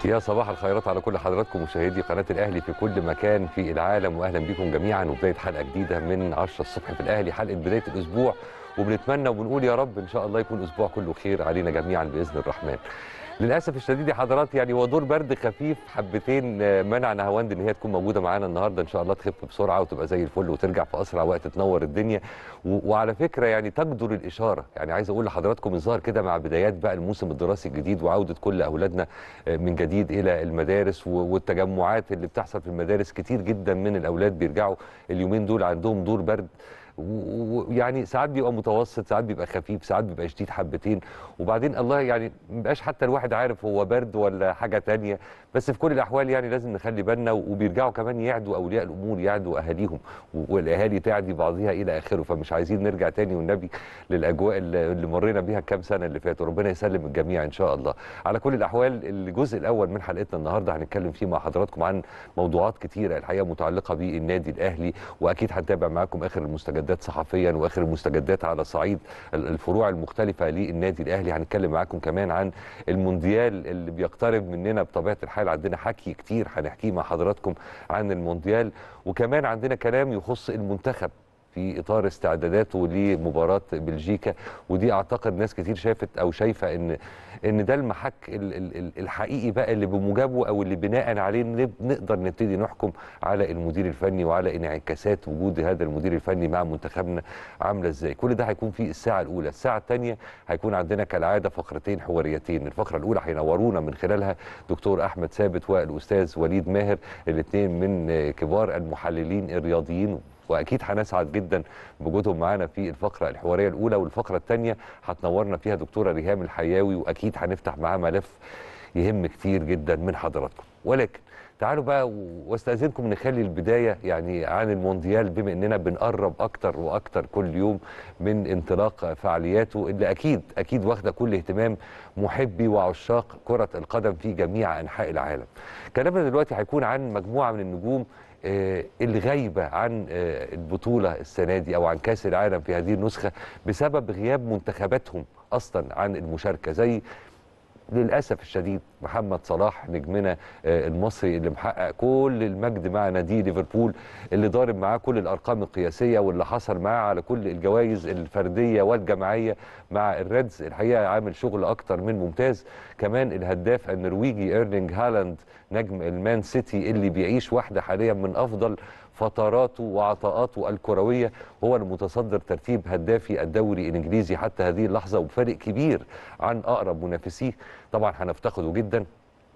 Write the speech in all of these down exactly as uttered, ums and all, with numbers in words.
يا صباح الخيرات على كل حضراتكم مشاهدي قناة الأهلي في كل مكان في العالم، وأهلا بكم جميعا وبداية حلقة جديدة من عشرة الصبح في الأهلي، حلقة بداية الأسبوع، وبنتمنى وبنقول يا رب إن شاء الله يكون أسبوع كله خير علينا جميعا بإذن الرحمن. للأسف الشديد يا حضرات يعني هو دور برد خفيف حبتين منع نهاوند إن هي تكون موجودة معانا النهارده، إن شاء الله تخف بسرعة وتبقى زي الفل وترجع في أسرع وقت تنور الدنيا. وعلى فكرة يعني تجدر الإشارة، يعني عايز أقول لحضراتكم الظاهر كده مع بدايات بقى الموسم الدراسي الجديد وعودة كل أولادنا من جديد إلى المدارس والتجمعات اللي بتحصل في المدارس، كتير جدا من الأولاد بيرجعوا اليومين دول عندهم دور برد، ويعني ساعات بيبقى متوسط، ساعات بيبقى خفيف، ساعات بيبقى شديد حبتين، وبعدين الله يعني مبقاش حتى الواحد عارف هو برد ولا حاجه تانية. بس في كل الاحوال يعني لازم نخلي بالنا، وبيرجعوا كمان يعدوا اولياء الامور يعدوا اهاليهم، والاهالي تعدي بعضها الى اخره، فمش عايزين نرجع تاني والنبي للاجواء اللي مرينا بيها الكام سنه اللي فاتوا، ربنا يسلم الجميع ان شاء الله. على كل الاحوال الجزء الاول من حلقتنا النهارده هنتكلم فيه مع حضراتكم عن موضوعات كتيره الحقيقه متعلقه بالنادي الاهلي، واكيد هنتابع معاكم اخر المستجدات صحفيا واخر المستجدات على صعيد الفروع المختلفه للنادي الاهلي. هنتكلم معاكم كمان عن المونديال اللي بيقترب مننا بطبيعه الحال، عندنا حكي كتير هنحكيه مع حضراتكم عن المونديال، وكمان عندنا كلام يخص المنتخب في اطار استعداداته لمباراه بلجيكا، ودي اعتقد ناس كتير شافت او شايفه ان ان ده المحك الحقيقي بقى اللي بموجبه او اللي بناء عليه نقدر نبتدي نحكم على المدير الفني وعلى انعكاسات وجود هذا المدير الفني مع منتخبنا عامله ازاي. كل ده هيكون في الساعه الاولى. الساعه الثانيه هيكون عندنا كالعاده فقرتين حواريتين. الفقره الاولى هينورونا من خلالها دكتور احمد ثابت والاستاذ وليد ماهر، الاثنين من كبار المحللين الرياضيين، واكيد هنسعد جدا بوجودهم معانا في الفقره الحواريه الاولى. والفقره الثانيه هتنورنا فيها دكتوره ريهام الحياوي، واكيد هنفتح معاها ملف يهم كتير جدا من حضراتكم. ولكن تعالوا بقى واستاذنكم نخلي البدايه يعني عن المونديال، بما اننا بنقرب اكتر واكتر كل يوم من انطلاق فعالياته اللي اكيد اكيد واخده كل اهتمام محبي وعشاق كره القدم في جميع انحاء العالم. كلامنا دلوقتي هيكون عن مجموعه من النجوم اللي غايبه عن البطوله السنه دي او عن كاس العالم في هذه النسخه بسبب غياب منتخباتهم اصلا عن المشاركه، زي للاسف الشديد محمد صلاح نجمنا المصري اللي محقق كل المجد مع نادي ليفربول، اللي ضارب معاه كل الارقام القياسيه واللي حصل معاه على كل الجوائز الفرديه والجماعيه مع الريدز، الحقيقه عامل شغل اكتر من ممتاز. كمان الهداف النرويجي ايرلينج هالاند نجم المان سيتي اللي بيعيش واحده حاليا من افضل فتراته وعطاءاته الكرويه، هو المتصدر ترتيب هدافي الدوري الانجليزي حتى هذه اللحظه وبفارق كبير عن اقرب منافسيه. طبعا هنفتقده جدا.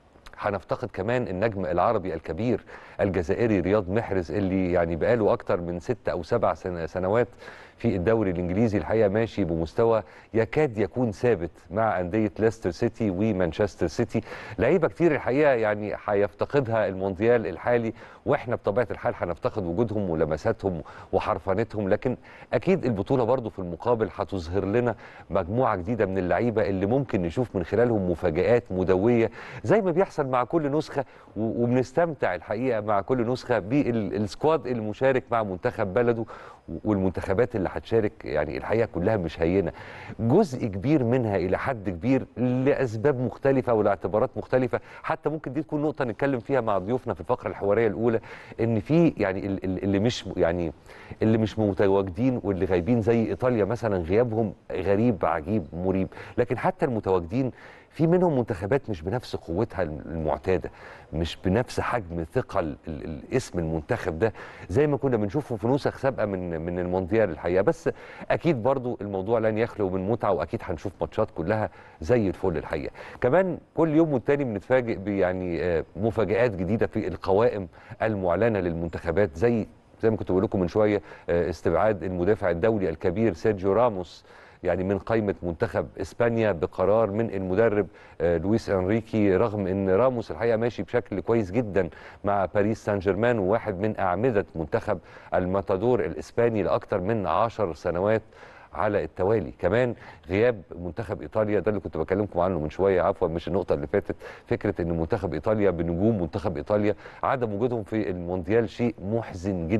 هنفتقد كمان النجم العربي الكبير الجزائري رياض محرز، اللي يعني بقاله اكتر من ست او سبع سنوات في الدوري الانجليزي، الحقيقه ماشي بمستوى يكاد يكون ثابت مع انديه ليستر سيتي ومانشستر سيتي. لعيبه كتير الحقيقه يعني هيفتقدها المونديال الحالي، واحنا بطبيعه الحال هنفتقد وجودهم ولمساتهم وحرفنتهم، لكن اكيد البطوله برضو في المقابل هتظهر لنا مجموعه جديده من اللعيبه اللي ممكن نشوف من خلالهم مفاجآت مدويه زي ما بيحصل مع كل نسخه، وبنستمتع الحقيقه مع كل نسخه بالسكواد المشارك مع منتخب بلده، والمنتخبات اللي هتشارك يعني الحقيقه كلها مش هينه، جزء كبير منها الى حد كبير لاسباب مختلفه ولاعتبارات مختلفه. حتى ممكن دي تكون نقطه نتكلم فيها مع ضيوفنا في الفقره الحواريه الاولى، ان في يعني اللي مش يعني اللي مش متواجدين واللي غايبين زي ايطاليا مثلا، غيابهم غريب عجيب مريب، لكن حتى المتواجدين في منهم منتخبات مش بنفس قوتها المعتاده، مش بنفس حجم ثقل الاسم المنتخب ده زي ما كنا بنشوفه في نسخ سابقه من من المونديال الحقيقه. بس اكيد برضو الموضوع لن يخلو من متعه، واكيد هنشوف ماتشات كلها زي الفل الحقيقه. كمان كل يوم والتاني بنتفاجئ بيعني مفاجآت جديده في القوائم المعلنه للمنتخبات، زي زي ما كنت بقول لكم من شويه استبعاد المدافع الدولي الكبير سيرجيو راموس يعني من قائمة منتخب إسبانيا بقرار من المدرب لويس إنريكي، رغم أن راموس الحقيقة ماشي بشكل كويس جدا مع باريس سان جيرمان وواحد من أعمدة منتخب الماتادور الإسباني لأكثر من عشر سنوات على التوالي. كمان غياب منتخب ايطاليا، ده اللي كنت بكلمكم عنه من شويه، عفوا مش النقطه اللي فاتت، فكره ان منتخب ايطاليا بنجوم منتخب ايطاليا عدم وجودهم في المونديال شيء محزن جدا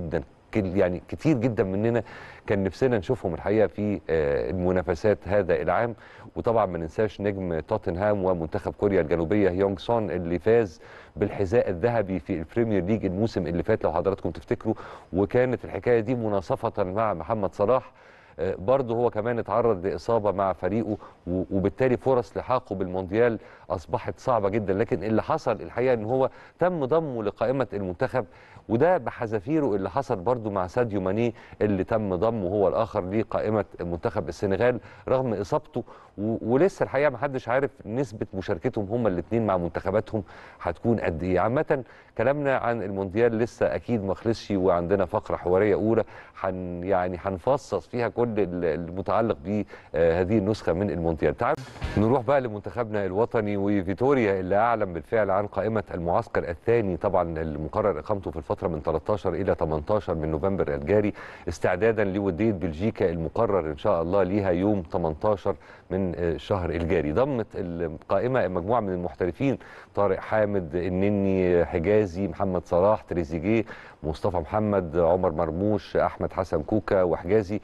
يعني كتير جدا مننا كان نفسنا نشوفهم الحقيقه في المنافسات هذا العام. وطبعا ما ننساش نجم توتنهام ومنتخب كوريا الجنوبيه هيونج سون اللي فاز بالحذاء الذهبي في البريمير ليج الموسم اللي فات لو حضراتكم تفتكروا، وكانت الحكايه دي مناصفه مع محمد صلاح. برضه هو كمان اتعرض لإصابة مع فريقه، وبالتالي فرص لحاقه بالمونديال أصبحت صعبة جدا. لكن اللي حصل الحقيقة أن هو تم ضمه لقائمة المنتخب، وده بحذافيره اللي حصل برضه مع ساديو ماني اللي تم ضمه هو الآخر لقائمة منتخب السنغال رغم إصابته. ولسه الحقيقة ما حدش عارف نسبة مشاركتهم هما الاثنين مع منتخباتهم هتكون قد إيه. عامة كلامنا عن المونديال لسه أكيد ما خلصش، وعندنا فقرة حوارية أولى حن يعني هنفصص فيها كل المتعلق بهذه النسخة من المونديال. تعالوا نروح بقى لمنتخبنا الوطني وفيتوريا اللي أعلن بالفعل عن قائمة المعسكر الثاني طبعا المقرر إقامته في الفترة من ثلاثة عشر إلى ثمانية عشر من نوفمبر الجاري استعدادا لودية بلجيكا المقرر إن شاء الله ليها يوم ثمانية عشر من الشهر الجاري. ضمت القائمة مجموعة من المحترفين: طارق حامد، النني، حجازي، محمد صلاح، تريزيجيه، مصطفى محمد، عمر مرموش، أحمد حسن كوكا وحجازي.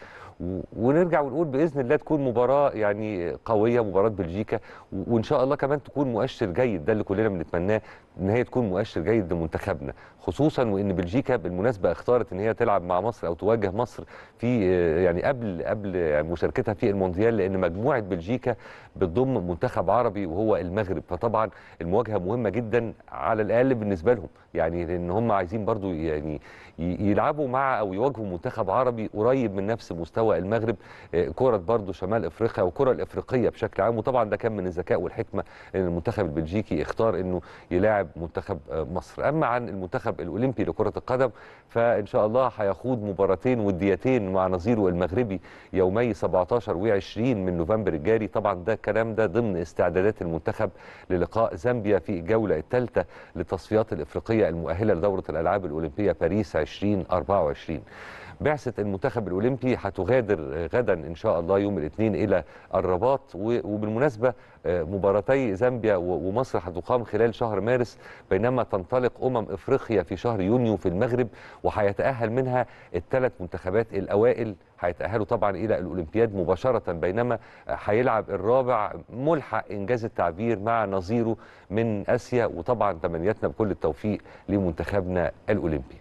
ونرجع ونقول باذن الله تكون مباراه يعني قويه مباراه بلجيكا، وان شاء الله كمان تكون مؤشر جيد، ده اللي كلنا بنتمناه ان هي تكون مؤشر جيد لمنتخبنا، خصوصا وان بلجيكا بالمناسبه اختارت ان هي تلعب مع مصر او تواجه مصر في يعني قبل قبل مشاركتها في المونديال، لان مجموعه بلجيكا بتضم منتخب عربي وهو المغرب، فطبعا المواجهه مهمه جدا على الاقل بالنسبه لهم، يعني لان هم عايزين برضو يعني يلعبوا مع او يواجهوا منتخب عربي قريب من نفس مستوى المغرب، كره برضو شمال افريقيا والكره الافريقيه بشكل عام. وطبعا ده كان من الذكاء والحكمه ان المنتخب البلجيكي اختار انه يلاعب منتخب مصر. اما عن المنتخب الاولمبي لكره القدم فان شاء الله هيخوض مباراتين وديتين مع نظيره المغربي يومي سبعة عشر وعشرين من نوفمبر الجاري. طبعا ده الكلام ده ضمن استعدادات المنتخب للقاء زامبيا في الجوله الثالثه للتصفيات الافريقيه المؤهله لدوره الالعاب الاولمبيه باريس ألفين وأربعة وعشرين. بعثة المنتخب الأولمبي هتغادر غدا إن شاء الله يوم الاثنين إلى الرباط، وبالمناسبة مباراتي زامبيا ومصر هتقام خلال شهر مارس، بينما تنطلق أمم إفريقيا في شهر يونيو في المغرب، وهيتأهل منها الثلاث منتخبات الأوائل هيتأهلوا طبعا إلى الأولمبياد مباشرة، بينما هيلعب الرابع ملحق إنجاز التعبير مع نظيره من آسيا. وطبعا تمنياتنا بكل التوفيق لمنتخبنا الأولمبي.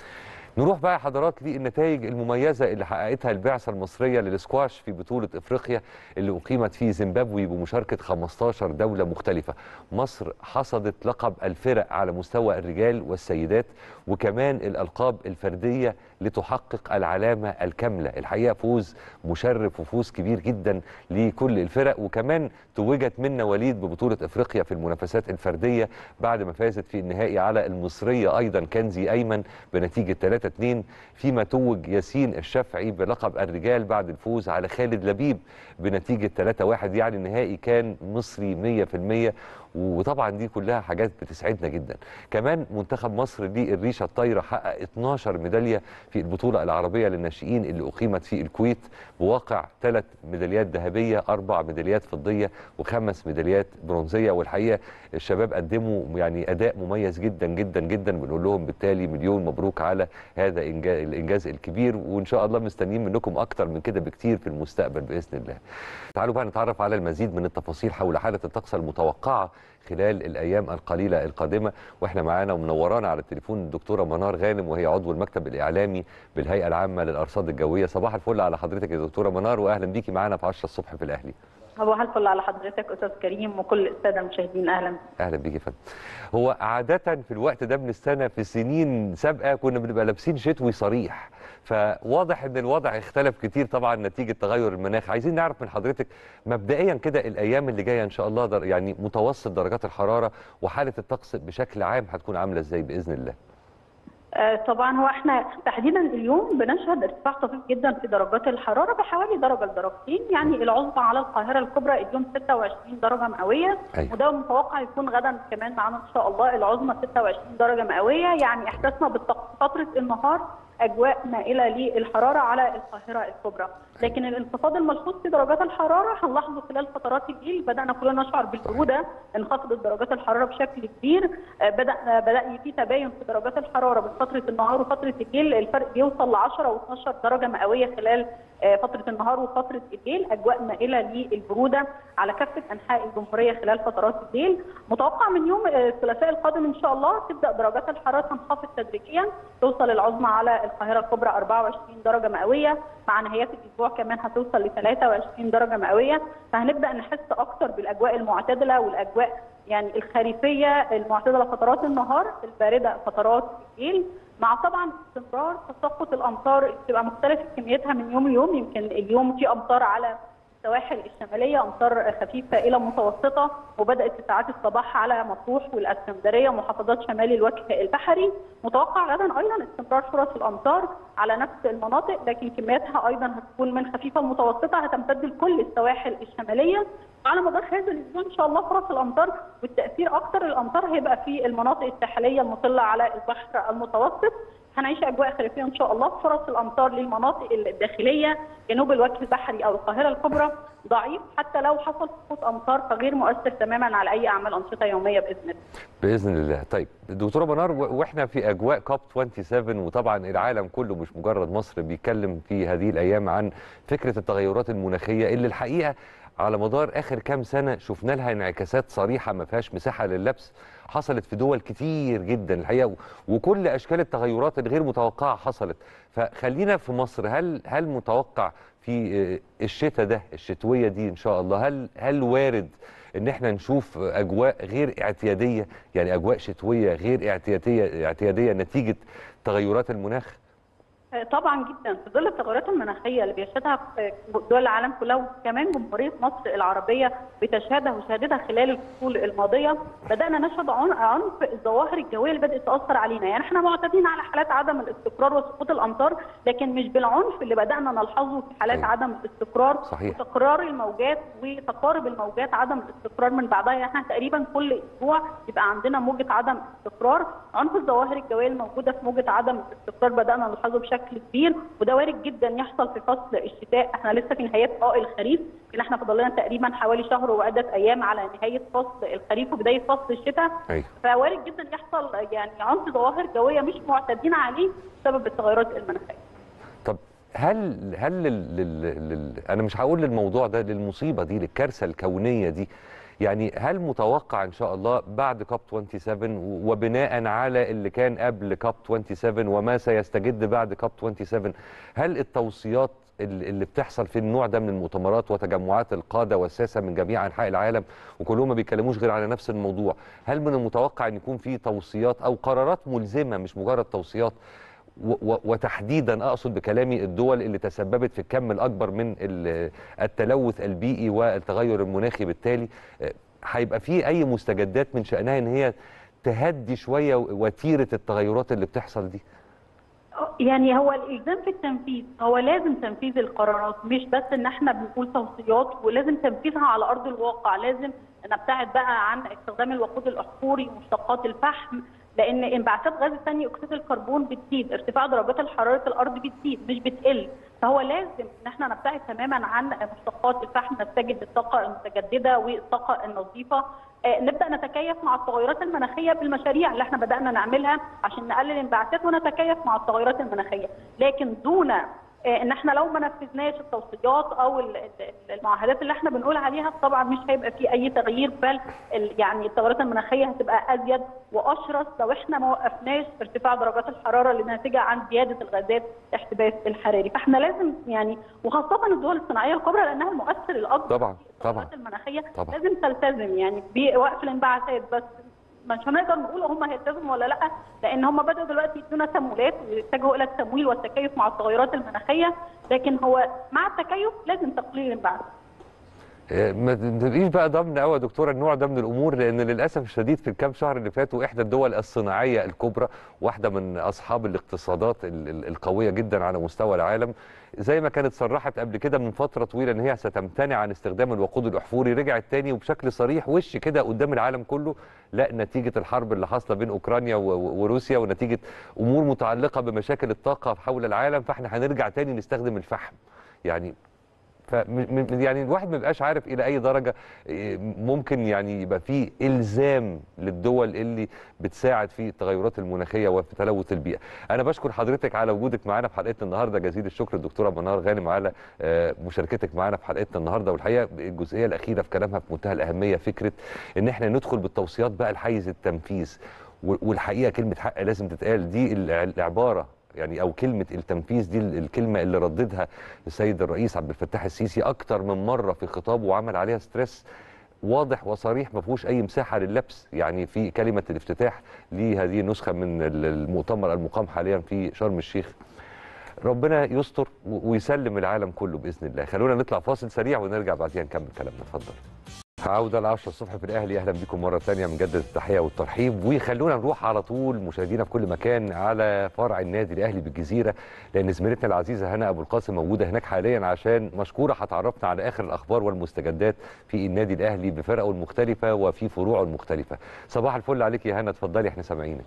نروح بقى حضرات للنتائج المميزة اللي حققتها البعثة المصرية للسكواش في بطولة افريقيا اللي أقيمت في زيمبابوي بمشاركة خمسة عشر دولة مختلفة. مصر حصدت لقب الفرق على مستوى الرجال والسيدات، وكمان الألقاب الفردية لتحقق العلامة الكاملة. الحقيقة فوز مشرف وفوز كبير جدا لكل الفرق، وكمان توجت منا وليد ببطولة افريقيا في المنافسات الفردية بعد ما فازت في النهائي على المصرية أيضا كنزي أيمن بنتيجة ثلاثة اثنين، فيما توج ياسين الشافعي بلقب الرجال بعد الفوز على خالد لبيب بنتيجة ثلاثة واحد. يعني النهائي كان مصري مية في المية، وطبعا دي كلها حاجات بتسعدنا جدا. كمان منتخب مصر للريشه الطايره حقق اتناشر ميداليه في البطوله العربيه للناشئين اللي اقيمت في الكويت بواقع ثلاث ميداليات ذهبيه، اربع ميداليات فضيه، وخمس ميداليات برونزيه. والحقيقه الشباب قدموا يعني اداء مميز جدا جدا جدا، بنقول لهم بالتالي مليون مبروك على هذا الانجاز الكبير، وان شاء الله مستنيين منكم اكتر من كده بكتير في المستقبل باذن الله. تعالوا بقى نتعرف على المزيد من التفاصيل حول حاله الطقس المتوقعه خلال الايام القليله القادمه، واحنا معانا ومنورانا على التليفون الدكتوره منار غانم وهي عضو المكتب الاعلامي بالهيئه العامه للارصاد الجويه. صباح الفل على حضرتك يا دكتوره منار، واهلا بيكي معانا في عشرة الصبح في الاهلي. صباح الفل على حضرتك استاذ كريم وكل الساده المشاهدين. اهلا اهلا بيكي يا فندم. هو عاده في الوقت ده من السنه في سنين سابقه كنا بنبقى لابسين شتوي صريح، فواضح ان الوضع اختلف كتير طبعا نتيجه تغير المناخ. عايزين نعرف من حضرتك مبدئيا كده الايام اللي جايه ان شاء الله در يعني متوسط درجات الحراره وحاله الطقس بشكل عام هتكون عامله ازاي باذن الله؟ طبعا هو احنا تحديدا اليوم بنشهد ارتفاع طفيف جدا في درجات الحراره بحوالي درجه لدرجتين، يعني العظمى على القاهره الكبرى اليوم ستة وعشرين درجه مئويه، أيوة. وده متوقع يكون غدا كمان معانا ان شاء الله العظمى ستة وعشرين درجه مئويه. يعني احساسنا بالطقس فتره النهار اجواء مائله للحراره على القاهره الكبرى، لكن الانخفاض الملحوظ في درجات الحراره هنلاحظه خلال فترات الليل. بدانا كلنا نشعر بالبروده، انخفضت درجات الحراره بشكل كبير، بدا بدا في تباين في درجات الحراره بين فتره النهار وفتره الليل، الفرق بيوصل ل عشرة واثناشر درجه مئويه خلال فتره النهار وفتره الليل، اجواء مائله للبروده على كافه انحاء الجمهوريه خلال فترات الليل. متوقع من يوم الثلاثاء القادم ان شاء الله تبدا درجات الحراره تنخفض تدريجيا، توصل العظمى على القاهره الكبرى أربعة وعشرين درجه مئويه، مع نهايات الاسبوع كمان هتوصل ل ثلاثة وعشرين درجه مئويه، فهنبدا نحس اكثر بالاجواء المعتدله والاجواء يعني الخريفيه المعتدله فترات النهار، البارده فترات الليل، مع طبعا استمرار تساقط الامطار اللي بتبقى مختلفه كميتها من يوم ليوم. يمكن اليوم في امطار على السواحل الشماليه، امطار خفيفه الى متوسطه، وبدات في ساعات الصباح على مطروح والاسكندريه ومحافظات شمال الوجه البحري. متوقع غدا ايضا استمرار فرص الامطار على نفس المناطق، لكن كمياتها ايضا هتكون من خفيفه لمتوسطه، هتمتد لكل السواحل الشماليه. على مدار هذا الاسبوع ان شاء الله فرص الامطار والتاثير اكثر الامطار هيبقى في المناطق الساحليه المطله على البحر المتوسط. هنعيش اجواء خريفيه ان شاء الله. فرص الامطار للمناطق الداخليه جنوب الوجه البحري او القاهره الكبرى ضعيف، حتى لو حصل سقوط امطار فغير مؤثر تماما على اي اعمال انشطه يوميه باذن الله. باذن الله. طيب دكتوره منار، واحنا في اجواء كاب سبعة وعشرين وطبعا العالم كله مش مجرد مصر بيتكلم في هذه الايام عن فكره التغيرات المناخيه اللي الحقيقه على مدار اخر كام سنه شفنا لها انعكاسات صريحه ما فيهاش مساحه لللبس، حصلت في دول كتير جدا الحقيقه، وكل اشكال التغيرات الغير متوقعه حصلت. فخلينا في مصر، هل هل متوقع في الشتاء ده الشتويه دي ان شاء الله، هل هل وارد ان احنا نشوف اجواء غير اعتياديه، يعني اجواء شتويه غير اعتياديه اعتياديه نتيجه تغيرات المناخ؟ طبعا جدا، في ظل التغيرات المناخيه اللي بيشهدها دول العالم كلها وكمان جمهوريه مصر العربيه بتشهدها وشهدتها خلال الفصول الماضيه، بدانا نشهد عنف الظواهر الجويه اللي بدات تاثر علينا. يعني احنا معتادين على حالات عدم الاستقرار وسقوط الامطار، لكن مش بالعنف اللي بدانا نلحظه في حالات صحيح. عدم الاستقرار صحيح. وتكرار الموجات وتقارب الموجات عدم الاستقرار من بعضها. يعني احنا تقريبا كل اسبوع يبقى عندنا موجه عدم استقرار. عنف الظواهر الجويه الموجوده في موجه عدم الاستقرار بدانا نلحظه بشكل كبير، وده وارد جدا يحصل في فصل الشتاء. احنا لسه في نهايات اه الخريف، لكن احنا فاضل لنا تقريبا حوالي شهر وعده ايام على نهايه فصل الخريف وبدايه فصل الشتاء. أيوة. فوارد جدا يحصل يعني عنف ظواهر جويه مش معتادين عليه بسبب التغيرات المناخيه. طب هل هل لل... لل... لل... انا مش هقول للموضوع ده، للمصيبه دي، للكارثه الكونيه دي، يعني هل متوقع ان شاء الله بعد كاب سبعة وعشرين وبناء على اللي كان قبل كاب سبعة وعشرين وما سيستجد بعد كاب سبعة وعشرين، هل التوصيات اللي بتحصل في النوع ده من المؤتمرات وتجمعات القاده والساسه من جميع انحاء العالم وكلهم ما بيتكلموش غير على نفس الموضوع، هل من المتوقع ان يكون في توصيات او قرارات ملزمه مش مجرد توصيات، وتحديدا اقصد بكلامي الدول اللي تسببت في الكم الاكبر من التلوث البيئي والتغير المناخي، بالتالي هيبقى في اي مستجدات من شأنها ان هي تهدي شويه وتيره التغيرات اللي بتحصل دي؟ يعني هو الالزام في التنفيذ، هو لازم تنفيذ القرارات، مش بس ان احنا بنقول توصيات، ولازم تنفيذها على ارض الواقع. لازم نبتعد بقى عن استخدام الوقود الاحفوري ومشتقات الفحم، لان انبعاثات غاز ثاني اكسيد الكربون بتزيد، ارتفاع درجات الحراره الارض بتزيد مش بتقل. فهو لازم ان احنا نبتعد تماما عن مشتقات الفحم، نتجه للطاقه المتجدده والطاقه النظيفه. آه نبدا نتكيف مع التغيرات المناخيه بالمشاريع اللي احنا بدانا نعملها عشان نقلل الانبعاثات ونتكيف مع التغيرات المناخيه، لكن دون ان احنا لو ما نفذناش التوصيات او المعاهدات اللي احنا بنقول عليها طبعا مش هيبقى في اي تغيير، بل يعني التغيرات المناخيه هتبقى ازيد واشرس لو احنا ما وقفناش ارتفاع درجات الحراره اللي ناتجه عن زياده الغازات الاحتباس الحراري. فاحنا لازم يعني وخاصه الدول الصناعيه الكبرى لانها المؤثر الاكبر طبعا في التغيرات طبعا المناخيه طبعا. لازم تلتزم يعني بوقف الانبعاثات، بس مش هنقدر نقول هم هيلتزموا ولا لا، لان هم بداوا دلوقتي يدونا تمويلات ويتجهوا الى التمويل والتكيف مع التغيرات المناخيه، لكن هو مع التكيف لازم تقليل الانبعاث. ما تبقيش بقى ضامن قوي يا دكتوره النوع ده من الامور، لان للاسف الشديد في الكام شهر اللي فاتوا احدى الدول الصناعيه الكبرى، واحده من اصحاب الاقتصادات القويه جدا على مستوى العالم، زي ما كانت صرحت قبل كده من فتره طويله ان هي ستمتنع عن استخدام الوقود الاحفوري، رجعت تاني وبشكل صريح وش كده قدام العالم كله، لا نتيجه الحرب اللي حاصله بين اوكرانيا وروسيا ونتيجه امور متعلقه بمشاكل الطاقه حول العالم، فاحنا هنرجع تاني نستخدم الفحم. يعني ف يعني الواحد ما بيبقاش عارف الى اي درجه ممكن يعني يبقى في الزام للدول اللي بتساعد في التغيرات المناخيه وفي تلوث البيئه. انا بشكر حضرتك على وجودك معانا في حلقتنا النهارده، جزيل الشكر الدكتوره منار غانم على مشاركتك معانا في حلقتنا النهارده. والحقيقه الجزئيه الاخيره في كلامها في منتهى الاهميه، فكره ان احنا ندخل بالتوصيات بقى لحيز التنفيذ، والحقيقه كلمه حق لازم تتقال، دي العباره يعني او كلمه التنفيذ دي الكلمه اللي رددها السيد الرئيس عبد الفتاح السيسي اكتر من مره في خطابه وعمل عليها ستريس واضح وصريح ما فيهوش اي مساحه لللبس، يعني في كلمه الافتتاح لهذه النسخه من المؤتمر المقام حاليا في شرم الشيخ. ربنا يستر ويسلم العالم كله باذن الله. خلونا نطلع فاصل سريع ونرجع بعدين نكمل كلامنا. اتفضل. عودة لعشرة الصبح في الأهلي، أهلا بكم مرة ثانية من جدة التحية والترحيب، وخلونا نروح على طول مشاهدينا في كل مكان على فرع النادي الأهلي بالجزيرة، لأن زميلتنا العزيزة هنا أبو القاسم موجودة هناك حاليا عشان مشكورة هتعرفنا على آخر الأخبار والمستجدات في النادي الأهلي بفرقه المختلفة وفي فروعه المختلفة. صباح الفل عليك يا هنا، اتفضلي احنا سامعينك.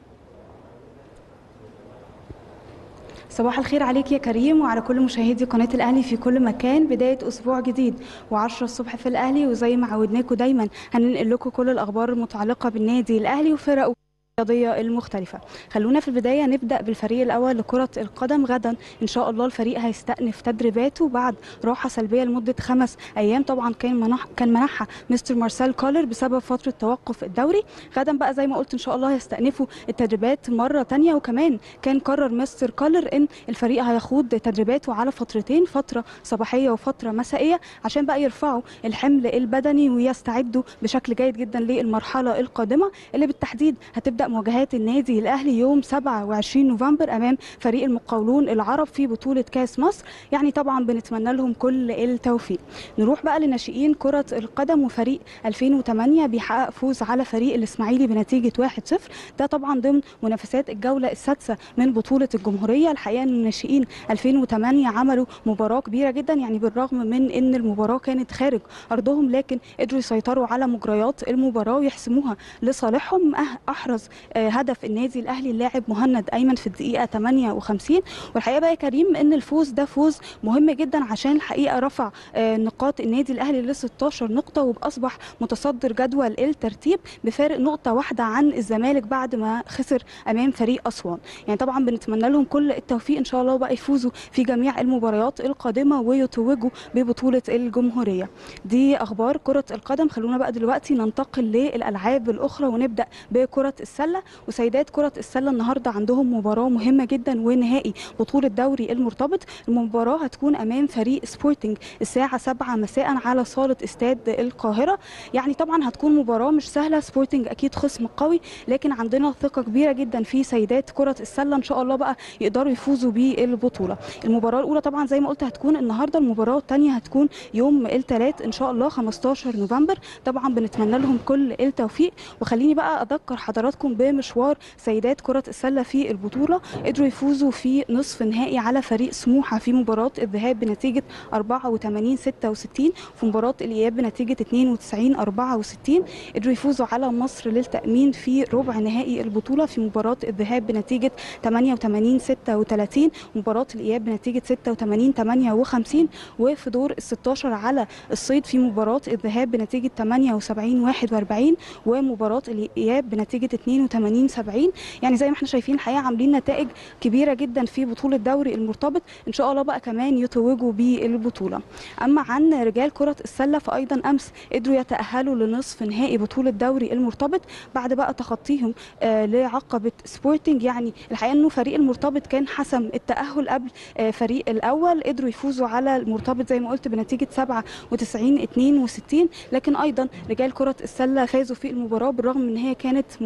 صباح الخير عليك يا كريم وعلى كل مشاهدي قناة الأهلي في كل مكان. بداية أسبوع جديد وعشرة الصبح في الأهلي، وزي ما عودناكم دايما هننقل لكم كل الأخبار المتعلقة بالنادي الأهلي وفرقه الرياضية المختلفة. خلونا في البداية نبدأ بالفريق الأول لكرة القدم. غدا إن شاء الله الفريق هيستأنف تدريباته بعد راحة سلبية لمدة خمس أيام، طبعا كان منح كان منحها مستر مارسيل كولر بسبب فترة توقف الدوري. غدا بقى زي ما قلت إن شاء الله هيستأنفوا التدريبات مرة تانية، وكمان كان قرر مستر كولر إن الفريق هيخوض تدريباته على فترتين، فترة صباحية وفترة مسائية، عشان بقى يرفعوا الحمل البدني ويستعدوا بشكل جيد جدا للمرحلة القادمة اللي بالتحديد هتبدأ مواجهات النادي الأهلي يوم سبعة وعشرين نوفمبر أمام فريق المقاولون العرب في بطولة كاس مصر. يعني طبعا بنتمنى لهم كل التوفيق. نروح بقى لناشئين كرة القدم، وفريق ألفين وثمانية بيحقق فوز على فريق الإسماعيلي بنتيجة واحد صفر، ده طبعا ضمن منافسات الجولة السادسة من بطولة الجمهورية. الحقيقة أن الناشئين ألفين وثمانية عملوا مباراة كبيرة جدا، يعني بالرغم من أن المباراة كانت خارج أرضهم لكن قدروا يسيطروا على مجريات المباراة ويحسموها لصالحهم. أحرز هدف النادي الاهلي اللاعب مهند ايمن في الدقيقه ثمانية وخمسين. والحقيقه بقى يا كريم ان الفوز ده فوز مهم جدا عشان الحقيقه رفع نقاط النادي الاهلي ل ستاشر نقطه، وباصبح متصدر جدول الترتيب بفارق نقطه واحده عن الزمالك بعد ما خسر امام فريق اسوان. يعني طبعا بنتمنى لهم كل التوفيق ان شاء الله، بقى يفوزوا في جميع المباريات القادمه ويتوجوا ببطوله الجمهوريه. دي اخبار كره القدم. خلونا بقى دلوقتي ننتقل للالعاب الاخرى ونبدا بكره السله. وسيدات كرة السلة النهاردة عندهم مباراة مهمة جدا ونهائي بطولة دوري المرتبط. المباراة هتكون أمام فريق سبورتنج الساعة سبعة مساء على صالة استاد القاهرة. يعني طبعا هتكون مباراة مش سهلة، سبورتنج أكيد خصم قوي، لكن عندنا ثقة كبيرة جدا في سيدات كرة السلة إن شاء الله بقى يقدروا يفوزوا بالبطولة. المباراة الأولى طبعا زي ما قلت هتكون النهاردة، المباراة الثانية هتكون يوم الثلاث إن شاء الله خمستاشر نوفمبر. طبعا بنتمنى لهم كل التوفيق. وخليني بقى أذكر حضراتكم بمشوار سيدات كرة السلة في البطولة. قدروا يفوزوا في نصف نهائي على فريق سموحة في مباراة الذهاب بنتيجة أربعة وثمانين ستة وستين، في مباراة الإياب بنتيجة اثنين وتسعين أربعة وستين. قدروا يفوزوا على مصر للتأمين في ربع نهائي البطولة في مباراة الذهاب بنتيجة ثمانية وثمانين ستة وثلاثين، مباراة الإياب بنتيجة ستة وثمانين ثمانية وخمسين. وفي دور الستاشر على الصيد في مباراة الذهاب بنتيجة ثمانية وسبعين واحد وأربعين، ومباراة الإياب بنتيجة اثنين وثمانين سبعين. يعني زي ما احنا شايفين الحقيقه عاملين نتائج كبيره جدا في بطوله دوري المرتبط، ان شاء الله بقى كمان يتوجوا بالبطوله. اما عن رجال كره السله فايضا امس قدروا يتاهلوا لنصف نهائي بطوله دوري المرتبط بعد بقى تخطيهم آه لعقبه سبورتنج. يعني الحقيقه انه فريق المرتبط كان حسم التاهل قبل آه فريق الاول، قدروا يفوزوا على المرتبط زي ما قلت بنتيجه سبعة وتسعين اثنين وستين، لكن ايضا رجال كره السله فازوا في المباراه بالرغم من ان هي كانت مباراه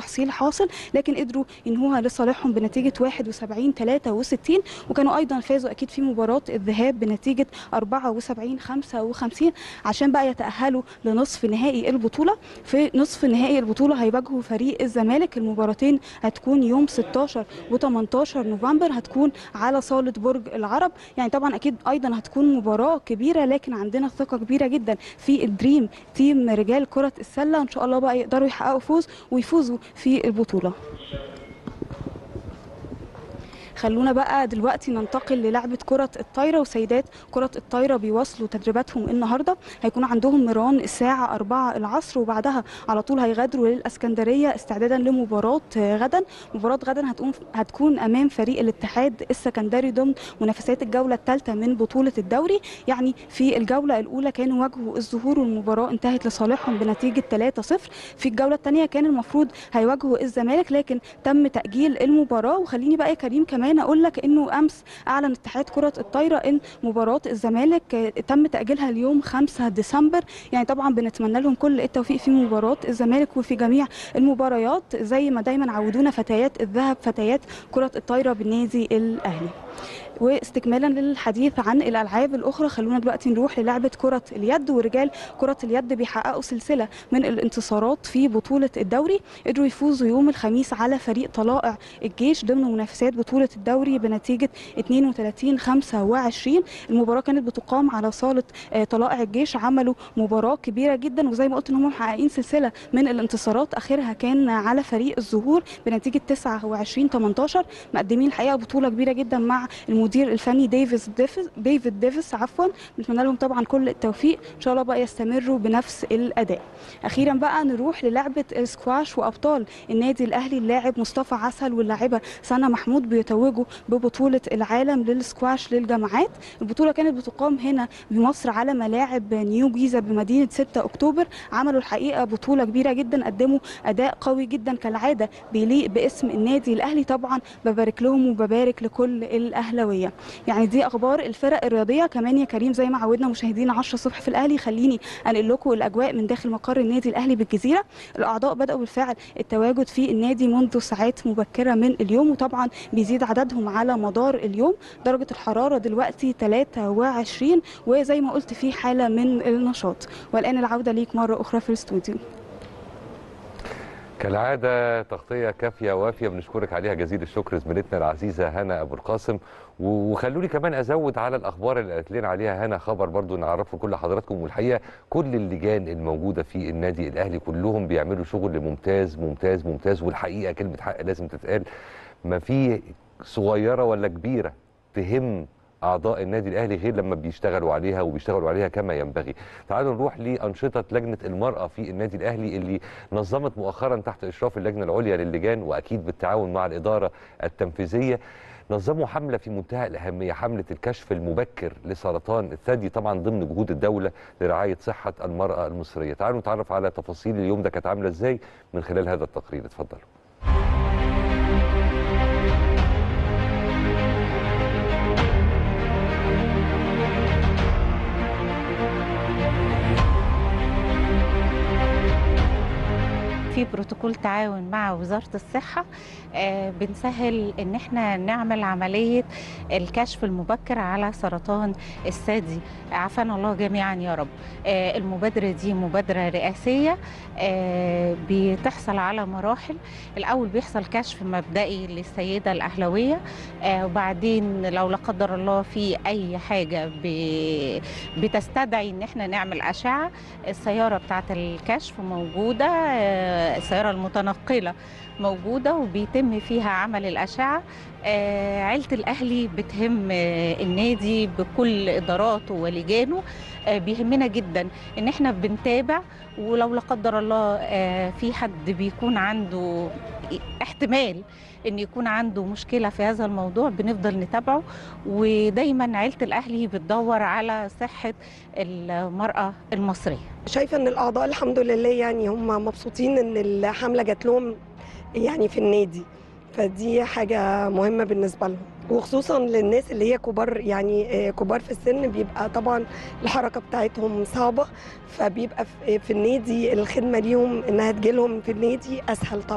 تحصيل حاصل، لكن قدروا ينهوها لصالحهم بنتيجه واحد وسبعين ثلاثة وستين، وكانوا ايضا فازوا اكيد في مباراه الذهاب بنتيجه أربعة وسبعين خمسة وخمسين عشان بقى يتاهلوا لنصف نهائي البطوله. في نصف نهائي البطوله هيواجهوا فريق الزمالك. المباراتين هتكون يوم ستاشر وتمنتاشر نوفمبر، هتكون على صاله برج العرب. يعني طبعا اكيد ايضا هتكون مباراه كبيره، لكن عندنا ثقه كبيره جدا في الدريم تيم رجال كره السله، ان شاء الله بقى يقدروا يحققوا فوز ويفوزوا في البطوله. خلونا بقى دلوقتي ننتقل للعبة كرة الطايرة، وسيدات كرة الطايرة بيواصلوا تدريباتهم النهاردة. هيكون عندهم مران الساعة أربعة العصر، وبعدها على طول هيغادروا للإسكندرية استعدادا لمباراة غدا. مباراة غدا هتكون هتكون أمام فريق الاتحاد السكندري ضمن منافسات الجولة الثالثة من بطولة الدوري. يعني في الجولة الأولى كانوا واجهوا الظهور والمباراة انتهت لصالحهم بنتيجة ثلاثة صفر. في الجولة الثانية كان المفروض هيواجهوا الزمالك، لكن تم تأجيل المباراة. وخليني بقى يا كريم كمان انا اقول لك انه امس اعلن اتحاد كره الطايره ان مباراه الزمالك تم تاجيلها ليوم خمسة ديسمبر. يعني طبعا بنتمنى لهم كل التوفيق في مباراه الزمالك وفي جميع المباريات، زي ما دايما عودونا فتيات الذهب فتيات كره الطايره بالنادي الاهلي. واستكمالا للحديث عن الالعاب الاخرى، خلونا دلوقتي نروح للعبه كره اليد. ورجال كره اليد بيحققوا سلسله من الانتصارات في بطوله الدوري. قدروا يفوزوا يوم الخميس على فريق طلائع الجيش ضمن منافسات بطوله الدوري بنتيجه اتنين وتلاتين خمسة وعشرين. المباراه كانت بتقام على صاله طلائع الجيش. عملوا مباراه كبيره جدا، وزي ما قلت ان هم محققين سلسله من الانتصارات. اخرها كان على فريق الزهور بنتيجه تسعة وعشرين تمنتاشر. مقدمين الحقيقه بطوله كبيره جدا مع المدير الفني ديفيس ديفيس ديفيد ديفيس عفوا. بنتمنى لهم طبعا كل التوفيق، ان شاء الله بقى يستمروا بنفس الاداء. اخيرا بقى نروح للعبه السكواش، وابطال النادي الاهلي اللاعب مصطفى عسل واللاعبه سنة محمود بيتوجوا ببطوله العالم للسكواش للجامعات. البطوله كانت بتقام هنا بمصر على ملاعب نيو جيزه بمدينه ستة اكتوبر. عملوا الحقيقه بطوله كبيره جدا، قدموا اداء قوي جدا كالعاده بيليق باسم النادي الاهلي. طبعا ببارك لهم وببارك لكل الاهلاويه. يعني دي اخبار الفرق الرياضيه. كمان يا كريم زي ما عودنا مشاهدينا عشرة الصبح في الاهلي، خليني انقل لكم الاجواء من داخل مقر النادي الاهلي بالجزيره. الاعضاء بداوا بالفعل التواجد في النادي منذ ساعات مبكره من اليوم، وطبعا بيزيد عددهم على مدار اليوم. درجه الحراره دلوقتي تلاتة وعشرين، وزي ما قلت في حاله من النشاط. والان العوده ليك مره اخرى في الاستوديو. كالعادة تغطية كافية وافية، بنشكرك عليها جزيل الشكر زميلتنا العزيزة هنا أبو القاسم. وخلوني كمان أزود على الأخبار اللي قالت لنا عليها هنا خبر برضو نعرفه كل حضراتكم. والحقيقة كل اللجان الموجودة في النادي الأهلي كلهم بيعملوا شغل ممتاز ممتاز ممتاز. والحقيقة كلمة حق لازم تتقال، ما في صغيرة ولا كبيرة تهم أعضاء النادي الأهلي غير لما بيشتغلوا عليها وبيشتغلوا عليها كما ينبغي. تعالوا نروح لأنشطة لجنة المرأة في النادي الأهلي اللي نظمت مؤخرا تحت إشراف اللجنة العليا للجان وأكيد بالتعاون مع الإدارة التنفيذية. نظموا حملة في منتهى الأهمية، حملة الكشف المبكر لسرطان الثدي، طبعا ضمن جهود الدولة لرعاية صحة المرأة المصرية. تعالوا نتعرف على تفاصيل اليوم ده كانت عاملة إزاي من خلال هذا التقرير. اتفضلوا. في بروتوكول تعاون مع وزارة الصحة آه بنسهل ان احنا نعمل عملية الكشف المبكر على سرطان الثدي. عافانا الله جميعا يا رب. آه المبادرة دي مبادرة رئاسية آه بتحصل على مراحل. الاول بيحصل كشف مبدئي للسيدة الاهلاوية، آه وبعدين لو لا قدر الله في اي حاجة بتستدعي ان احنا نعمل اشعة، السيارة بتاعة الكشف موجودة، آه السيارة المتنقلة موجودة وبيتم فيها عمل الأشعة. آه عيلة الأهلي بتهم آه النادي بكل إداراته ولجانه. آه بيهمنا جدا إن احنا بنتابع، ولو لا قدر الله آه في حد بيكون عنده احتمال إن يكون عنده مشكلة في هذا الموضوع بنفضل نتابعه. ودايما عيلة الأهلي بتدور على صحة المرأة المصرية. شايفة ان الاعضاء الحمد لله يعني هم مبسوطين ان الحملة جات لهم يعني في النادي، فدي حاجة مهمة بالنسبة لهم، وخصوصا للناس اللي هي كبار يعني كبار في السن. بيبقى طبعا الحركة بتاعتهم صعبة، فبيبقى في النادي الخدمة ليهم انها تجيلهم في النادي اسهل طبعا.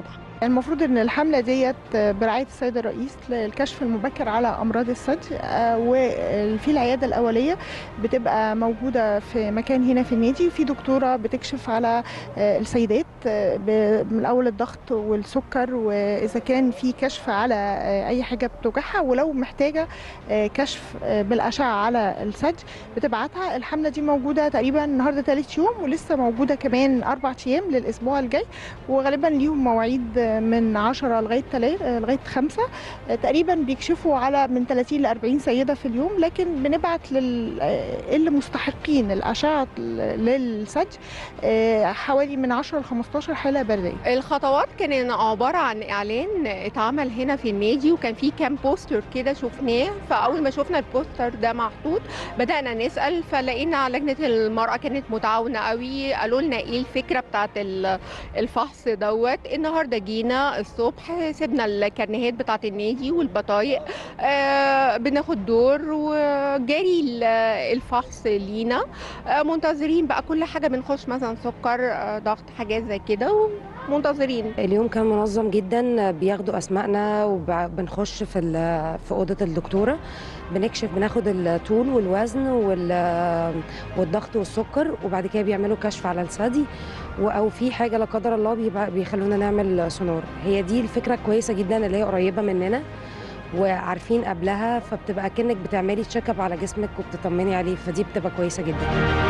المفروض ان الحمله ديت برعايه السيد الرئيس للكشف المبكر على امراض الثدي، وفي العياده الاوليه بتبقى موجوده في مكان هنا في النادي، وفي دكتوره بتكشف على السيدات من اول الضغط والسكر، واذا كان في كشف على اي حاجه بتوجعها، ولو محتاجه كشف بالاشعه على الثدي بتبعتها. الحمله دي موجوده تقريبا النهارده ثالث يوم، ولسه موجوده كمان اربع ايام للاسبوع الجاي، وغالبا ليهم مواعيد من عشرة لغايه ثلاثة لغايه خمسة تقريبا. بيكشفوا على من ثلاثين ل أربعين سيده في اليوم، لكن بنبعت لل اللي مستحقين الاشعه للثدي حوالي من عشرة ل خمستاشر حاله برديه. الخطوات كان عباره عن اعلان اتعمل هنا في النادي، وكان في كام بوستر كده شفناه، فاول ما شفنا البوستر ده محطوط بدانا نسال، فلقينا لجنه المراه كانت متعاونه قوي، قالوا لنا ايه الفكره بتاعت الفحص دوت. النهارده جينا الصبح، سيبنا الكارنيهات بتاعت النادي والبطايق، آه بناخد دور وجاري الفحص لينا، آه منتظرين بقى كل حاجه، بنخش مثلا سكر، آه ضغط، حاجات زي كده، ومنتظرين. اليوم كان منظم جدا، بياخدوا اسمائنا وبنخش في في اوضه الدكتوره، بنكشف، بناخد الطول والوزن والضغط والسكر، وبعد كده بيعملوا كشف على الثدي، او في حاجه لا قدر الله بيخلونا نعمل سونار. هي دي الفكره كويسه جدا اللي هي قريبه مننا وعارفين قبلها، فبتبقى كأنك بتعملي تشيك اب على جسمك وبتطمني عليه، فدي بتبقى كويسه جدا.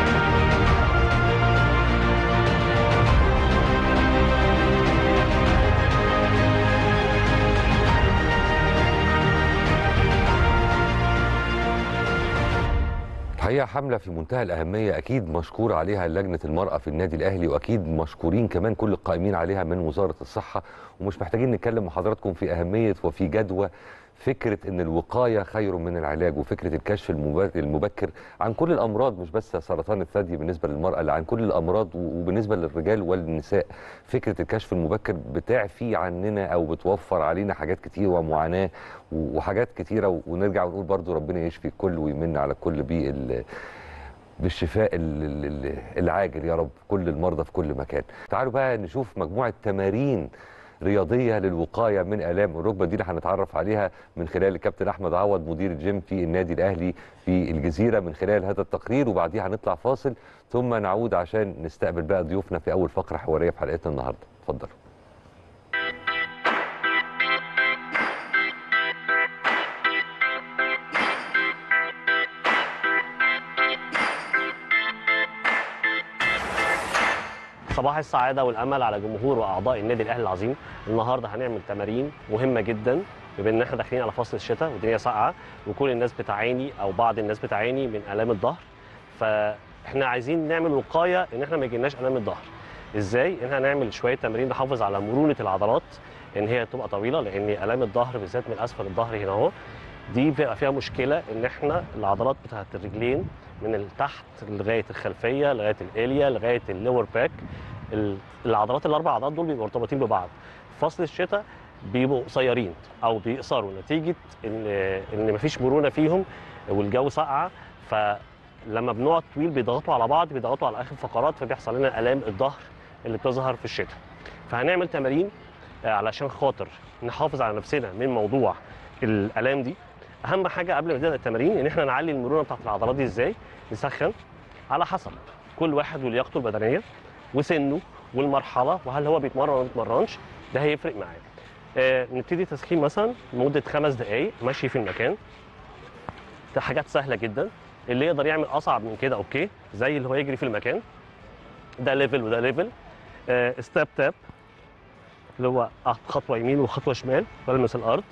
الحقيقه حمله في منتهى الاهميه، اكيد مشكور عليها لجنه المراه في النادي الاهلي، واكيد مشكورين كمان كل القائمين عليها من وزاره الصحه، ومش محتاجين نتكلم مع حضراتكم في اهميه وفي جدوى فكره ان الوقايه خير من العلاج، وفكره الكشف المبكر عن كل الامراض، مش بس سرطان الثدي بالنسبه للمراه، لا عن كل الامراض، وبالنسبه للرجال والنساء. فكره الكشف المبكر بتعفي عننا او بتوفر علينا حاجات كتير ومعاناه وحاجات كتيره، ونرجع ونقول برضو ربنا يشفي الكل ويمن على الكل بال بالشفاء العاجل يا رب، كل المرضى في كل مكان. تعالوا بقى نشوف مجموعه تمارين رياضيه للوقايه من الام الركبه، دي اللي هنتعرف عليها من خلال الكابتن احمد عوض مدير الجيم في النادي الاهلي في الجزيره من خلال هذا التقرير، وبعديها هنطلع فاصل ثم نعود عشان نستقبل بقى ضيوفنا في اول فقره حواريه في حلقتنا النهارده. اتفضلوا. صباح السعادة والأمل على جمهور وأعضاء النادي الأهلي العظيم. النهارده هنعمل تمارين مهمة جدا، بما إن إحنا داخلين على فصل الشتاء والدنيا ساقعة، وكل الناس بتعاني أو بعض الناس بتعاني من آلام الظهر، فإحنا عايزين نعمل وقاية إن إحنا ما يجيلناش آلام الظهر. إزاي؟ إن إحنا هنعمل شوية تمارين نحافظ على مرونة العضلات، إن هي تبقى طويلة، لأن آلام الظهر بالذات من أسفل الظهر هنا أهو دي بيبقى فيها مشكلة، إن إحنا العضلات بتاعت الرجلين من التحت لغاية الخلفية لغاية الإليا لغاية اللور باك، العضلات الاربع عضلات دول بيبقوا مرتبطين ببعض. فصل الشتاء بيبقوا قصيرين او بيقصروا نتيجه ان ان مفيش مرونه فيهم والجو ساقعه، فلما بنقعد طويل بيضغطوا على بعض، بيضغطوا على اخر فقرات، فبيحصل لنا الام الظهر اللي بتظهر في الشتاء. فهنعمل تمارين علشان خاطر نحافظ على نفسنا من موضوع الالام دي. اهم حاجه قبل ما نبدا التمارين ان احنا نعلي المرونه بتاعت العضلات دي. ازاي؟ نسخن على حسب كل واحد ولياقته البدنيه وسنه والمرحله، وهل هو بيتمرن ولا ما بيتمرنش، ده هيفرق معاه. آه نبتدي تسخين مثلا لمده خمس دقائق ماشي في المكان، ده حاجات سهله جدا. اللي يقدر يعمل اصعب من كده اوكي، زي اللي هو يجري في المكان، ده ليفل وده ليفل. آه ستيب تاب اللي هو خطوه يمين وخطوه شمال بلمس الارض.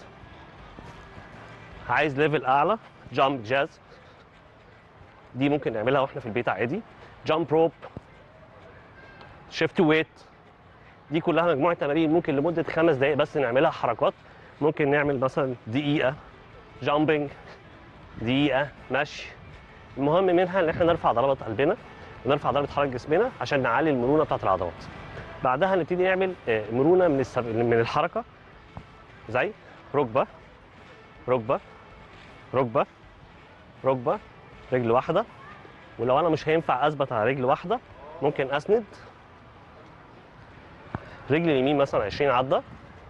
عايز ليفل اعلى، جامب جاز، دي ممكن نعملها واحنا في البيت عادي. جامب روب، شيفت ويت، دي كلها مجموعه تمارين ممكن لمده خمس دقائق بس نعملها حركات. ممكن نعمل مثلا دقيقه جامبنج، دقيقه مشي. المهم منها ان احنا نرفع ضربات قلبنا ونرفع ضربه حركه جسمنا عشان نعلي المرونه بتاعت العضلات. بعدها نبتدي نعمل مرونه من السب... من الحركه، زي ركبه ركبه ركبه ركبه، رجل واحده. ولو انا مش هينفع اثبت على رجل واحده ممكن اسند رجل اليمين مثلا عشرين عده،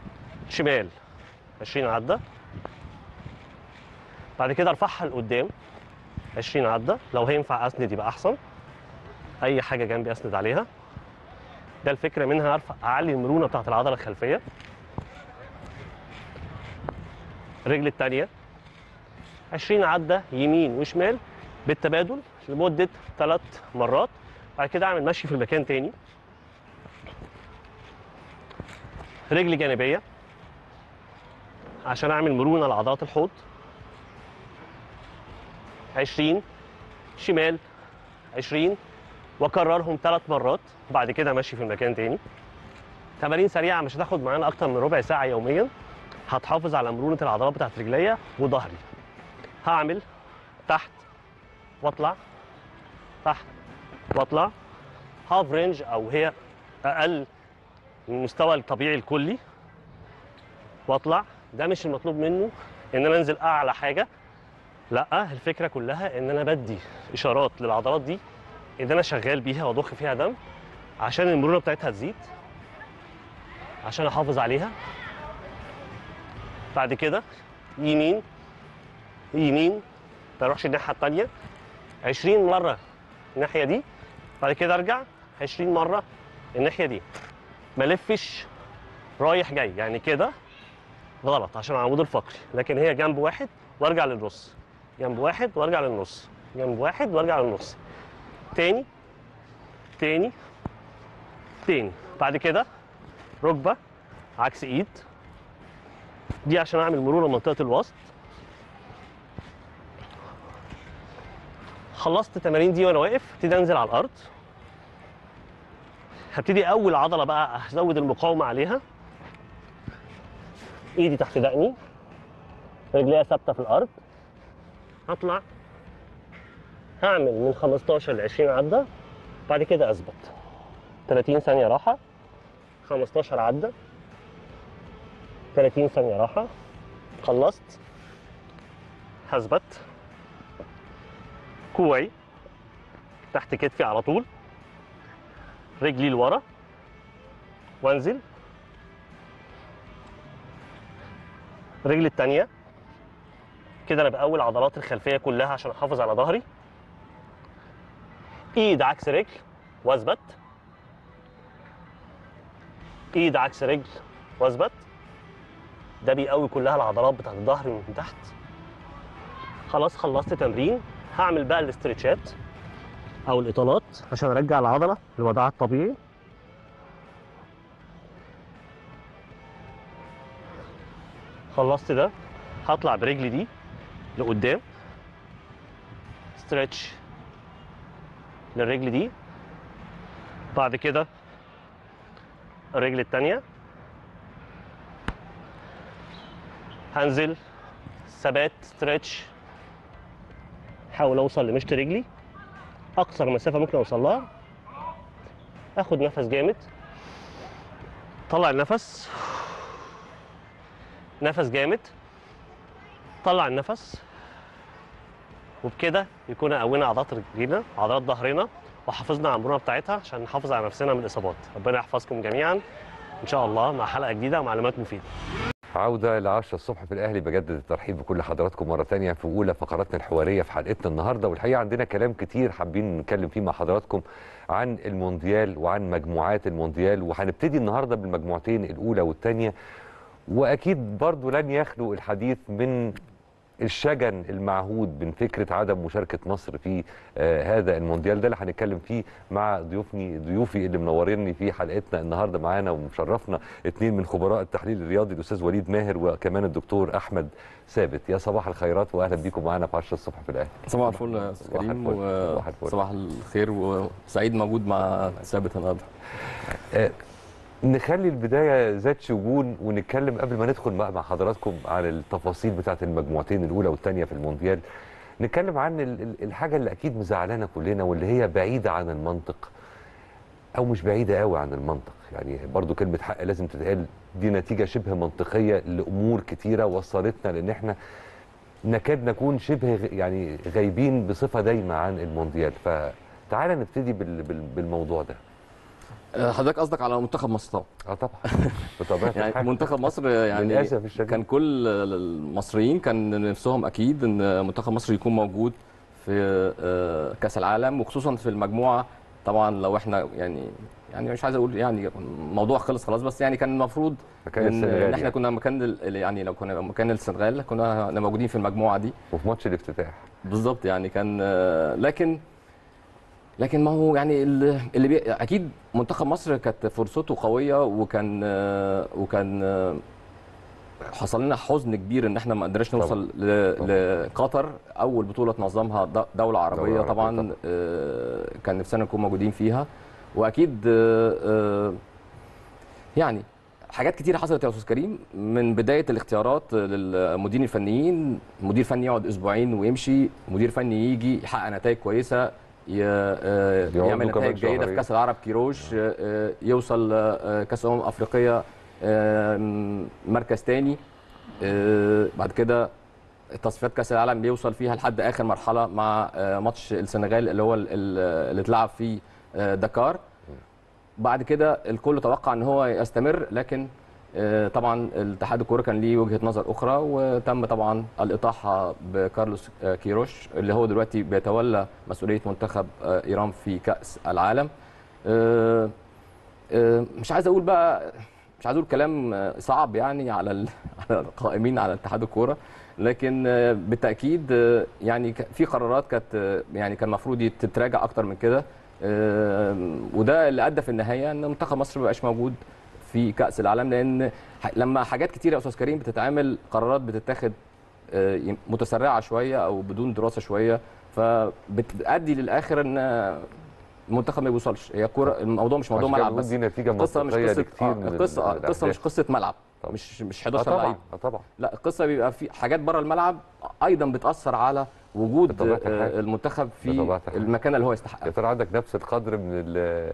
شمال عشرين عده. بعد كده ارفعها لقدام عشرين عده، لو هينفع اسند يبقى احسن، اي حاجه جنبي اسند عليها. ده الفكره منها، ارفع اعلي المرونه بتاعت العضله الخلفيه. الرجل الثانيه عشرين عده يمين وشمال بالتبادل لمده ثلاث مرات. بعد كده اعمل مشي في المكان تاني. رجل جانبيه عشان اعمل مرونه لعضلات الحوض. عشرين شمال عشرين، واكررهم ثلاث مرات. بعد كده مشي في المكان تاني. تمارين سريعه مش هتاخد معانا اكتر من ربع ساعه يوميا، هتحافظ على مرونه العضلات بتاعت رجليا وظهري. هعمل تحت واطلع، تحت واطلع، هاف رينج او هي اقل من المستوى الطبيعي الكلي، واطلع. ده مش المطلوب منه ان انا انزل اعلى حاجه، لا، الفكره كلها ان انا بدي اشارات للعضلات دي ان انا شغال بيها واضخ فيها دم عشان المرونه بتاعتها تزيد، عشان احافظ عليها. بعد كده يمين يمين، ما اروحش الناحيه الثانيه، عشرين مره الناحيه دي. بعد كده ارجع عشرين مره الناحيه دي، ما الفش رايح جاي، يعني كده غلط عشان العمود الفقري، لكن هي جنب واحد وارجع للنص، جنب واحد وارجع للنص، جنب واحد وارجع للنص، تاني تاني تاني. بعد كده ركبه عكس ايد، دي عشان اعمل مرونه منطقه الوسط. خلصت التمارين دي وانا واقف، ابتدي انزل على الارض. هبتدي اول عضله بقى ازود المقاومه عليها. ايدي تحت دقني، رجليا ثابته في الارض. هطلع هعمل من خمستاشر ل عشرين عده. بعد كده اثبت ثلاثين ثانيه راحه، خمستاشر عده، ثلاثين ثانيه راحه. خلصت هثبت، كوعي تحت كتفي على طول، رجلي لورا وانزل. الرجل الثانيه كده انا بقوي العضلات الخلفيه كلها عشان احافظ على ظهري. ايد عكس رجل واثبت، ايد عكس رجل واثبت. ده بيقوي كلها العضلات بتاعت الظهر من تحت. خلاص خلصت تمرين. هعمل بقى الاسترتشات او الاطالات عشان ارجع العضله لوضعها الطبيعي. خلصت ده، هطلع برجلي دي لقدام، ستريتش للرجل دي. بعد كده الرجل الثانيه هنزل ثبات ستريتش، احاول اوصل لمشط رجلي اقصر مسافه ممكن اوصل لها. اخد نفس جامد، طلع النفس، نفس جامد، طلع النفس. وبكده يكون قوينا عضلات رجلينا، عضلات ظهرنا، وحافظنا على المرونه بتاعتها عشان نحافظ على نفسنا من الاصابات. ربنا يحفظكم جميعا ان شاء الله مع حلقه جديده ومعلومات مفيده. عودة لعشرة الصبح في الأهلي. بجدد الترحيب بكل حضراتكم مرة تانية في أولى فقراتنا الحوارية في حلقتنا النهاردة. والحقيقة عندنا كلام كتير حابين نتكلم فيه مع حضراتكم عن المونديال وعن مجموعات المونديال، وهنبتدي النهاردة بالمجموعتين الأولى والثانية. وأكيد برضو لن يخلو الحديث من الشجن المعهود من فكرة عدم مشاركة مصر في آه هذا المونديال. ده اللي هنتكلم فيه مع ضيوفني ضيوفي اللي منوريني في حلقتنا النهارده. معانا ومشرفنا اثنين من خبراء التحليل الرياضي، الاستاذ وليد ماهر وكمان الدكتور احمد ثابت. يا صباح الخيرات واهلا بيكم معانا في عشرة الصبح في الاهلي. صباح الفل يا استاذ كريم، وصباح الخير، وسعيد موجود مع ثابت النهارده. آه نخلي البدايه ذات شجون ونتكلم قبل ما ندخل مع حضراتكم على التفاصيل بتاعه المجموعتين الاولى والثانيه في المونديال. نتكلم عن الحاجه اللي اكيد مزعلانا كلنا واللي هي بعيده عن المنطق او مش بعيده قوي عن المنطق، يعني برضو كلمه حق لازم تتقال. دي نتيجه شبه منطقيه لامور كتيره وصلتنا لان احنا نكاد نكون شبه يعني غايبين بصفه دايمه عن المونديال. فتعالى نبتدي بالموضوع ده. حضرتك قصدك على منتخب مصر طبعا. اه طبعا بطبيعه يعني الحال. منتخب مصر يعني للاسف الشديد كان كل المصريين كان نفسهم اكيد ان منتخب مصر يكون موجود في كاس العالم، وخصوصا في المجموعه. طبعا لو احنا يعني يعني مش عايز اقول يعني الموضوع خلص خلاص، بس يعني كان المفروض مكان ان السنغال احنا يعني. كنا مكان يعني لو كنا مكان السنغال كنا موجودين في المجموعه دي وفي ماتش الافتتاح بالظبط. يعني كان لكن لكن ما هو يعني اللي بي اكيد منتخب مصر كانت فرصته قويه، وكان وكان حصل لنا حزن كبير ان احنا ما قدرناش نوصل لقطر، اول بطوله تنظمها دوله عربيه. دولة طبعا طبعا. كان نفسنا نكون موجودين فيها، واكيد يعني حاجات كتير حصلت يا استاذ كريم، من بدايه الاختيارات للمديرين الفنيين، مدير فني يقعد اسبوعين ويمشي، مدير فني يجي يحقق نتائج كويسه، يعمل نتائج جيده في كاس العرب كيروش، يوصل كاس امم افريقيا مركز تاني، بعد كده تصفيات كاس العالم بيوصل فيها لحد اخر مرحله مع ماتش السنغال اللي هو اللي اتلعب في دكار. بعد كده الكل توقع ان هو يستمر، لكن طبعا الاتحاد الكوره كان ليه وجهه نظر اخرى، وتم طبعا الاطاحه بكارلوس كيروش اللي هو دلوقتي بيتولى مسؤوليه منتخب ايران في كاس العالم. مش عايز اقول بقى مش عايز اقول كلام صعب يعني على على القائمين على اتحاد الكوره، لكن بالتاكيد يعني في قرارات كانت يعني كان المفروض تتراجع اكتر من كده، وده اللي ادى في النهايه ان منتخب مصر ما بقاش موجود في كاس العالم. لان لما حاجات كتير يا استاذ كريم بتتعمل، قرارات بتتاخد متسرعه شويه او بدون دراسه شويه، فبتؤدي للاخر ان المنتخب ما بيوصلش. هي كوره، الموضوع مش موضوع ملعب بس، دي نتيجه القصه مش قصه كتير آه القصه آه القصه مش قصه ملعب، طبعا. مش مش حداشر طبعا لعيب طبعا، لا القصه بيبقى في حاجات بره الملعب ايضا بتاثر على وجود المنتخب في المكان اللي هو يستحقها. يا ترى عندك نفس القدر من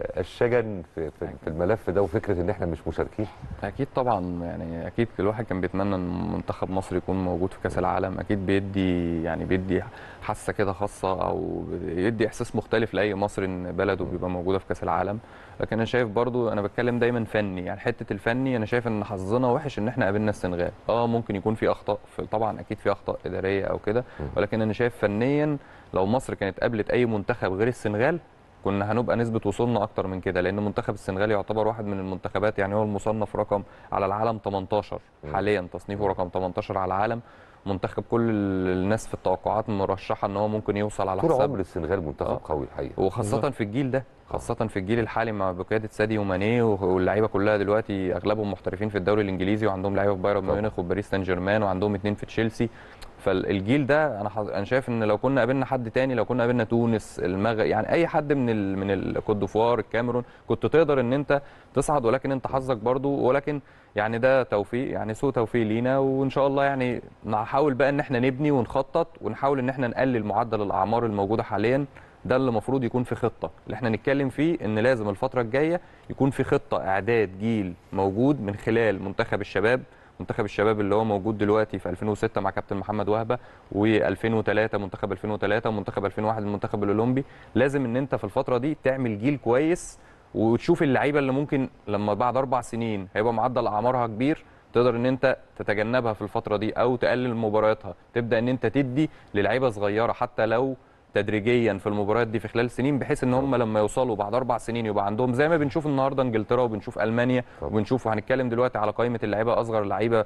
الشجن في في الملف ده وفكره ان احنا مش مشاركين؟ اكيد طبعا، يعني اكيد كل واحد كان بيتمنى ان منتخب مصر يكون موجود في كاس العالم. اكيد بيدي يعني بيدي حاسه كده خاصه، او بيدي احساس مختلف لاي مصري ان بلده بيبقى موجوده في كاس العالم. لكن انا شايف برضو، انا بتكلم دايما فني، يعني حته الفني انا شايف ان حظنا وحش ان احنا قابلنا السنغال. اه ممكن يكون في اخطاء، في طبعا اكيد في اخطاء اداريه او كده، ولكن انا شايف فنيا لو مصر كانت قابلت اي منتخب غير السنغال كنا هنبقى نسبه وصولنا اكتر من كده، لان منتخب السنغال يعتبر واحد من المنتخبات، يعني هو المصنف رقم على العالم تمنتاشر حاليا، تصنيفه رقم تمنتاشر على العالم. منتخب كل الناس في التوقعات مرشحه ان هو ممكن يوصل على حساب. طول عمر السنغال منتخب آه. قوي الحقيقه، وخاصه في الجيل ده، خاصه في الجيل الحالي مع بقياده ساديو ماني، واللعيبه كلها دلوقتي اغلبهم محترفين في الدوري الانجليزي، وعندهم لعيبه في بايرن ميونخ وباريس سان جيرمان، وعندهم اثنين في تشيلسي. فالجيل ده انا انا شايف ان لو كنا قابلنا حد تاني، لو كنا قابلنا تونس، المغرب، يعني اي حد من ال من الكوت ديفوار، الكاميرون، كنت تقدر ان انت تصعد، ولكن انت حظك برضو. ولكن يعني ده توفيق، يعني سوء توفيق لينا، وان شاء الله يعني نحاول بقى ان احنا نبني ونخطط، ونحاول ان احنا نقلل معدل الاعمار الموجوده حاليا. ده اللي المفروض يكون في خطه اللي احنا نتكلم فيه، ان لازم الفتره الجايه يكون في خطه اعداد جيل موجود من خلال منتخب الشباب. منتخب الشباب اللي هو موجود دلوقتي في ألفين وستة مع كابتن محمد وهبه، وألفين وثلاثة منتخب ألفين وثلاثة، ومنتخب ألفين وواحد المنتخب الاولمبي. لازم ان انت في الفتره دي تعمل جيل كويس، وتشوف اللعيبه اللي ممكن لما بعد اربع سنين هيبقى معدل اعمارها كبير تقدر ان انت تتجنبها في الفتره دي، او تقلل مبارياتها، تبدا ان انت تدي للعيبه صغيره حتى لو تدريجيا في المباريات دي في خلال سنين، بحيث ان هم لما يوصلوا بعد اربع سنين يبقى عندهم زي ما بنشوف النهارده انجلترا، وبنشوف المانيا، وبنشوف، وهنتكلم دلوقتي على قائمه اللعيبه اصغر لعيبه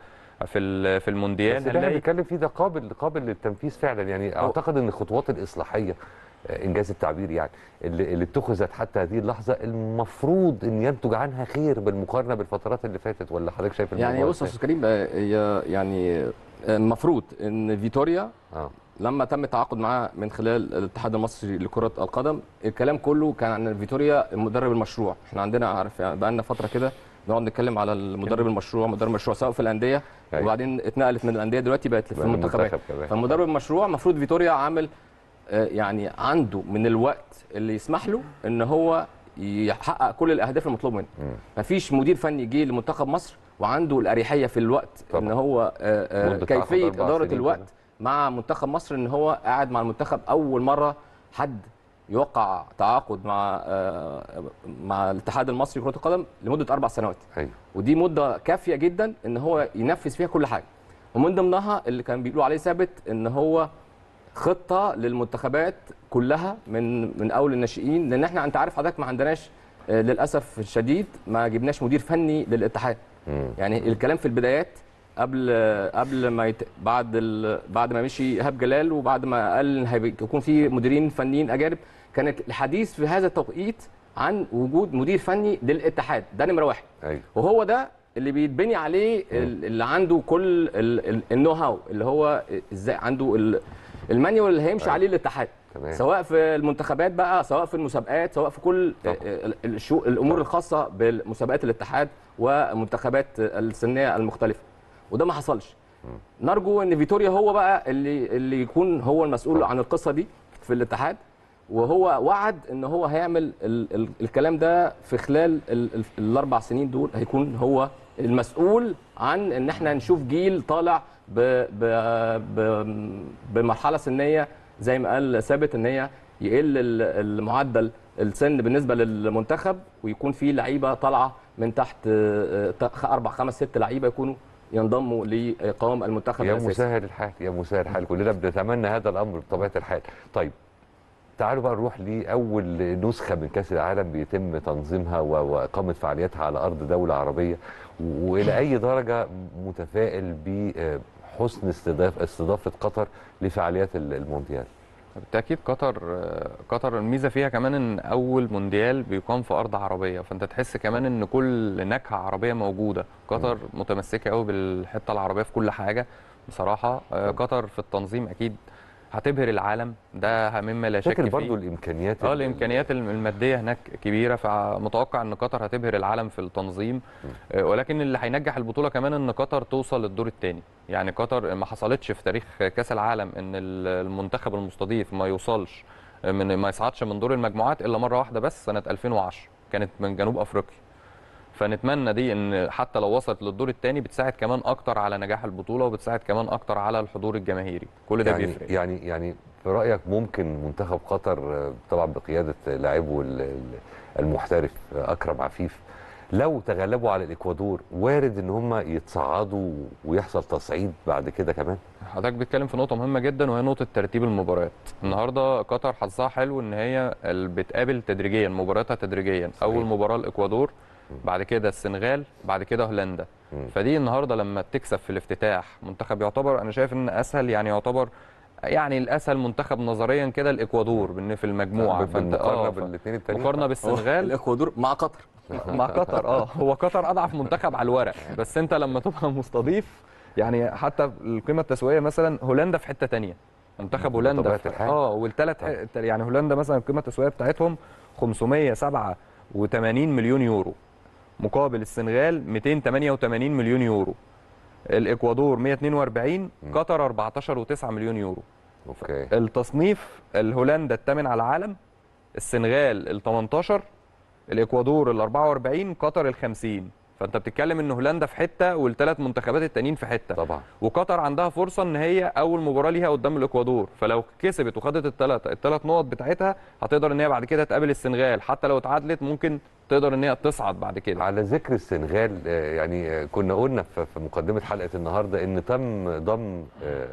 في في المونديال. بس اللي بنتكلم فيه ده قابل قابل للتنفيذ فعلا. يعني اعتقد ان الخطوات الاصلاحيه، انجاز التعبير يعني، اللي, اللي اتخذت حتى هذه اللحظه المفروض ان ينتج عنها خير بالمقارنه بالفترات اللي فاتت، ولا حضرتك شايف الموضوع؟ يعني بص يا استاذ كريم، هي يعني المفروض ان فيتوريا آه. لما تم التعاقد معاه من خلال الاتحاد المصري لكرة القدم، الكلام كله كان عن فيتوريا المدرب المشروع. احنا عندنا عارف يعني بقى لنا فترة كده نقعد نتكلم على المدرب المشروع، مدرب المشروع سواء في الأندية، وبعدين اتنقلت من الأندية دلوقتي بقت في المنتخبات. فالمدرب المشروع المفروض فيتوريا عامل يعني عنده من الوقت اللي يسمح له ان هو يحقق كل الأهداف المطلوب منه. مفيش مدير فني جه لمنتخب مصر وعنده الأريحية في الوقت طبعا. ان هو كيفية إدارة الوقت كده مع منتخب مصر، ان هو قاعد مع المنتخب اول مره حد يوقع تعاقد مع مع الاتحاد المصري لكره القدم لمده اربع سنوات. ايوه. ودي مده كافيه جدا ان هو ينفذ فيها كل حاجه. ومن ضمنها اللي كان بيقولوا عليه ثابت ان هو خطه للمنتخبات كلها من من اول الناشئين، لان احنا انت عارف حضرتك ما عندناش للاسف الشديد ما جبناش مدير فني للاتحاد. مم. يعني الكلام في البدايات قبل قبل ما يت... بعد ال... بعد ما مشي ايهاب جلال وبعد ما قال ان هيكون في مديرين فنيين اجانب، كانت الحديث في هذا التوقيت عن وجود مدير فني للاتحاد، ده نمره واحد. أيوة. وهو ده اللي بيتبني عليه اللي عنده كل النو هاو، اللي هو ازاي عنده ال... المانيوال اللي هيمشي أيوة. عليه الاتحاد، تمام. سواء في المنتخبات بقى، سواء في المسابقات، سواء في كل الشو... الامور الخاصه بمسابقات الاتحاد ومنتخبات السنيه المختلفه. وده ما حصلش. نرجو ان فيتوريا هو بقى اللي اللي يكون هو المسؤول عن القصه دي في الاتحاد، وهو وعد ان هو هيعمل ال ال الكلام ده في خلال ال ال الاربع سنين دول، هيكون هو المسؤول عن ان احنا نشوف جيل طالع ب ب ب بمرحله سنيه زي ما قال ثابت، ان هي يقل المعدل السن بالنسبه للمنتخب، ويكون في لعيبه طالعه من تحت اربع خمس ست لعيبه يكونوا ينضموا لقوام المنتخب يا الاساسي. مسهل الحال، يا مسهل الحال، كلنا بنتمنى هذا الامر بطبيعه الحال. طيب تعالوا بقى نروح لاول نسخه من كاس العالم بيتم تنظيمها واقامه فعالياتها على ارض دوله عربيه، والى اي درجه متفائل بحسن استضافه استضافه قطر لفعاليات المونديال؟ بالتاكيد قطر قطر الميزه فيها كمان ان اول مونديال بيقام في ارض عربيه، فانت تحس كمان ان كل نكهه عربيه موجوده. قطر متمسكه قوي بالحته العربيه في كل حاجه بصراحه. قطر في التنظيم اكيد هتبهر العالم، ده مما لا شك فيه. برضه الامكانيات اه الامكانيات الماديه هناك كبيره، فمتوقع ان قطر هتبهر العالم في التنظيم. ولكن اللي هينجح البطوله كمان ان قطر توصل للدور الثاني. يعني قطر ما حصلتش في تاريخ كاس العالم ان المنتخب المستضيف ما يوصلش من ما يصعدش من دور المجموعات الا مره واحده بس سنه ألفين وعشرة، كانت من جنوب افريقيا. فنتمنى دي ان حتى لو وصلت للدور الثاني بتساعد كمان اكتر على نجاح البطوله، وبتساعد كمان اكتر على الحضور الجماهيري. كل ده يعني بيفرق. يعني يعني في رايك ممكن منتخب قطر طبعا بقياده لاعبه المحترف اكرم عفيف لو تغلبوا على الاكوادور وارد ان هم يتصعدوا ويحصل تصعيد بعد كده كمان؟ حضرتك بتتكلم في نقطه مهمه جدا، وهي نقطه ترتيب المباريات. النهارده قطر حظها حلو ان هي بتقابل تدريجيا، مبارياتها تدريجيا. صحيح. اول مباراه الاكوادور، بعد كده السنغال، بعد كده هولندا. فدي النهارده لما تكسب في الافتتاح منتخب يعتبر انا شايف ان اسهل، يعني يعتبر يعني الاسهل منتخب نظريا كده الاكوادور في المجموعه. فانت اه بالاثنين التانيين مقارنه بالسنغال الاكوادور مع قطر مع قطر اه هو قطر اضعف منتخب على الورق، بس انت لما تبقى مستضيف يعني حتى القيمه التسويقيه مثلا هولندا في حته ثانيه. منتخب هولندا اه والثلاث يعني هولندا مثلا القيمه التسويقيه بتاعتهم خمسمية وسبعة وثمانين مليون يورو، مقابل السنغال مئتين وثمانية وثمانين مليون يورو، الاكوادور مئة واثنين وأربعين، قطر أربعتاشر فاصلة تسعة مليون يورو. اوكي. التصنيف الهولندا الثامن على العالم، السنغال ال تمنتاشر، الاكوادور ال أربعة وأربعين، قطر ال خمسين. فانت بتتكلم ان هولندا في حته والثلاث منتخبات التانيين في حته طبعا. وقطر عندها فرصه ان هي اول مباراه ليها قدام الاكوادور، فلو كسبت وخدت الثلاث الثلاث نقط بتاعتها هتقدر ان هي بعد كده تقابل السنغال، حتى لو اتعادلت ممكن تقدر ان هي تصعد بعد كده. على ذكر السنغال يعني كنا قلنا في مقدمه حلقه النهارده ان تم ضم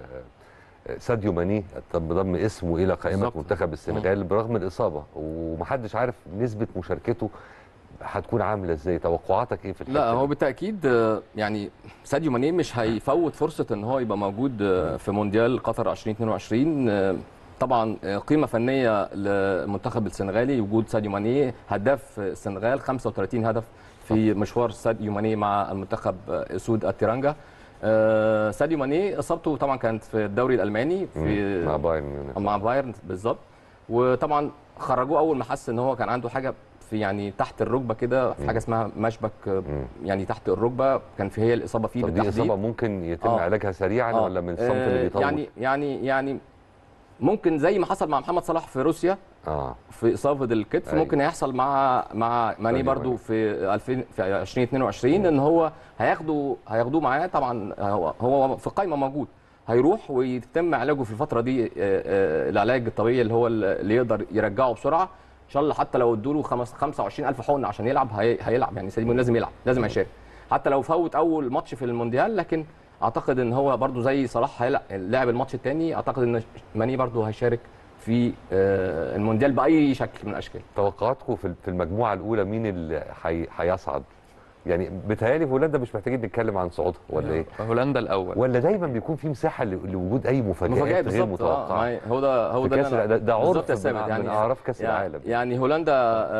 ساديو ماني، تم ضم اسمه الى قائمه بالزبط. منتخب السنغال برغم الاصابه، ومحدش عارف نسبه مشاركته هتكون عامله ازاي. توقعاتك ايه في الحته؟ لا هو بالتاكيد يعني ساديو ماني مش هيفوت فرصه ان هو يبقى موجود في مونديال قطر ألفين واثنين وعشرين. طبعا قيمه فنيه للمنتخب السنغالي وجود ساديو ماني، هداف السنغال خمسة وثلاثين هدف في مشوار ساديو ماني مع المنتخب اسود التيرانجا. آه ساديو ماني اصابته طبعا كانت في الدوري الالماني في مع بايرن مع بايرن بالظبط، وطبعا خرجوه اول ما حس ان هو كان عنده حاجه في يعني تحت الركبه كده، في حاجه اسمها مشبك مم. يعني تحت الركبه، كان في هي الاصابه فيه بالتحديد. دي اصابه ممكن يتم آه. علاجها سريعا آه. ولا من الصنف آه اللي بيطول؟ يعني يعني يعني ممكن زي ما حصل مع محمد صلاح في روسيا اه في اصابه الكتف، أيوة. ممكن هيحصل مع مع ماني برضو في ألفين في ألفين واثنين وعشرين، ان هو هياخدوا هياخدوه معاه. طبعا هو هو في القائمه موجود، هيروح ويتم علاجه في الفتره دي آه، آه، العلاج الطبيعي اللي هو اللي يقدر يرجعه بسرعه ان شاء الله. حتى لو ادوا له خمسة وعشرين ألف حقن عشان يلعب هي... هيلعب يعني. ساديو ماني لازم يلعب، لازم هيشارك حتى لو فوت اول ماتش في المونديال. لكن اعتقد ان هو برده زي صلاح هيلعب لعب الماتش الثاني، اعتقد ان ماني برده هيشارك في آه، المونديال باي شكل من الاشكال. توقعاتكم في في المجموعه الاولى مين اللي هيصعد؟ يعني بيتهيألي في هولندا مش محتاجين نتكلم عن صعودها ولا ايه؟ هولندا الاول ولا دايما بيكون في مساحه لوجود اي مفاجآت, مفاجآت غير متوقعه؟ آه هو ده هو ده ده ده, ده عرف من, يعني من اعراف كاس يعني العالم. يعني هولندا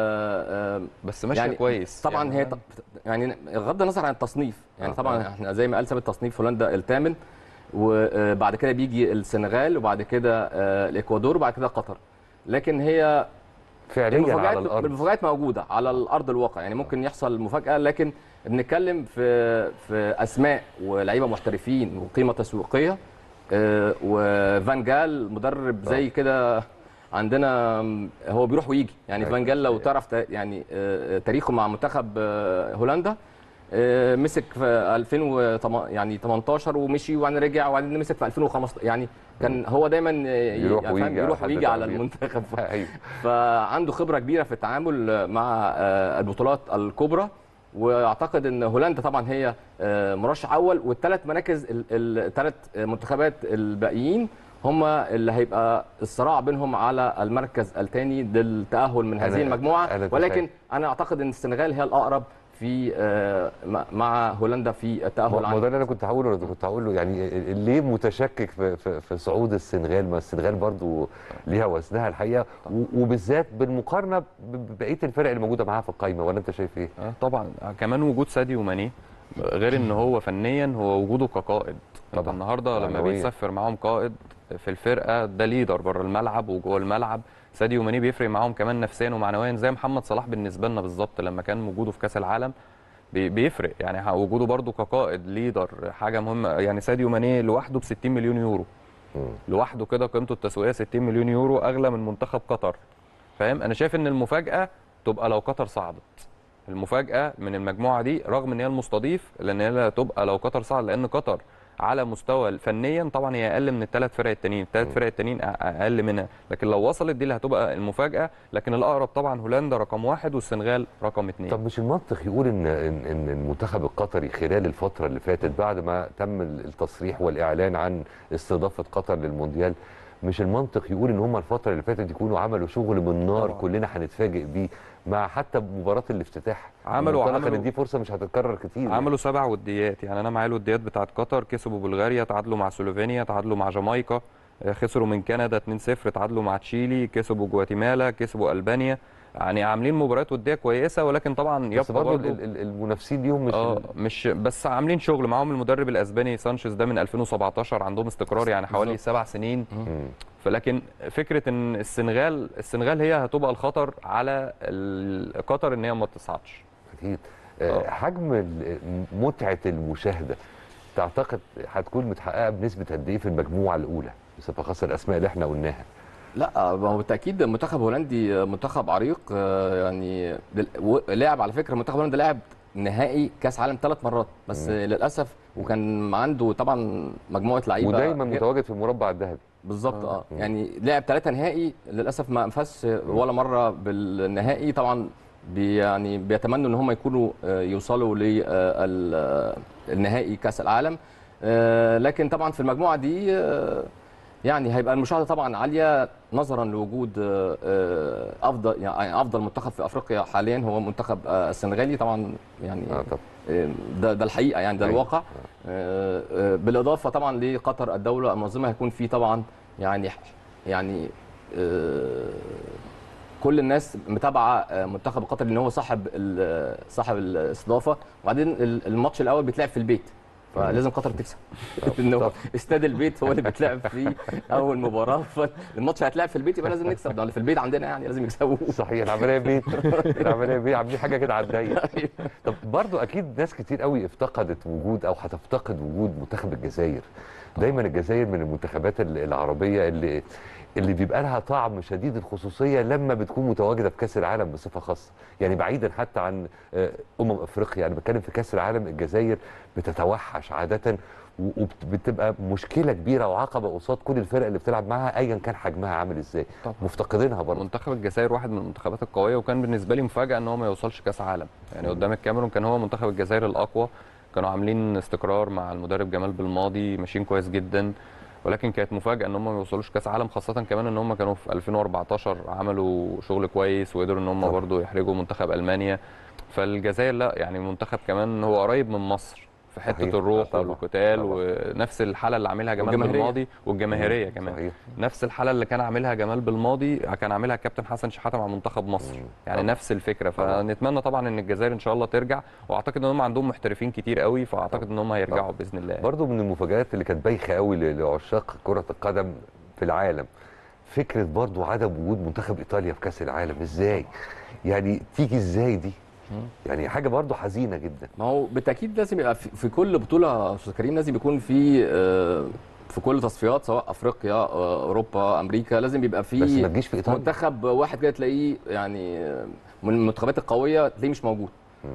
آه آه بس ماشيه يعني كويس طبعا. يعني هي يعني بغض النظر عن التصنيف يعني آه طبعا آه. احنا زي ما قال ثابت تصنيف هولندا الثامن، وبعد كده بيجي السنغال وبعد كده آه الاكوادور وبعد كده قطر. لكن هي فعليا على الارض المفاجآت موجوده على الارض الواقع يعني. ممكن يحصل مفاجاه، لكن بنتكلم في في اسماء ولاعيبه محترفين وقيمه تسويقيه. آه وفان جال مدرب زي كده عندنا، هو بيروح ويجي يعني. فان جال لو تعرف يعني آه تاريخه مع منتخب آه هولندا، آه مسك في ألفين وتمنتاشر ومشي وبعدين رجع وبعدين مسك في ألفين وخمستاشر يعني. كان هو دايما يروح يعني ويجي, يروح ويجي على المنتخب. فعنده خبره كبيره في التعامل مع آه البطولات الكبرى. واعتقد ان هولندا طبعا هي مرشح اول، والثلاث مراكز الثلاث منتخبات الباقيين هم اللي هيبقى الصراع بينهم على المركز الثاني للتاهل من هذه المجموعه. ولكن انا اعتقد ان السنغال هي الاقرب في مع هولندا في التاهل. ما ده اللي انا كنت هقوله كنت هقول له يعني ليه متشكك في, في, في صعود السنغال؟ ما السنغال برضو ليها وزنها الحقيقه، وبالذات بالمقارنه ببقيه الفرق اللي موجوده معاها في القائمه. ولا انت شايف ايه؟ طبعا كمان وجود ساديو ماني غير ان هو فنيا، هو وجوده كقائد. طبعا النهارده لما بيسافر معاهم قائد في الفرقه ده ليدر بره الملعب وجوه الملعب. ساديو ماني بيفرق معاهم كمان نفسيا ومعنويا زي محمد صلاح بالنسبه لنا بالظبط لما كان وجوده في كاس العالم بيفرق يعني. وجوده برده كقائد ليدر حاجه مهمه يعني. ساديو ماني لوحده ب ستين مليون يورو لوحده كده، قيمته التسويقيه ستين مليون يورو، اغلى من منتخب قطر. فاهم؟ انا شايف ان المفاجاه تبقى لو قطر صعدت. المفاجاه من المجموعه دي رغم ان هي المستضيف، لان هي تبقى لو قطر صعد، لان قطر على مستوى فنيا طبعا هي اقل من الثلاث فرق التانيين، الثلاث فرق التانيين اقل منها، لكن لو وصلت دي اللي هتبقى المفاجاه. لكن الاقرب طبعا هولندا رقم واحد والسنغال رقم اثنين. طب مش المنطق يقول ان ان المنتخب القطري خلال الفتره اللي فاتت بعد ما تم التصريح والاعلان عن استضافه قطر للمونديال، مش المنطق يقول ان هم الفتره اللي فاتت يكونوا عملوا شغل من نار طبعا. كلنا هنتفاجئ بيه مع حتى مباراه الافتتاح؟ عملوا عملوا دي فرصه مش هتتكرر كتير. عملوا يعني. سبع وديات يعني. انا معايا الوديات بتاعت قطر، كسبوا بلغاريا، تعادلوا مع سلوفينيا، تعادلوا مع جامايكا، خسروا من كندا اتنين صفر، تعادلوا مع تشيلي، كسبوا جواتيمالا، كسبوا البانيا. يعني عاملين مباريات وديه كويسه، ولكن طبعا بس برضه المنافسين ليهم مش اه مش بس عاملين شغل معاهم. المدرب الاسباني سانشيز ده من ألفين وسبعتاشر عندهم استقرار يعني حوالي سبع سنين. فلكن فكره ان السنغال السنغال هي هتبقى الخطر على قطر ان هي ما تصعدش. اكيد. آه. حجم متعه المشاهده تعتقد هتكون متحققه بنسبه قد ايه في المجموعه الاولى بصفه خاصه الاسماء اللي احنا قلناها؟ لا هو بالتاكيد المنتخب الهولندي منتخب عريق يعني. لعب على فكره المنتخب الهولندي لعب نهائي كاس عالم ثلاث مرات بس مم. للاسف، وكان عنده طبعا مجموعه لعيبه ودايما متواجد في المربع الذهبي بالظبط. اه يعني لعب ثلاثه نهائي للاسف ما فاز ولا مره بالنهائي. طبعا بي يعني بيتمنوا ان هم يكونوا يوصلوا للنهائي كاس العالم، لكن طبعا في المجموعه دي يعني هيبقى المشاهده طبعا عاليه نظرا لوجود افضل يعني افضل منتخب في افريقيا حاليا هو منتخب السنغالي طبعا يعني. ده ده الحقيقه يعني ده الواقع. بالاضافه طبعا لقطر الدوله المنظمه هيكون في طبعا يعني يعني كل الناس متابعه منتخب قطر لان هو صاحب صاحب الاستضافه. وبعدين الماتش الاول بيتلعب في البيت فلازم قطر تكسب. انه استاد البيت هو اللي بيتلعب فيه اول مباراه، فالماتش هيتلعب في البيت يبقى لازم نكسب. ده في البيت عندنا يعني لازم يكسبوا. صحيح. العمليه بيت العمليه بيت عاملين حاجه كده على الضيق. طب برضو اكيد ناس كتير قوي افتقدت وجود او هتفتقد وجود منتخب الجزائر. دايما الجزائر من المنتخبات العربيه اللي اللي بيبقى لها طعم شديد الخصوصيه لما بتكون متواجده في كاس العالم بصفه خاصه، يعني بعيدا حتى عن امم افريقيا. انا بتكلم في كاس العالم الجزائر بتتوحد بتوحش عاده، وبتبقى مشكله كبيره وعقبه قصاد كل الفرق اللي بتلعب معاها ايا كان حجمها عامل ازاي. طبعا مفتقدينها برضه. منتخب الجزائر واحد من المنتخبات القويه، وكان بالنسبه لي مفاجاه ان هو ما يوصلش كاس عالم. يعني مم. قدام الكاميرون كان هو منتخب الجزائر الاقوى، كانوا عاملين استقرار مع المدرب جمال بالماضي، ماشيين كويس جدا، ولكن كانت مفاجاه ان هم ما يوصلوش كاس عالم، خاصه كمان ان هم كانوا في ألفين وأربعتاشر عملوا شغل كويس وقدروا ان هم برضه يحرجوا منتخب المانيا. فالجزائر لا يعني منتخب كمان هو قريب من مصر في حته صحيح. الروح والقتال، ونفس الحاله اللي عاملها جمال بالماضي والجماهيريه مم. كمان صحيح. نفس الحاله اللي كان عاملها جمال بالماضي كان عاملها الكابتن حسن شحاته مع منتخب مصر مم. يعني طبعا. نفس الفكره. فنتمنى طبعا ان الجزائر ان شاء الله ترجع، واعتقد ان هم عندهم محترفين كتير قوي، فاعتقد ان هم هيرجعوا باذن الله. برضو من المفاجآت اللي كانت بايخه قوي لعشاق كره القدم في العالم فكره برضو عدم وجود منتخب ايطاليا في كاس العالم. ازاي يعني تيجي ازاي دي؟ يعني حاجه برضو حزينه جدا. ما هو بالتاكيد لازم يبقى في كل بطوله استاذ كريم لازم يكون في في كل تصفيات سواء افريقيا اوروبا امريكا لازم يبقى في بس ما تجيش في ايطاليا منتخب واحد كده تلاقيه يعني من المنتخبات القويه تلاقيه مش موجود.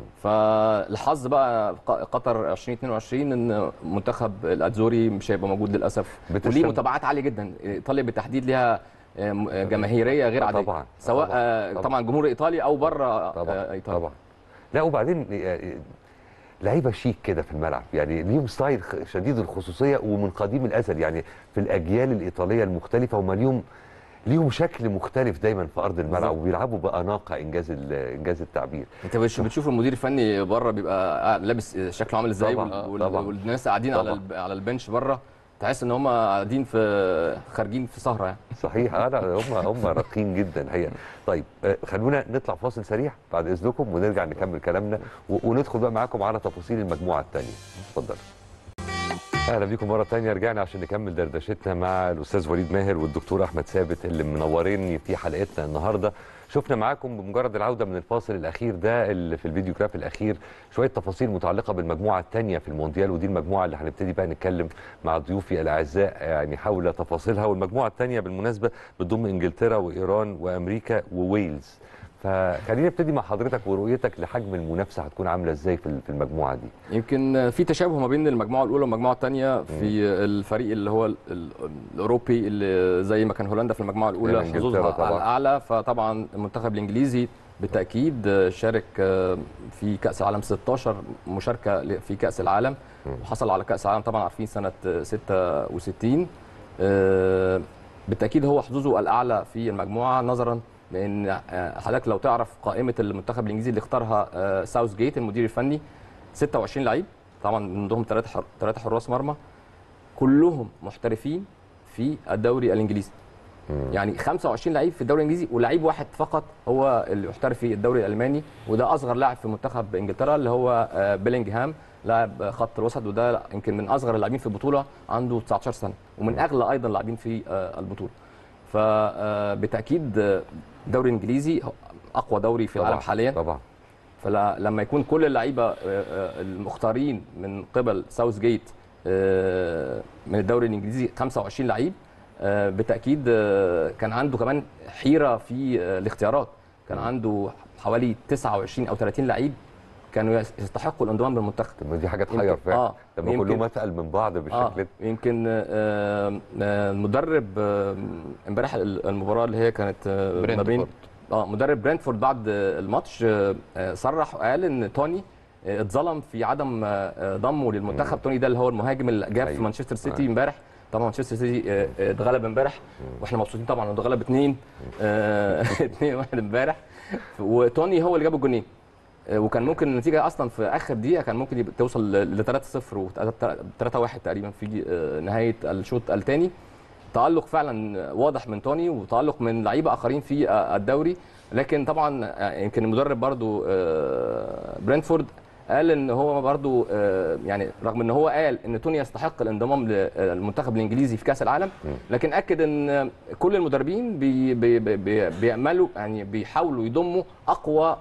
فالحظ بقى قطر ألفين واثنين وعشرين ان منتخب الاتزوري مش هيبقى موجود للاسف، وليه متابعات عاليه جدا. ايطاليا بالتحديد ليها جماهيريه غير عاديه طبعا سواء طبعا, طبعا جمهور ايطاليا او بره ايطاليا طبعا. لا وبعدين لعيبه شيك كده في الملعب، يعني ليهم ستايل شديد الخصوصيه ومن قديم الازل، يعني في الاجيال الايطاليه المختلفه هم ليهم ليهم شكل مختلف دايما في ارض الملعب وبيلعبوا باناقه انجاز انجاز التعبير. انت مش بتشوف المدير الفني بره بيبقى لابس شكله عامل ازاي والناس قاعدين على على البنش بره تحس ان هم قاعدين في خارجين في سهره يعني. صحيح انا هم هم راقيين جدا الحقيقه. طيب خلونا نطلع فاصل سريع بعد اذنكم ونرجع نكمل كلامنا وندخل بقى معاكم على تفاصيل المجموعه الثانيه. اتفضل. اهلا بيكم مره ثانيه، رجعنا عشان نكمل دردشتنا مع الاستاذ وليد ماهر والدكتور احمد ثابت اللي منوريني في حلقتنا النهارده. شفنا معاكم بمجرد العوده من الفاصل الاخير ده اللي في الفيديو جراف الاخير شويه تفاصيل متعلقه بالمجموعه الثانيه في المونديال، ودي المجموعه اللي هنبتدي بقى نتكلم مع ضيوفي الاعزاء يعني حول تفاصيلها. والمجموعه الثانيه بالمناسبه بتضم انجلترا وايران وامريكا وويلز. فخلينا نبتدي مع حضرتك ورؤيتك لحجم المنافسه هتكون عامله ازاي في المجموعه دي. يمكن في تشابه ما بين المجموعه الاولى والمجموعه الثانيه في الفريق اللي هو الاوروبي اللي زي ما كان هولندا في المجموعه الاولى حظوظها على الاعلى. فطبعا المنتخب الانجليزي بالتاكيد شارك في كاس العالم ستاشر مشاركه في كاس العالم وحصل على كاس العالم طبعا عارفين سنه ستة وستين. بالتاكيد هو حظوظه الاعلى في المجموعه نظرا لان حضرتك لو تعرف قائمه المنتخب الانجليزي اللي اختارها ساوث جيت المدير الفني ستة وعشرين لعيب طبعا منهم ثلاثه ثلاثه حراس مرمى كلهم محترفين في الدوري الانجليزي. يعني خمسة وعشرين لعيب في الدوري الانجليزي ولعيب واحد فقط هو اللي محترف في الدوري الالماني، وده اصغر لاعب في منتخب انجلترا اللي هو بيلينغهام لاعب خط الوسط، وده يمكن من اصغر اللاعبين في البطوله عنده تسعتاشر سنه ومن اغلى ايضا اللاعبين في البطوله. فبالتاكيد الدوري الانجليزي اقوى دوري في العالم حاليا طبعا. فلما يكون كل اللعيبه المختارين من قبل ساوث جيت من الدوري الانجليزي خمسة وعشرين لعيب بالتاكيد كان عنده كمان حيره في الاختيارات. كان عنده حوالي تسعة وعشرين او ثلاثين لعيب كانوا يستحقوا الانضمام للمنتخب. طب دي حاجه تحير فعلا آه لما كلهم اتقل من بعض بالشكل آه ده. يمكن آه المدرب امبارح آه المباراه اللي هي كانت ما بين اه مدرب برنتفورد بعد الماتش آه صرح وقال ان توني آه اتظلم في عدم آه ضمه للمنتخب. توني ده اللي هو المهاجم اللي جاب في مانشستر سيتي امبارح. طبعا مانشستر سيتي اتغلب امبارح واحنا مبسوطين طبعا انه اتغلب اتنين اتنين واحد امبارح، وتوني هو اللي جاب الجونين وكان ممكن النتيجه اصلا في اخر دقيقه كان ممكن توصل ل ثلاثة صفر و ثلاثة واحد تقريبا في نهايه الشوط الثاني. تالق فعلا واضح من توني وتالق من لعيبه اخرين في الدوري. لكن طبعا يمكن المدرب برضو برنتفورد قال ان هو برضو يعني رغم ان هو قال ان توني يستحق الانضمام للمنتخب الانجليزي في كاس العالم، لكن اكد ان كل المدربين بي بي بي بيعملوا يعني بيحاولوا يضموا اقوى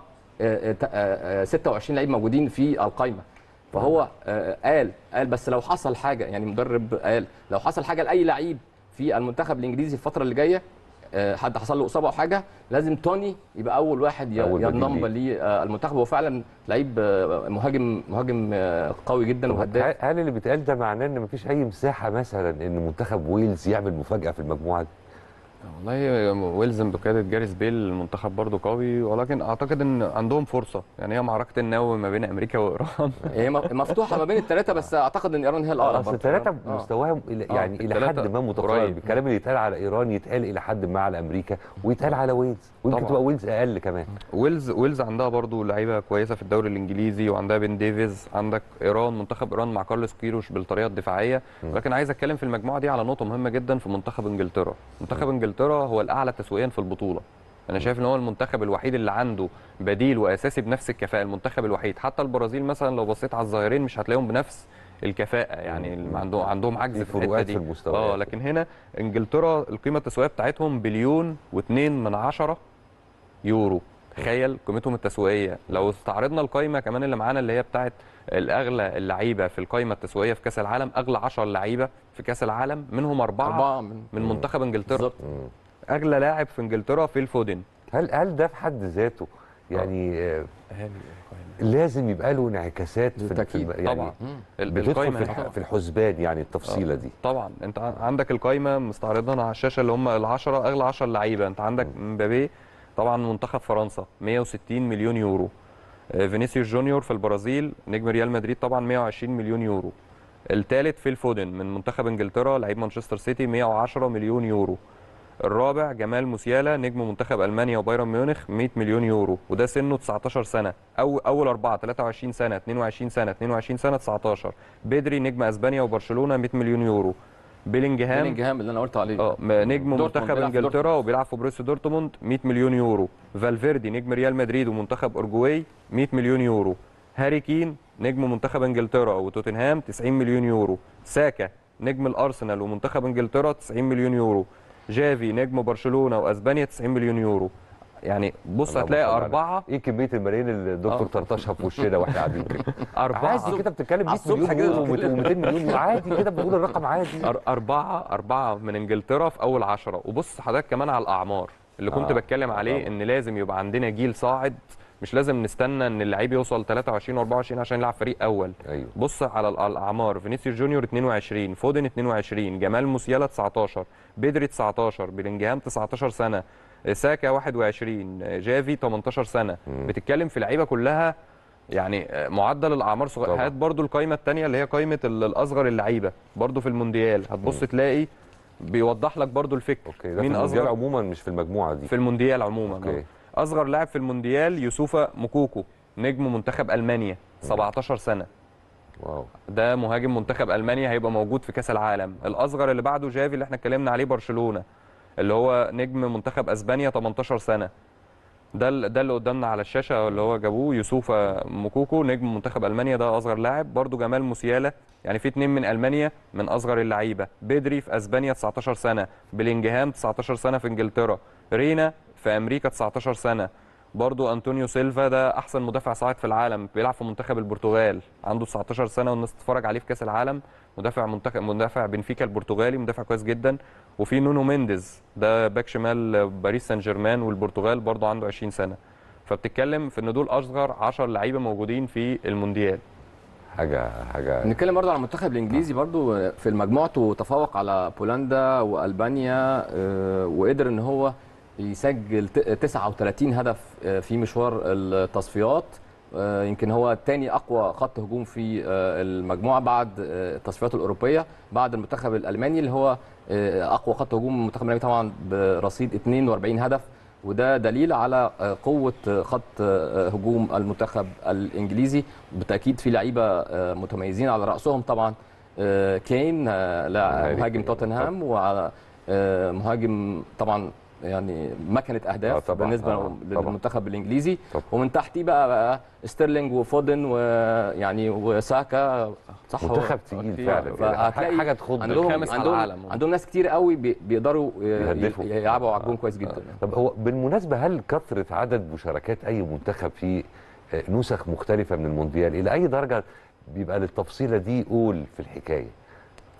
ستة وعشرين لعيب موجودين في القائمه. فهو قال قال بس لو حصل حاجه يعني مدرب قال لو حصل حاجه لاي لعيب في المنتخب الانجليزي الفتره اللي جايه حد حصل له اصابه او حاجه لازم توني يبقى اول واحد ينضم للمنتخب. هو فعلا لعيب مهاجم مهاجم قوي جدا وهداف. هل اللي بيتقال ده معناه ان مفيش اي مساحه مثلا ان منتخب ويلز يعمل مفاجاه في المجموعه دي؟ والله ويلز بقياده جاريث بيل المنتخب برضو قوي، ولكن اعتقد ان عندهم فرصه. يعني هي معركه النووي ما بين امريكا وايران هي مفتوحه ما بين الثلاثه، بس اعتقد ان ايران هي الاقرب. اصل الثلاثه مستواهم يعني الى حد ما متقارب. الكلام اللي يتقال على ايران يتقال الى حد ما على امريكا ويتقال على ويلز، ويمكن تبقى ويلز اقل كمان. ويلز ويلز عندها برضو لعيبه كويسه في الدوري الانجليزي، وعندها بن ديفيز. عندك ايران، منتخب ايران مع كارلوس كيروش بالطريقه الدفاعيه. ولكن عايز اتكلم في المجموعه دي على نقطه مهمه جدا في منتخب انجلترا. منتخب انجلترا هو الاعلى تسويقيا في البطوله. انا شايف ان هو المنتخب الوحيد اللي عنده بديل واساسي بنفس الكفاءه، المنتخب الوحيد. حتى البرازيل مثلا لو بصيت على الظاهرين مش هتلاقيهم بنفس الكفاءه، يعني عندهم عندهم عجز في الحته دي. في المستوى اه لكن هنا انجلترا القيمه التسويقيه بتاعتهم بليون واثنين من عشرة يورو. تخيل قيمتهم التسويقيه. لو استعرضنا القائمه كمان اللي معانا اللي هي بتاعت الاغلى اللعيبه في القائمه التسويقيه في كاس العالم، اغلى عشرة لعيبه في كاس العالم منهم اربعه, أربعة من, من منتخب انجلترا. بالظبط. اغلى لاعب في انجلترا فيل فودن. هل هل ده في حد ذاته يعني آه لازم يبقى له انعكاسات في, في يعني طبعا بتدخل في, في الحسبان يعني التفصيله دي؟ طبعا. انت عندك القائمه مستعرضينها على الشاشه اللي هم العشرة اغلى عشرة لعيبه. انت عندك مبابي طبعا منتخب فرنسا مية وستين مليون يورو. فينيسيوس جونيور في البرازيل نجم ريال مدريد طبعا مية وعشرين مليون يورو. الثالث فيل فودن من منتخب انجلترا لعيب مانشستر سيتي مية وعشرة مليون يورو. الرابع جمال موسيالا نجم منتخب المانيا وبايرن ميونخ مية مليون يورو، وده سنه تسعتاشر سنه. او اول اربعه تلاتة وعشرين سنه اتنين وعشرين سنه اتنين وعشرين سنه تسعتاشر. بدري نجم اسبانيا وبرشلونه مية مليون يورو. بيلينجهام بيلينجهام اللي انا قلت عليه اه نجم منتخب انجلترا وبيلعب في بروسيا دورتموند مية مليون يورو. فالفيردي نجم ريال مدريد ومنتخب اورجواي مية مليون يورو. هاري كين نجم منتخب انجلترا وتوتنهام تسعين مليون يورو. ساكا نجم الارسنال ومنتخب انجلترا تسعين مليون يورو. جافي نجم برشلونه واسبانيا تسعين مليون يورو. يعني بص هتلاقي اربعه. ايه كميه الملايين اللي الدكتور طرطشها في وشنا واحنا قاعدين كده؟ اربعه عادي كده بتتكلم مية مليون يورو ومئتين مليون يورو عادي كده بنقول الرقم عادي. اربعه اربعه من انجلترا في اول عشرة. وبص حضرتك كمان على الاعمار اللي كنت آه. بتكلم عليه ان لازم يبقى عندنا جيل صاعد، مش لازم نستنى ان اللعيب يوصل تلاتة وعشرين واربعة وعشرين عشان يلعب فريق اول. أيوه. بص على الاعمار، فينيسيوس جونيور اتنين وعشرين، فودن اتنين وعشرين، جمال موسيالا تسعتاشر، بدري تسعتاشر، بيلينجهام تسعتاشر سنه، ساكا واحد وعشرين، جافي تمنتاشر سنه. مم. بتتكلم في لعيبه كلها يعني معدل الاعمار صغير. هات برضو القائمه الثانيه اللي هي قائمه الاصغر اللعيبه برضو في المونديال، هتبص مم. تلاقي بيوضح لك برضو الفكر. اوكي ده مين في المونديال عموما مش في المجموعه دي؟ في المونديال عموما. أوكي. اصغر لاعب في المونديال يوسوفا موكوكو نجم منتخب المانيا سبعتاشر سنه. واو. ده مهاجم منتخب المانيا هيبقى موجود في كاس العالم. الاصغر اللي بعده جافي اللي احنا اتكلمنا عليه برشلونه، اللي هو نجم منتخب اسبانيا تمنتاشر سنه. ده ده اللي قدامنا على الشاشه اللي هو جابوه يوسوفا موكوكو نجم منتخب المانيا، ده اصغر لاعب. برده جمال موسيالا، يعني في اتنين من المانيا من اصغر اللعيبه. بدري في اسبانيا تسعتاشر سنه، بيلينجهام تسعتاشر سنه في انجلترا، رينا في امريكا تسعتاشر سنه. برضو انطونيو سيلفا ده احسن مدافع صاعد في العالم، بيلعب في منتخب البرتغال، عنده تسعتاشر سنه والناس تتفرج عليه في كاس العالم. مدافع منتخب مدافع بنفيكا البرتغالي، مدافع كويس جدا. وفي نونو مينديز ده باك شمال باريس سان جيرمان والبرتغال، برضو عنده عشرين سنه. فبتتكلم في ان دول اصغر عشرة لعيبه موجودين في المونديال. حاجه حاجه نتكلم برضو على المنتخب الانجليزي. برضو في مجموعته تفوق على بولندا والبانيا، وقدر ان هو يسجل تسعة وتلاتين هدف في مشوار التصفيات. يمكن هو ثاني اقوى خط هجوم في المجموعه بعد التصفيات الاوروبيه، بعد المنتخب الالماني اللي هو اقوى خط هجوم. المنتخب الالماني طبعا برصيد اتنين واربعين هدف، وده دليل على قوه خط هجوم المنتخب الانجليزي. بالتاكيد في لعيبه متميزين على راسهم طبعا كين مهاجم توتنهام، وعلى مهاجم طبعا يعني مكنه اهداف طبعًا بالنسبه طبعًا للمنتخب طبعًا الانجليزي. طبعًا. ومن تحتيه بقى, بقى ستيرلينج وفودن ويعني وساكا، صح؟ منتخب تقيل فعلا، فهتلاقي حاجه تخض. عندهم عندهم, عندهم ناس كتير قوي بيقدروا يلعبوا على الجون كويس جدا. طب هو بالمناسبه هل كثره عدد مشاركات اي منتخب في نسخ مختلفه من المونديال الى اي درجه بيبقى للتفصيله دي قول في الحكايه؟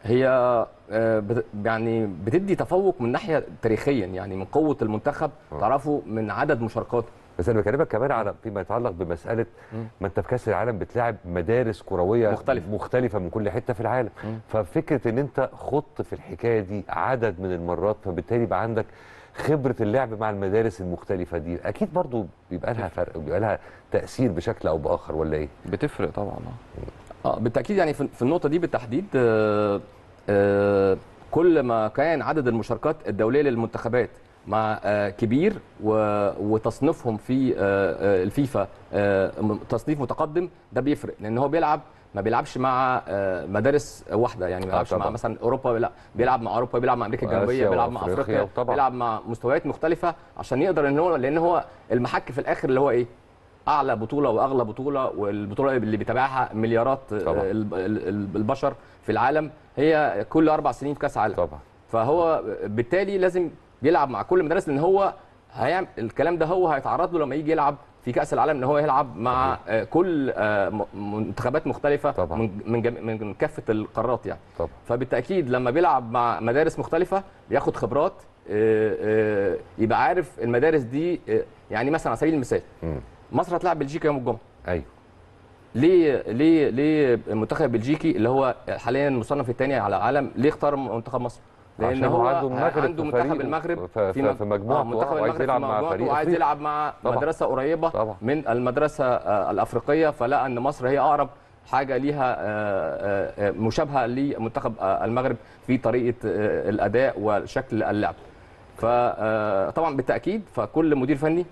هي يعني بتدي تفوق من ناحيه تاريخيا، يعني من قوه المنتخب تعرفوا من عدد مشاركاته. بس انا بكلمك كمان على فيما يتعلق بمساله ما انت في كاس العالم بتلاعب مدارس كرويه مختلفة. مختلفه من كل حته في العالم، مم. ففكره ان انت خضت في الحكايه دي عدد من المرات، فبالتالي يبقى عندك خبره اللعب مع المدارس المختلفه دي، اكيد برضو بيبقى لها فرق وبيبقى لها تاثير بشكل او باخر، ولا ايه؟ بتفرق طبعا. اه بالتاكيد. يعني في النقطه دي بالتحديد آه آه كل ما كان عدد المشاركات الدوليه للمنتخبات مع آه كبير وتصنيفهم في آه الفيفا آه تصنيف متقدم، ده بيفرق، لان هو بيلعب ما بيلعبش مع آه مدارس واحده، يعني ما بيلعبش آه مع مثلا اوروبا، لا بيلعب مع اوروبا، بيلعب مع امريكا الجنوبيه، بيلعب مع افريقيا، بيلعب مع مستويات مختلفه عشان يقدر ان هو، لان هو المحك في الاخر اللي هو ايه؟ اعلى بطوله واغلى بطوله، والبطوله اللي بيتابعها مليارات طبعا. البشر في العالم، هي كل اربع سنين في كاس عالم طبعا. فهو بالتالي لازم بيلعب مع كل المدارس، لان هو هيعمل الكلام ده، هو هيتعرض له لما يجي يلعب في كاس العالم، ان هو يلعب مع طبعا. كل منتخبات مختلفه طبعا. من من كافه القارات يعني طبعا. فبالتاكيد لما بيلعب مع مدارس مختلفه بياخد خبرات، يبقى عارف المدارس دي. يعني مثلا على سبيل المثال م. مصر هتلعب بلجيكا يوم الجمعه. ايوه. ليه ليه ليه المنتخب البلجيكي اللي هو حاليا المصنف الثاني على العالم ليه اختار منتخب مصر؟ لان هو عنده المغرب عنده منتخب المغرب في, في, في مجموعته، منتخب المغرب يلعب مع فريق وعايز يلعب مع طبعا. مدرسه قريبه طبعا. من المدرسه الافريقيه، فلقى ان مصر هي اقرب حاجه ليها مشابهه لمنتخب المغرب في طريقه الاداء وشكل اللعب. فطبعا بالتاكيد فكل مدير فني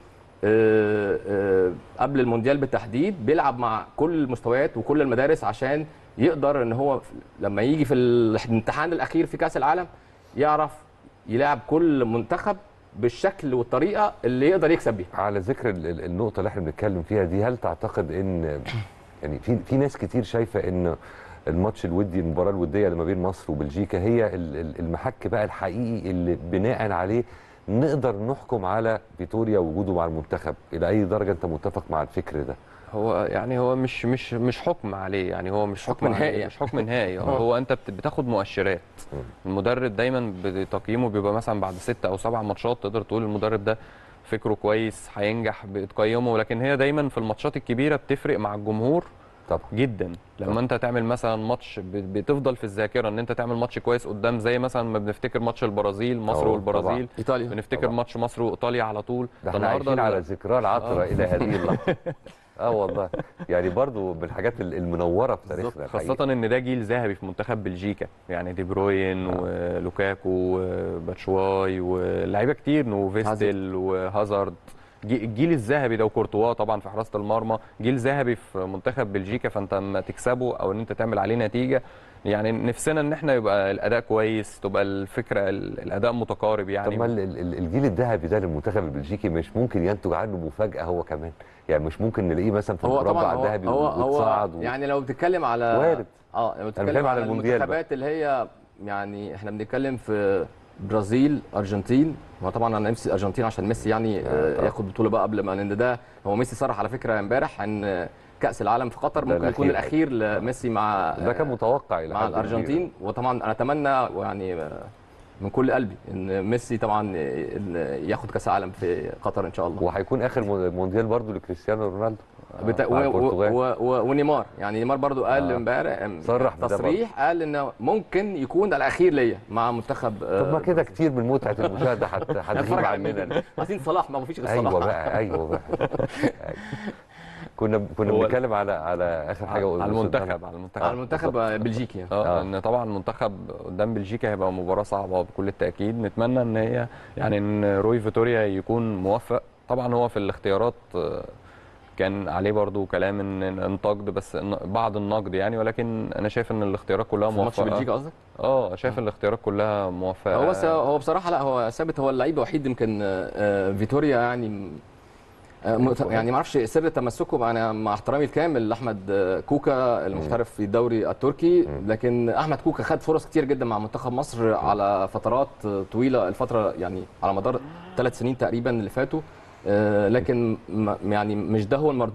قبل المونديال بالتحديد بيلعب مع كل المستويات وكل المدارس، عشان يقدر ان هو لما يجي في الامتحان الاخير في كاس العالم يعرف يلعب كل منتخب بالشكل والطريقه اللي يقدر يكسب بيها. على ذكر النقطه اللي احنا بنتكلم فيها دي، هل تعتقد ان يعني في في ناس كتير شايفه ان الماتش الودي، المباراه الوديه اللي ما بين مصر وبلجيكا هي المحك بقى الحقيقي اللي بناء عليه نقدر نحكم على فيتوريا وجوده مع المنتخب؟ الى اي درجه انت متفق مع الفكر ده؟ هو يعني هو مش مش مش حكم عليه، يعني هو مش حكم نهائي يعني. مش حكم نهائي. هو انت بتاخد مؤشرات. المدرب دايما بتقييمه بيبقى مثلا بعد ستة او سبع ماتشات تقدر تقول المدرب ده فكره كويس هينجح، بتقيمه. لكن هي دايما في الماتشات الكبيره بتفرق مع الجمهور طبعا جدا. لما طبعا. انت تعمل مثلا ماتش بتفضل في الذاكره ان انت تعمل ماتش كويس قدام، زي مثلا ما بنفتكر ماتش البرازيل، مصر والبرازيل، ايطاليا، بنفتكر طبعا. ماتش مصر وايطاليا على طول. ده احنا عايشين على ذكرى العطره الى هذه اللحظه. اه والله يعني برضو من الحاجات المنوره في تاريخنا، خاصه ان ده جيل ذهبي في منتخب بلجيكا، يعني دي بروين آه. ولوكاكو وباتشواي ولاعيبه كتير، نوفيستل وهازارد، الجيل الذهبي ده، وكورتوا طبعا في حراسه المرمى، جيل ذهبي في منتخب بلجيكا. فانت لما تكسبه او ان انت تعمل عليه نتيجه، يعني نفسنا ان احنا يبقى الاداء كويس، تبقى الفكره الاداء متقارب يعني. طب ما الجيل الذهبي ده للمنتخب البلجيكي مش ممكن ينتج عنه مفاجاه هو كمان؟ يعني مش ممكن نلاقيه مثلا في المربع الذهبي وتصعد و... يعني لو بتتكلم على وارد. اه لو بتتكلم على المنتخبات اللي هي يعني احنا بنتكلم في برازيل، ارجنتين. وطبعا انا نفسي الارجنتين عشان ميسي يعني آه ياخد بطوله بقى قبل ما، لان ده هو ميسي صرح على فكره امبارح ان كاس العالم في قطر ممكن يكون الاخير لميسي مع ده كان متوقع الى مع الارجنتين. وطبعا انا اتمنى يعني من كل قلبي ان ميسي طبعا ياخد كاس العالم في قطر ان شاء الله. وهيكون اخر مونديال برضو لكريستيانو رونالدو بتا... و... و... و... ونيمار. يعني نيمار برضو قال امبارح آه. صرح تصريح قال انه ممكن يكون الاخير ليا مع منتخب. طب ما كده كتير من متعه المشاهده هتغيب عننا. عايزين صلاح، ما فيش غير صلاح. ايوه بقى ايوه بقى كنا كنا بنتكلم على على اخر حاجه على المنتخب على المنتخب على المنتخب بلجيكي يعني. اه ان طبعا المنتخب قدام بلجيكا هيبقى مباراه صعبه بكل التاكيد. نتمنى ان هي يعني ان روي فيتوريا يكون موفق. طبعا هو في الاختيارات كان عليه برضو كلام ان انتقد، بس بعض النقد يعني، ولكن انا شايف ان الاختيارات كلها موفقه. ماتش بلجيكا قصدك؟ اه شايف ان الاختيارات كلها موفقه. هو بس هو بصراحه لا، هو ثابت، هو اللعيب الوحيد يمكن فيتوريا يعني يعني ما اعرفش سر تمسكه. انا مع احترامي الكامل لاحمد كوكا المحترف في الدوري التركي، لكن احمد كوكا خد فرص كتير جدا مع منتخب مصر على فترات طويله، الفتره يعني على مدار ثلاث سنين تقريبا اللي فاتوا، لكن يعني مش ده هو المردود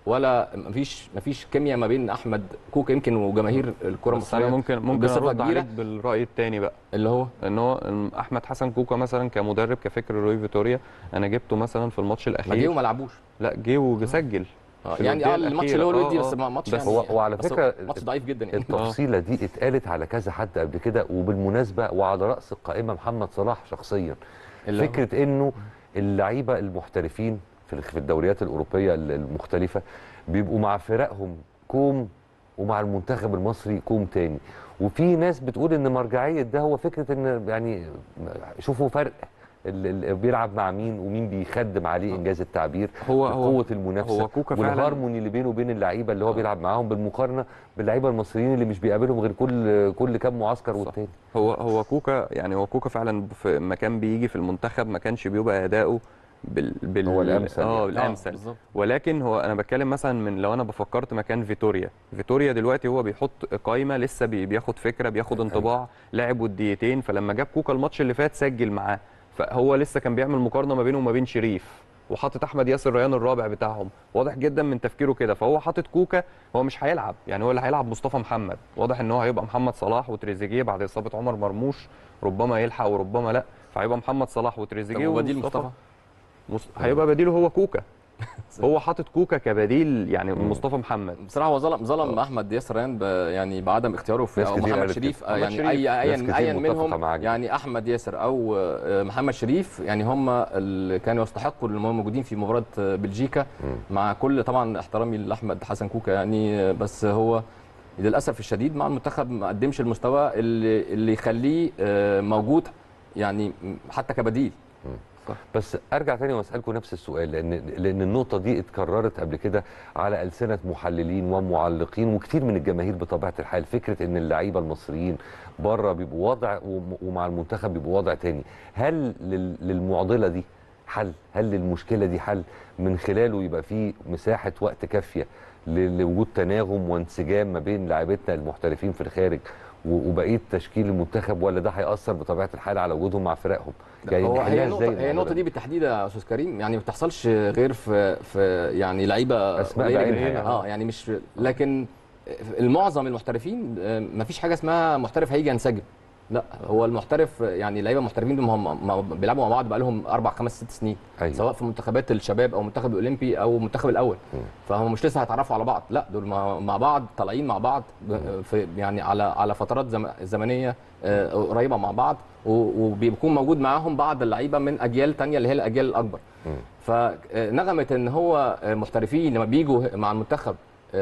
ولا مفيش مفيش كيمياء ما بين احمد كوكا يمكن وجماهير الكره المصريه. ممكن ممكن ارد عليك بالراي الثاني بقى، اللي هو ان هو احمد حسن كوكا مثلا كمدرب كفكر روي فيتوريا، انا جبته مثلا في الماتش الاخير، ما جه وما لعبوش، لا جه وسجل آه. يعني اه الماتش اللي هو الودي، بس ماتش بس يعني هو على فكره ماتش ضعيف جدا يعني. التفصيله دي اتقالت على كذا حد قبل كده، وبالمناسبه وعلى راس القائمه محمد صلاح شخصيا، فكره انه اللعيبه المحترفين في الدوريات الاوروبيه المختلفه بيبقوا مع فرقهم كوم، ومع المنتخب المصري كوم تاني. وفي ناس بتقول ان مرجعيه ده هو فكره ان يعني شوفوا فرق اللي بيلعب مع مين ومين بيخدم عليه انجاز التعبير، هو قوه المنافسه والهارموني اللي بينه وبين اللعيبه اللي هو بيلعب معاهم، بالمقارنه باللعيبه المصريين اللي مش بيقابلهم غير كل كل كام معسكر والتاني. هو هو كوكا يعني هو كوكا فعلا في مكان بيجي في المنتخب ما كانش بيبقى اداؤه بال بال هو الامثل اه يعني. الامثل آه ولكن هو انا بتكلم مثلا من لو انا بفكرت مكان فيتوريا فيتوريا دلوقتي هو بيحط قائمه لسه بي بياخد فكره، بياخد انطباع، لاعب وديتين، فلما جاب كوكا الماتش اللي فات سجل معاه، فهو لسه كان بيعمل مقارنه ما بينه وما بين شريف، وحاطط احمد ياسر ريان الرابع بتاعهم، واضح جدا من تفكيره كده، فهو حاطط كوكا، هو مش هيلعب يعني، هو اللي هيلعب مصطفى محمد، واضح ان هو هيبقى محمد صلاح وتريزيجيه بعد اصابه عمر مرموش، ربما يلحق وربما لا، فهيبقى محمد صلاح وتريزيجيه وبديل مصطفى مص... هيبقى بديله هو كوكا. هو حاطط كوكا كبديل يعني مصطفى محمد. بصراحه هو ظلم ظلم احمد ياسر ريان يعني بعدم اختياره في او محمد شريف يعني اي اي اي منهم يعني احمد ياسر او محمد شريف يعني هم اللي كانوا يستحقوا ان هم موجودين في مباراه بلجيكا، مع كل طبعا احترامي لاحمد حسن كوكا يعني، بس هو للاسف الشديد مع المنتخب ما قدمش المستوى اللي اللي يخليه موجود يعني حتى كبديل. صح. بس ارجع تاني واسالكم نفس السؤال، لان لان النقطه دي اتكررت قبل كده على السنه محللين ومعلقين وكتير من الجماهير بطبيعه الحال، فكره ان اللعيبه المصريين بره بيبقوا وضع ومع المنتخب بيبقوا وضع تاني. هل للمعضله دي حل؟ هل للمشكله دي حل من خلاله يبقى في مساحه وقت كافيه لوجود تناغم وانسجام ما بين لاعيبتنا المحترفين في الخارج وبقيه تشكيل المنتخب، ولا ده هيأثر بطبيعه الحال على وجودهم مع فرقهم؟ يعني هو هي النقطه هي النقطه دي بالتحديد يا استاذ كريم يعني ما بتحصلش غير في في يعني لعيبه اسماء بعينها اه يعني مش، لكن المعظم المحترفين ما فيش حاجه اسمها محترف هيجي ينسجم، لا هو المحترف يعني لعيبه محترفين هم بيلعبوا مع بعض بقى لهم اربع خمس ست سنين. أيوة. سواء في منتخبات الشباب او المنتخب الاولمبي او المنتخب الاول، م. فهم مش لسه هيتعرفوا على بعض، لا دول مع بعض طالعين مع بعض في يعني على على فترات زمنيه قريبه مع بعض، وبيكون موجود معاهم بعض اللعيبه من اجيال ثانيه اللي هي الاجيال الاكبر. م. فنغمه ان هو محترفين لما بيجوا مع المنتخب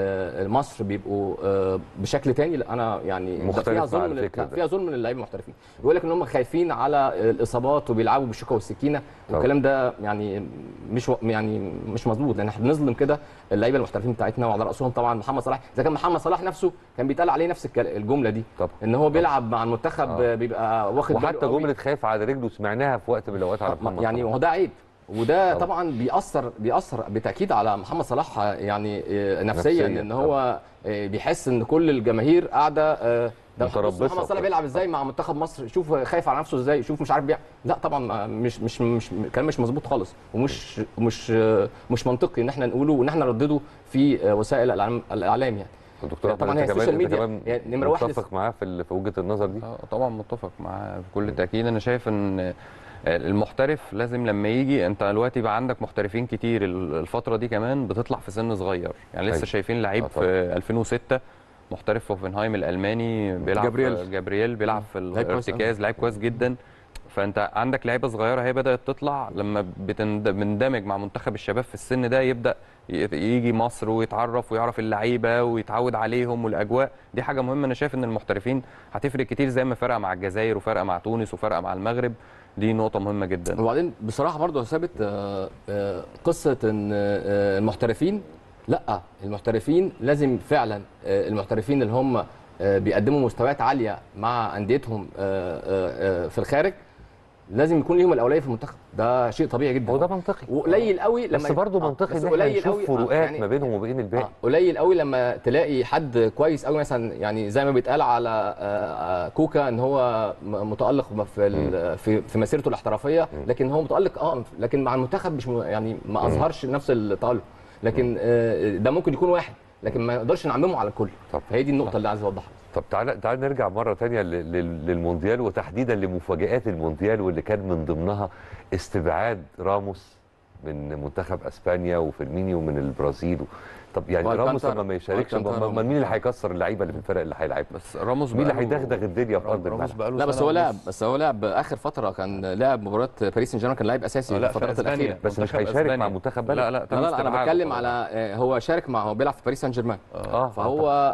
مصر بيبقوا بشكل تاني، لا انا يعني فيها ظلم فيها ظلم من اللعيبه المحترفين، بيقول لك ان هم خايفين على الاصابات وبيلعبوا بالشوكه والسكينه، والكلام ده يعني مش يعني مش مظبوط، لان احنا بنظلم كده اللعيبه المحترفين بتاعتنا، وعلى راسهم طبعا محمد صلاح. اذا كان محمد صلاح نفسه كان بيتقال عليه نفس الجمله دي طبعا، ان هو بيلعب مع المنتخب آه. بيبقى واخد باله، وحتى جمله خايف على رجله سمعناها في وقت من الاوقات على محمد يعني، وهو ده عيب، وده طبعا بيأثر بيأثر بالتاكيد على محمد صلاح يعني نفسيا، ان هو بيحس ان كل الجماهير قاعده ده محمد صلاح بيلعب ازاي مع منتخب مصر، شوف خايف على نفسه ازاي، شوف مش عارف بيع. لا طبعا مش مش مش كلام مش مظبوط خالص، ومش مش مش منطقي ان احنا نقوله وان احنا نردده في وسائل الاعلام الاعلام يعني. دكتور طبعا هي السوشيال ميديا يعني نمره واحد. متفق معاه في في وجهه النظر دي؟ اه طبعا متفق معاه بكل تاكيد. انا شايف ان المحترف لازم لما يجي، انت دلوقتي بقى عندك محترفين كتير الفتره دي كمان بتطلع في سن صغير يعني، لسه أيوة. شايفين لعيب في ألفين وستة محترف في هوفنهايم الالماني بيلعب جابرييل جابرييل بيلعب في الارتكاز، لعيب كويس جدا. فانت عندك لعيبه صغيره هي بدات تطلع، لما بتندمج مع منتخب الشباب في السن ده يبدا يجي مصر ويتعرف ويعرف اللعيبه ويتعود عليهم والاجواء دي، حاجه مهمه. انا شايف ان المحترفين هتفرق كتير زي ما فرقه مع الجزائر وفرقه مع تونس وفرقه مع المغرب، دي نقطه مهمه جدا. وبعدين بصراحه برضه ثابت قصه ان المحترفين، لا المحترفين لازم فعلا المحترفين اللي هم بيقدموا مستويات عاليه مع انديتهم في الخارج لازم يكون ليهم الاولويه في المنتخب، ده شيء طبيعي جدا. هو ده منطقي وقليل قوي لما بس برضه منطقي ان احنا نشوف فروقات يعني ما بينهم وبين الباقي. قليل قوي لما تلاقي حد كويس قوي مثلا يعني زي ما بيتقال على كوكا ان هو متالق في في في مسيرته الاحترافيه، لكن هو متالق اه لكن مع المنتخب مش يعني ما اظهرش نفس التالق. لكن آه، ده ممكن يكون واحد لكن ما نقدرش نعممه على الكل. طب فهي دي النقطه طب. اللي عايز اوضحها. طب تعالى تعالى نرجع مره ثانيه للمونديال وتحديدا لمفاجآت المونديال واللي كان من ضمنها استبعاد راموس من منتخب اسبانيا وفيرمينيو ومن البرازيل. طب يعني راموس لما ما يشاركش امال مين اللي هيكسر اللعيبه اللي في الفرق اللي هيلعبها؟ بس راموس مين اللي هيدغدغ الدنيا في ارض الملعب؟ لا بس هو لعب بس هو لعب اخر فتره كان لاعب مباراه باريس سان جيرمان كان لاعب اساسي في الفترات الاخيره بس مش هيشارك مع منتخب بلد. لا لا, لا, لا انا بتكلم على هو شارك مع هو بيلعب في باريس سان جيرمان اه فهو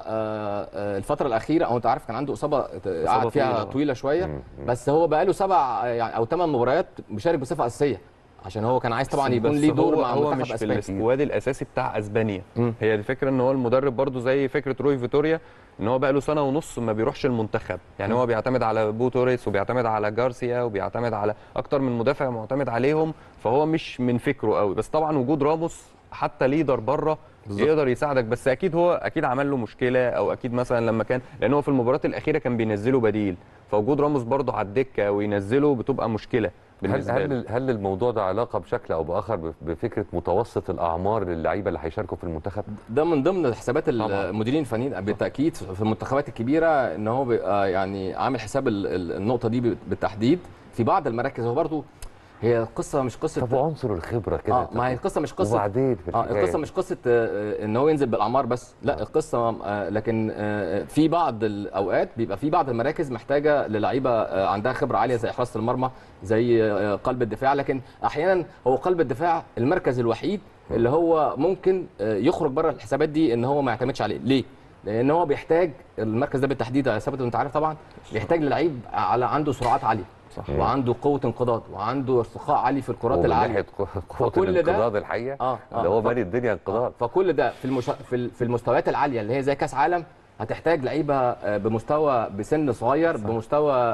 آه الفتره الاخيره او انت عارف كان عنده اصابه قعد فيها طويله شويه بس هو بقى له سبع يعني او ثمان مباريات بيشارك بصفه اساسيه عشان هو كان عايز طبعا يكون ليه دور مع هو منتخب مش اسبانيا. في السكواد الاساسي بتاع اسبانيا. هي الفكره ان هو المدرب برضو زي فكره روي فيتوريا ان هو بقى له سنه ونص ما بيروحش المنتخب، يعني هو بيعتمد على بو توريس وبيعتمد على جارسيا وبيعتمد على اكتر من مدافع معتمد عليهم، فهو مش من فكره قوي. بس طبعا وجود راموس حتى ليدر بره يقدر يساعدك، بس اكيد هو اكيد عمل له مشكله او اكيد مثلا لما كان لان هو في المباريات الاخيره كان بينزله بديل، فوجود راموس برضه على الدكه وينزله بتبقى مشكله. هل هل هل الموضوع ده علاقه بشكل او باخر بفكره متوسط الاعمار للعيبه اللي هيشاركوا في المنتخب؟ ده من ضمن حسابات المديرين الفنيين بالتاكيد في المنتخبات الكبيره ان هو بيبقى يعني عامل حساب النقطه دي بالتحديد في بعض المراكز. هو برضه هي القصه مش قصه طب عنصر الخبره كده اه ما هي القصه مش قصه وبعدين اه القصه مش قصه آه ان هو ينزل بالاعمار بس، لا القصه آه لكن آه في بعض الاوقات بيبقى في بعض المراكز محتاجه للعيبه آه عندها خبره عاليه زي حراسه المرمى زي آه قلب الدفاع، لكن احيانا هو قلب الدفاع المركز الوحيد اللي هو ممكن آه يخرج بره الحسابات دي ان هو ما يعتمدش عليه. ليه؟ لان هو بيحتاج المركز ده بالتحديد يا ثابت وانت عارف طبعا بيحتاج للعيب على عنده سرعات عاليه صح. وعنده قوه انقضاض وعنده ارتقاء عالي في الكرات العاليه. قوه الانقضاض الحقيقه آه آه اللي هو مالي الدنيا انقضاض. آه فكل ده في المش... في في المستويات العاليه اللي هي زي كاس عالم هتحتاج لعيبه بمستوى بسن صغير صح. بمستوى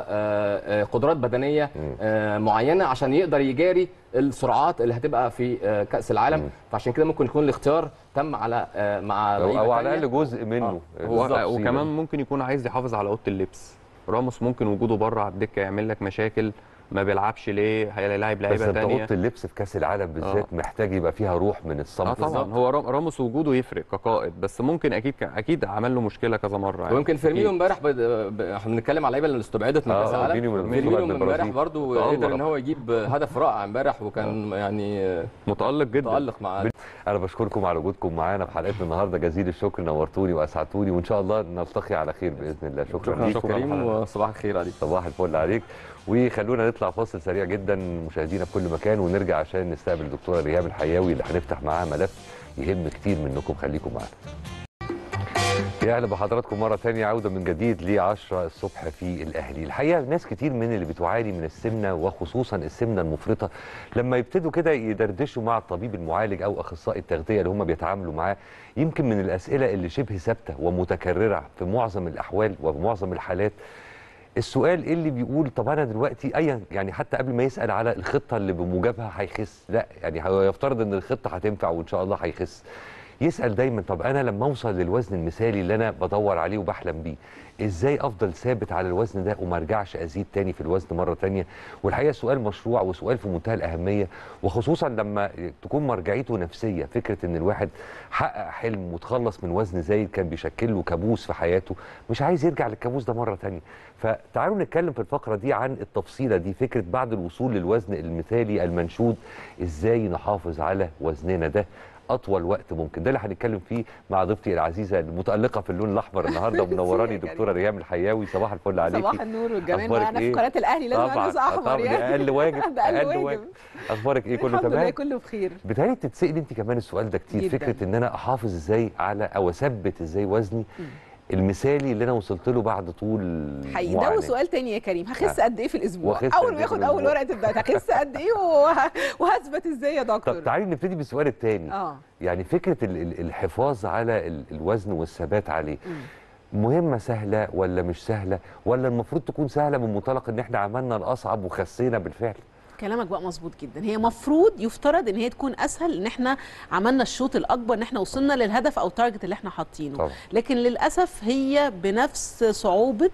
قدرات بدنيه معينه عشان يقدر يجاري السرعات اللي هتبقى في كاس العالم. فعشان كده ممكن يكون الاختيار تم على مع او, أو على الاقل جزء منه آه. وكمان ممكن يكون عايز يحافظ على اوضه اللبس. راموس ممكن وجوده بره على الدكه يعمل لك مشاكل، ما بيلعبش ليه هيلاعب لعيبه ثانيه. بس اوضه اللبس في كاس العالم بالذات آه. محتاج يبقى فيها روح من الصمت. اه طبعا هو راموس وجوده يفرق كقائد، بس ممكن اكيد اكيد عمل له مشكله كذا مره يعني. ويمكن فيرمينيو امبارح احنا بنتكلم على اللعيبه اللي استبعدت من كاس العالم. فيرمينيو امبارح برضه قدر ان هو يجيب هدف رائع امبارح وكان يعني متالق جدا متالق معاه. انا بشكركم على وجودكم معانا في حلقتنا النهارده، جزيل الشكر، نورتوني واسعدتوني وان شاء الله نلتقي على خير باذن الله. شكرا ليك كريم وصباح الخير عليك. صباح الفل عليك. وخلونا نطلع فاصل سريع جدا مشاهدينا في كل مكان ونرجع عشان نستقبل الدكتوره ريهام الحياوي اللي هنفتح معاها ملف يهم كتير منكم. خليكم معانا. يا اهلا بحضراتكم مره ثانيه، عوده من جديد ل عشرة الصبح في الاهلي. الحقيقه ناس كتير من اللي بتعاني من السمنه وخصوصا السمنه المفرطه لما يبتدوا كده يدردشوا مع الطبيب المعالج او اخصائي التغذيه اللي هم بيتعاملوا معاه، يمكن من الاسئله اللي شبه ثابته ومتكرره في معظم الاحوال ومعظم الحالات السؤال اللي بيقول طب انا دلوقتي ايا يعني حتى قبل ما يسال على الخطه اللي بموجبها هيخس، لا يعني هو يفترض ان الخطه هتنفع وان شاء الله هيخس، يسال دايما طب انا لما اوصل للوزن المثالي اللي انا بدور عليه وبحلم بيه ازاي افضل ثابت على الوزن ده وما ارجعش ازيد تاني في الوزن مره تانيه؟ والحقيقه سؤال مشروع وسؤال في منتهى الاهميه، وخصوصا لما تكون مرجعيته نفسيه، فكره ان الواحد حقق حلم وتخلص من وزن زايد كان بيشكل له كابوس في حياته، مش عايز يرجع للكابوس ده مره تانيه. فتعالوا نتكلم في الفقره دي عن التفصيله دي، فكره بعد الوصول للوزن المثالي المنشود ازاي نحافظ على وزننا ده اطول وقت ممكن. ده اللي هنتكلم فيه مع ضيفتي العزيزه المتالقه في اللون الاحمر النهارده ومنوراني دكتوره ريهام الحياوي. صباح الفل عليكي. صباح النور والجمال معانا في قناه الاهلي لازم البس احمر يعني. اقل واجب اقل واجب. اخبارك ايه؟ كله تمام؟ الحمد لله كله بخير. بتهيألي بتتسالي انت كمان السؤال ده كتير جداً. فكره ان انا احافظ ازاي على او اثبت ازاي وزني م. المثالي اللي انا وصلت له بعد طول حقيقي. ده سؤال تاني يا كريم، هخس قد ايه في الاسبوع؟ اول ما ياخد اول ورقه الدايت هخس قد ايه وهثبت ازاي يا دكتور؟ طب تعالي نبتدي بالسؤال الثاني. اه يعني فكره الحفاظ على الوزن والثبات عليه م. مهمه سهله ولا مش سهله، ولا المفروض تكون سهله من منطلق ان احنا عملنا الاصعب وخسينا بالفعل؟ كلامك بقى مظبوط جدا. هي مفروض يفترض ان هي تكون اسهل، ان احنا عملنا الشوط الاكبر، ان احنا وصلنا للهدف او التارجت اللي احنا حاطينه، لكن للاسف هي بنفس صعوبه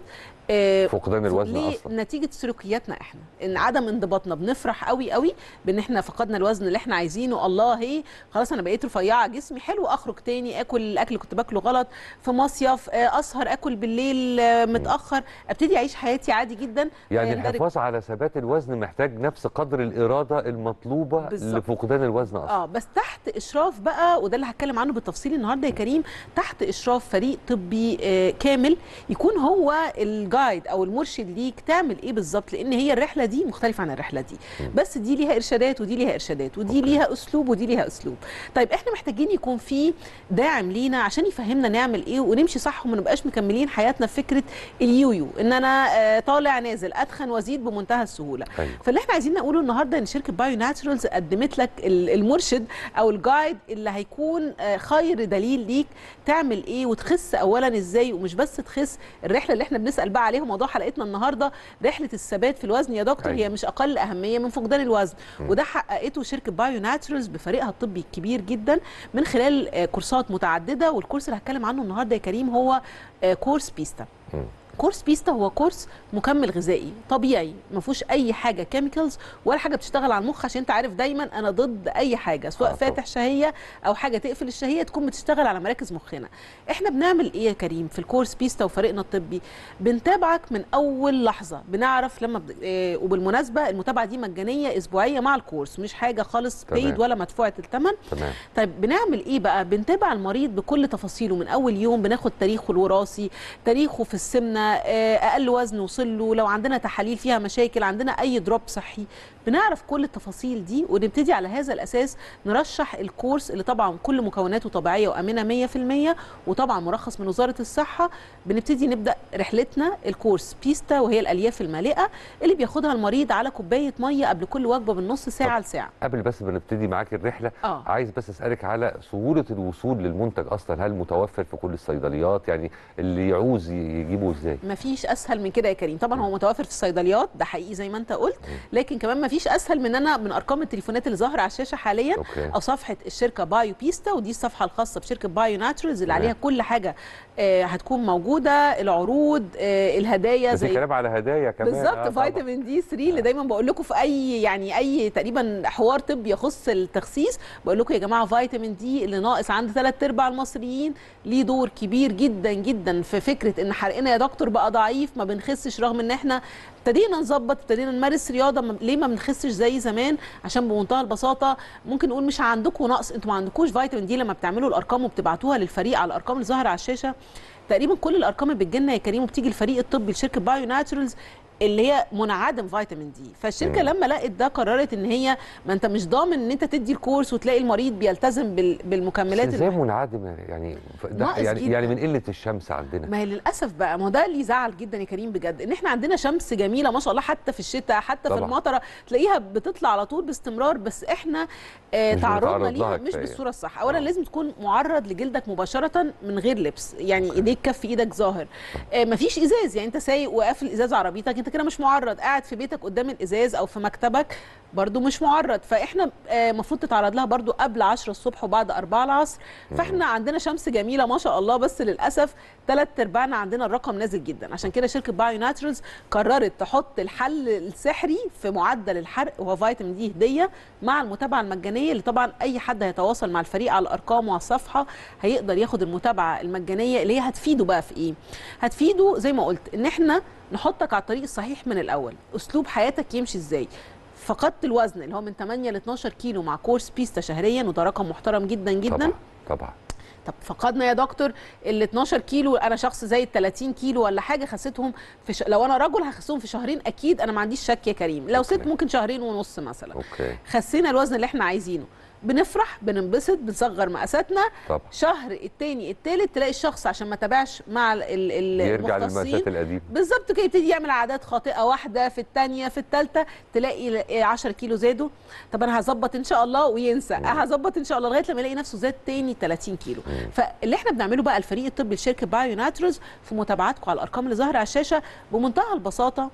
فقدان الوزن ليه؟ اصلا نتيجه سلوكياتنا احنا، ان عدم انضباطنا. بنفرح قوي قوي بان احنا فقدنا الوزن اللي احنا عايزينه، الله هي خلاص انا بقيت رفيعه جسمي حلو، اخرج تاني اكل الاكل اللي كنت باكله غلط في مصيف، اسهر اكل بالليل متاخر، ابتدي اعيش حياتي عادي جدا. يعني الحفاظ على ثبات الوزن محتاج نفس قدر الاراده المطلوبه بالزبط. لفقدان الوزن اصلا. اه بس تحت اشراف بقى، وده اللي هتكلم عنه بالتفصيل النهارده يا كريم، تحت اشراف فريق طبي آه كامل يكون هو الجايد او المرشد ليك تعمل ايه بالظبط، لان هي الرحله دي مختلفه عن الرحله دي، بس دي ليها ارشادات ودي ليها ارشادات ودي أوكي. ليها اسلوب ودي ليها اسلوب. طيب احنا محتاجين يكون في داعم لينا عشان يفهمنا نعمل ايه ونمشي صح، وما نبقاش مكملين حياتنا في فكره اليويو ان انا آه طالع نازل اتخن وازيد بمنتهى السهوله. أيوة. فاللي احنا عايزين نقوله النهارده ان شركه بايو ناتشرالز قدمت لك المرشد او الجايد اللي هيكون خير دليل ليك تعمل ايه وتخس اولا ازاي، ومش بس تخس. الرحله اللي احنا بنسال بقى عليها موضوع حلقتنا النهارده رحله الثبات في الوزن يا دكتور، هي مش اقل اهميه من فقدان الوزن، وده حققته شركه بايو ناتشرالز بفريقها الطبي الكبير جدا من خلال كورسات متعدده. والكورس اللي هتكلم عنه النهارده يا كريم هو كورس بيستا. كورس بيستا هو كورس مكمل غذائي طبيعي ما فيهوش اي حاجه كيميكالز ولا حاجه بتشتغل على المخ، عشان انت عارف دايما انا ضد اي حاجه سواء فاتح شهيه او حاجه تقفل الشهيه تكون بتشتغل على مراكز مخنا. احنا بنعمل ايه يا كريم في الكورس بيستا وفريقنا الطبي؟ بنتابعك من اول لحظه، بنعرف لما ب... إيه وبالمناسبه المتابعه دي مجانيه اسبوعيه مع الكورس، مش حاجه خالص بيد ولا مدفوعه الثمن. تمام. طيب بنعمل ايه بقى؟ بنتابع المريض بكل تفاصيله من اول يوم، بناخد تاريخه الوراثي، تاريخه في السمنه، اقل وزن وصل له، لو عندنا تحاليل فيها مشاكل، عندنا اي دروب صحي، بنعرف كل التفاصيل دي ونبتدي على هذا الاساس نرشح الكورس اللي طبعا كل مكوناته طبيعيه وامنه مية في المية وطبعا مرخص من وزاره الصحه. بنبتدي نبدا رحلتنا الكورس بيستا، وهي الالياف المالئه اللي بياخدها المريض على كوبايه ميه قبل كل وجبه بالنص ساعه لساعه. قبل بس ما نبتدي معاك الرحله آه. عايز بس اسالك على سهوله الوصول للمنتج اصلا، هل متوفر في كل الصيدليات؟ يعني اللي يعوز يجيبه ازاي؟ مفيش اسهل من كده يا كريم، طبعا هو متوفر في الصيدليات ده حقيقي زي ما انت قلت، لكن كمان مفيش اسهل من انا من ارقام التليفونات اللي ظاهره على الشاشه حاليا أوكي. او صفحه الشركه بايو بيستا، ودي الصفحه الخاصه بشركه بايو ناتشرالز اللي عليها كل حاجه آه هتكون موجوده، العروض آه الهدايا زي كلام على هدايا كمان بالظبط آه فيتامين دي ثلاثة اللي دايما بقول لكم في اي يعني اي تقريبا حوار طبي يخص التخسيس بقول لكم يا جماعه فيتامين دي اللي ناقص عند ثلاث ارباع المصريين ليه دور كبير جدا جدا في فكره ان حرقنا يا دكتور بقى ضعيف ما بنخسش، رغم ان احنا ابتدينا نظبط ابتدينا نمارس رياضه، ليه ما بنخسش زي زمان؟ عشان بمنتهى البساطه ممكن نقول مش عندكم نقص، انتوا ما عندكوش فيتامين دي. لما بتعملوا الارقام وبتبعتوها للفريق على الارقام اللي ظاهره على الشاشه تقريبا كل الارقام اللي بتجي لنا يا كريم وبتيجي الفريق الطبي لشركه بايو ناتشرالز اللي هي منعدم فيتامين دي. فالشركه مم. لما لقت ده قررت ان هي ما انت مش ضامن ان انت تدي الكورس وتلاقي المريض بيلتزم بالمكملات ازاي منعدم يعني ده يعني جداً. يعني من قله الشمس عندنا. ما هي للاسف بقى، ما هو ده اللي يزعل جدا يا كريم بجد، ان احنا عندنا شمس جميله ما شاء الله حتى في الشتاء حتى طبعا. في المطره تلاقيها بتطلع على طول باستمرار، بس احنا آه تعرضنا ليها مش بالصوره الصح. اولا آه. لازم تكون معرض لجلدك مباشره من غير لبس، يعني ايديك كف ايدك ظاهر، آه مفيش ازاز، يعني انت سايق وقافل ازاز عربيتك انت كده مش معرض، قاعد في بيتك قدام الازاز او في مكتبك برضو مش معرض. فاحنا المفروض تتعرض لها برضو قبل عشرة الصبح وبعد أربعة العصر. فاحنا عندنا شمس جميله ما شاء الله، بس للاسف ثلاث ارباعنا عندنا الرقم نازل جدا. عشان كده شركه بايو ناتشرالز قررت تحط الحل السحري في معدل الحرق وهو فيتامين دي هديه مع المتابعه المجانيه، اللي طبعا اي حد هيتواصل مع الفريق على الارقام وعلى الصفحه هيقدر ياخد المتابعه المجانيه اللي هي هتفيده بقى في ايه؟ هتفيده زي ما قلت ان احنا نحطك على الطريق الصحيح من الاول، اسلوب حياتك يمشي ازاي. فقدت الوزن اللي هو من ثمانية ل اتناشر كيلو مع كورس بيستا شهريا، وده رقم محترم جدا جدا طبعا طبعا. طب فقدنا يا دكتور ال اتناشر كيلو، انا شخص زي ال تلاتين كيلو ولا حاجه خسيتهم في ش... لو انا رجل هخسهم في شهرين اكيد، انا ما عنديش شك يا كريم. لو ست ممكن شهرين ونص مثلا. أوكي. خسينا الوزن اللي احنا عايزينه، بنفرح بننبسط بنصغر مقاساتنا طبعا. شهر التاني التالت تلاقي الشخص عشان ما تابعش مع المختصين يرجع للمقاسات القديمه بالظبط كده، يبتدي يعمل عادات خاطئه، واحده في الثانيه في الثالثه تلاقي عشرة كيلو زادوا. طب انا هظبط ان شاء الله وينسى، هظبط ان شاء الله لغايه لما يلاقي نفسه زاد تاني تلاتين كيلو. مم. فاللي احنا بنعمله بقى الفريق الطبي لشركه بايو ناتشرالز في متابعتكم على الارقام اللي ظاهره على الشاشه بمنتهى البساطه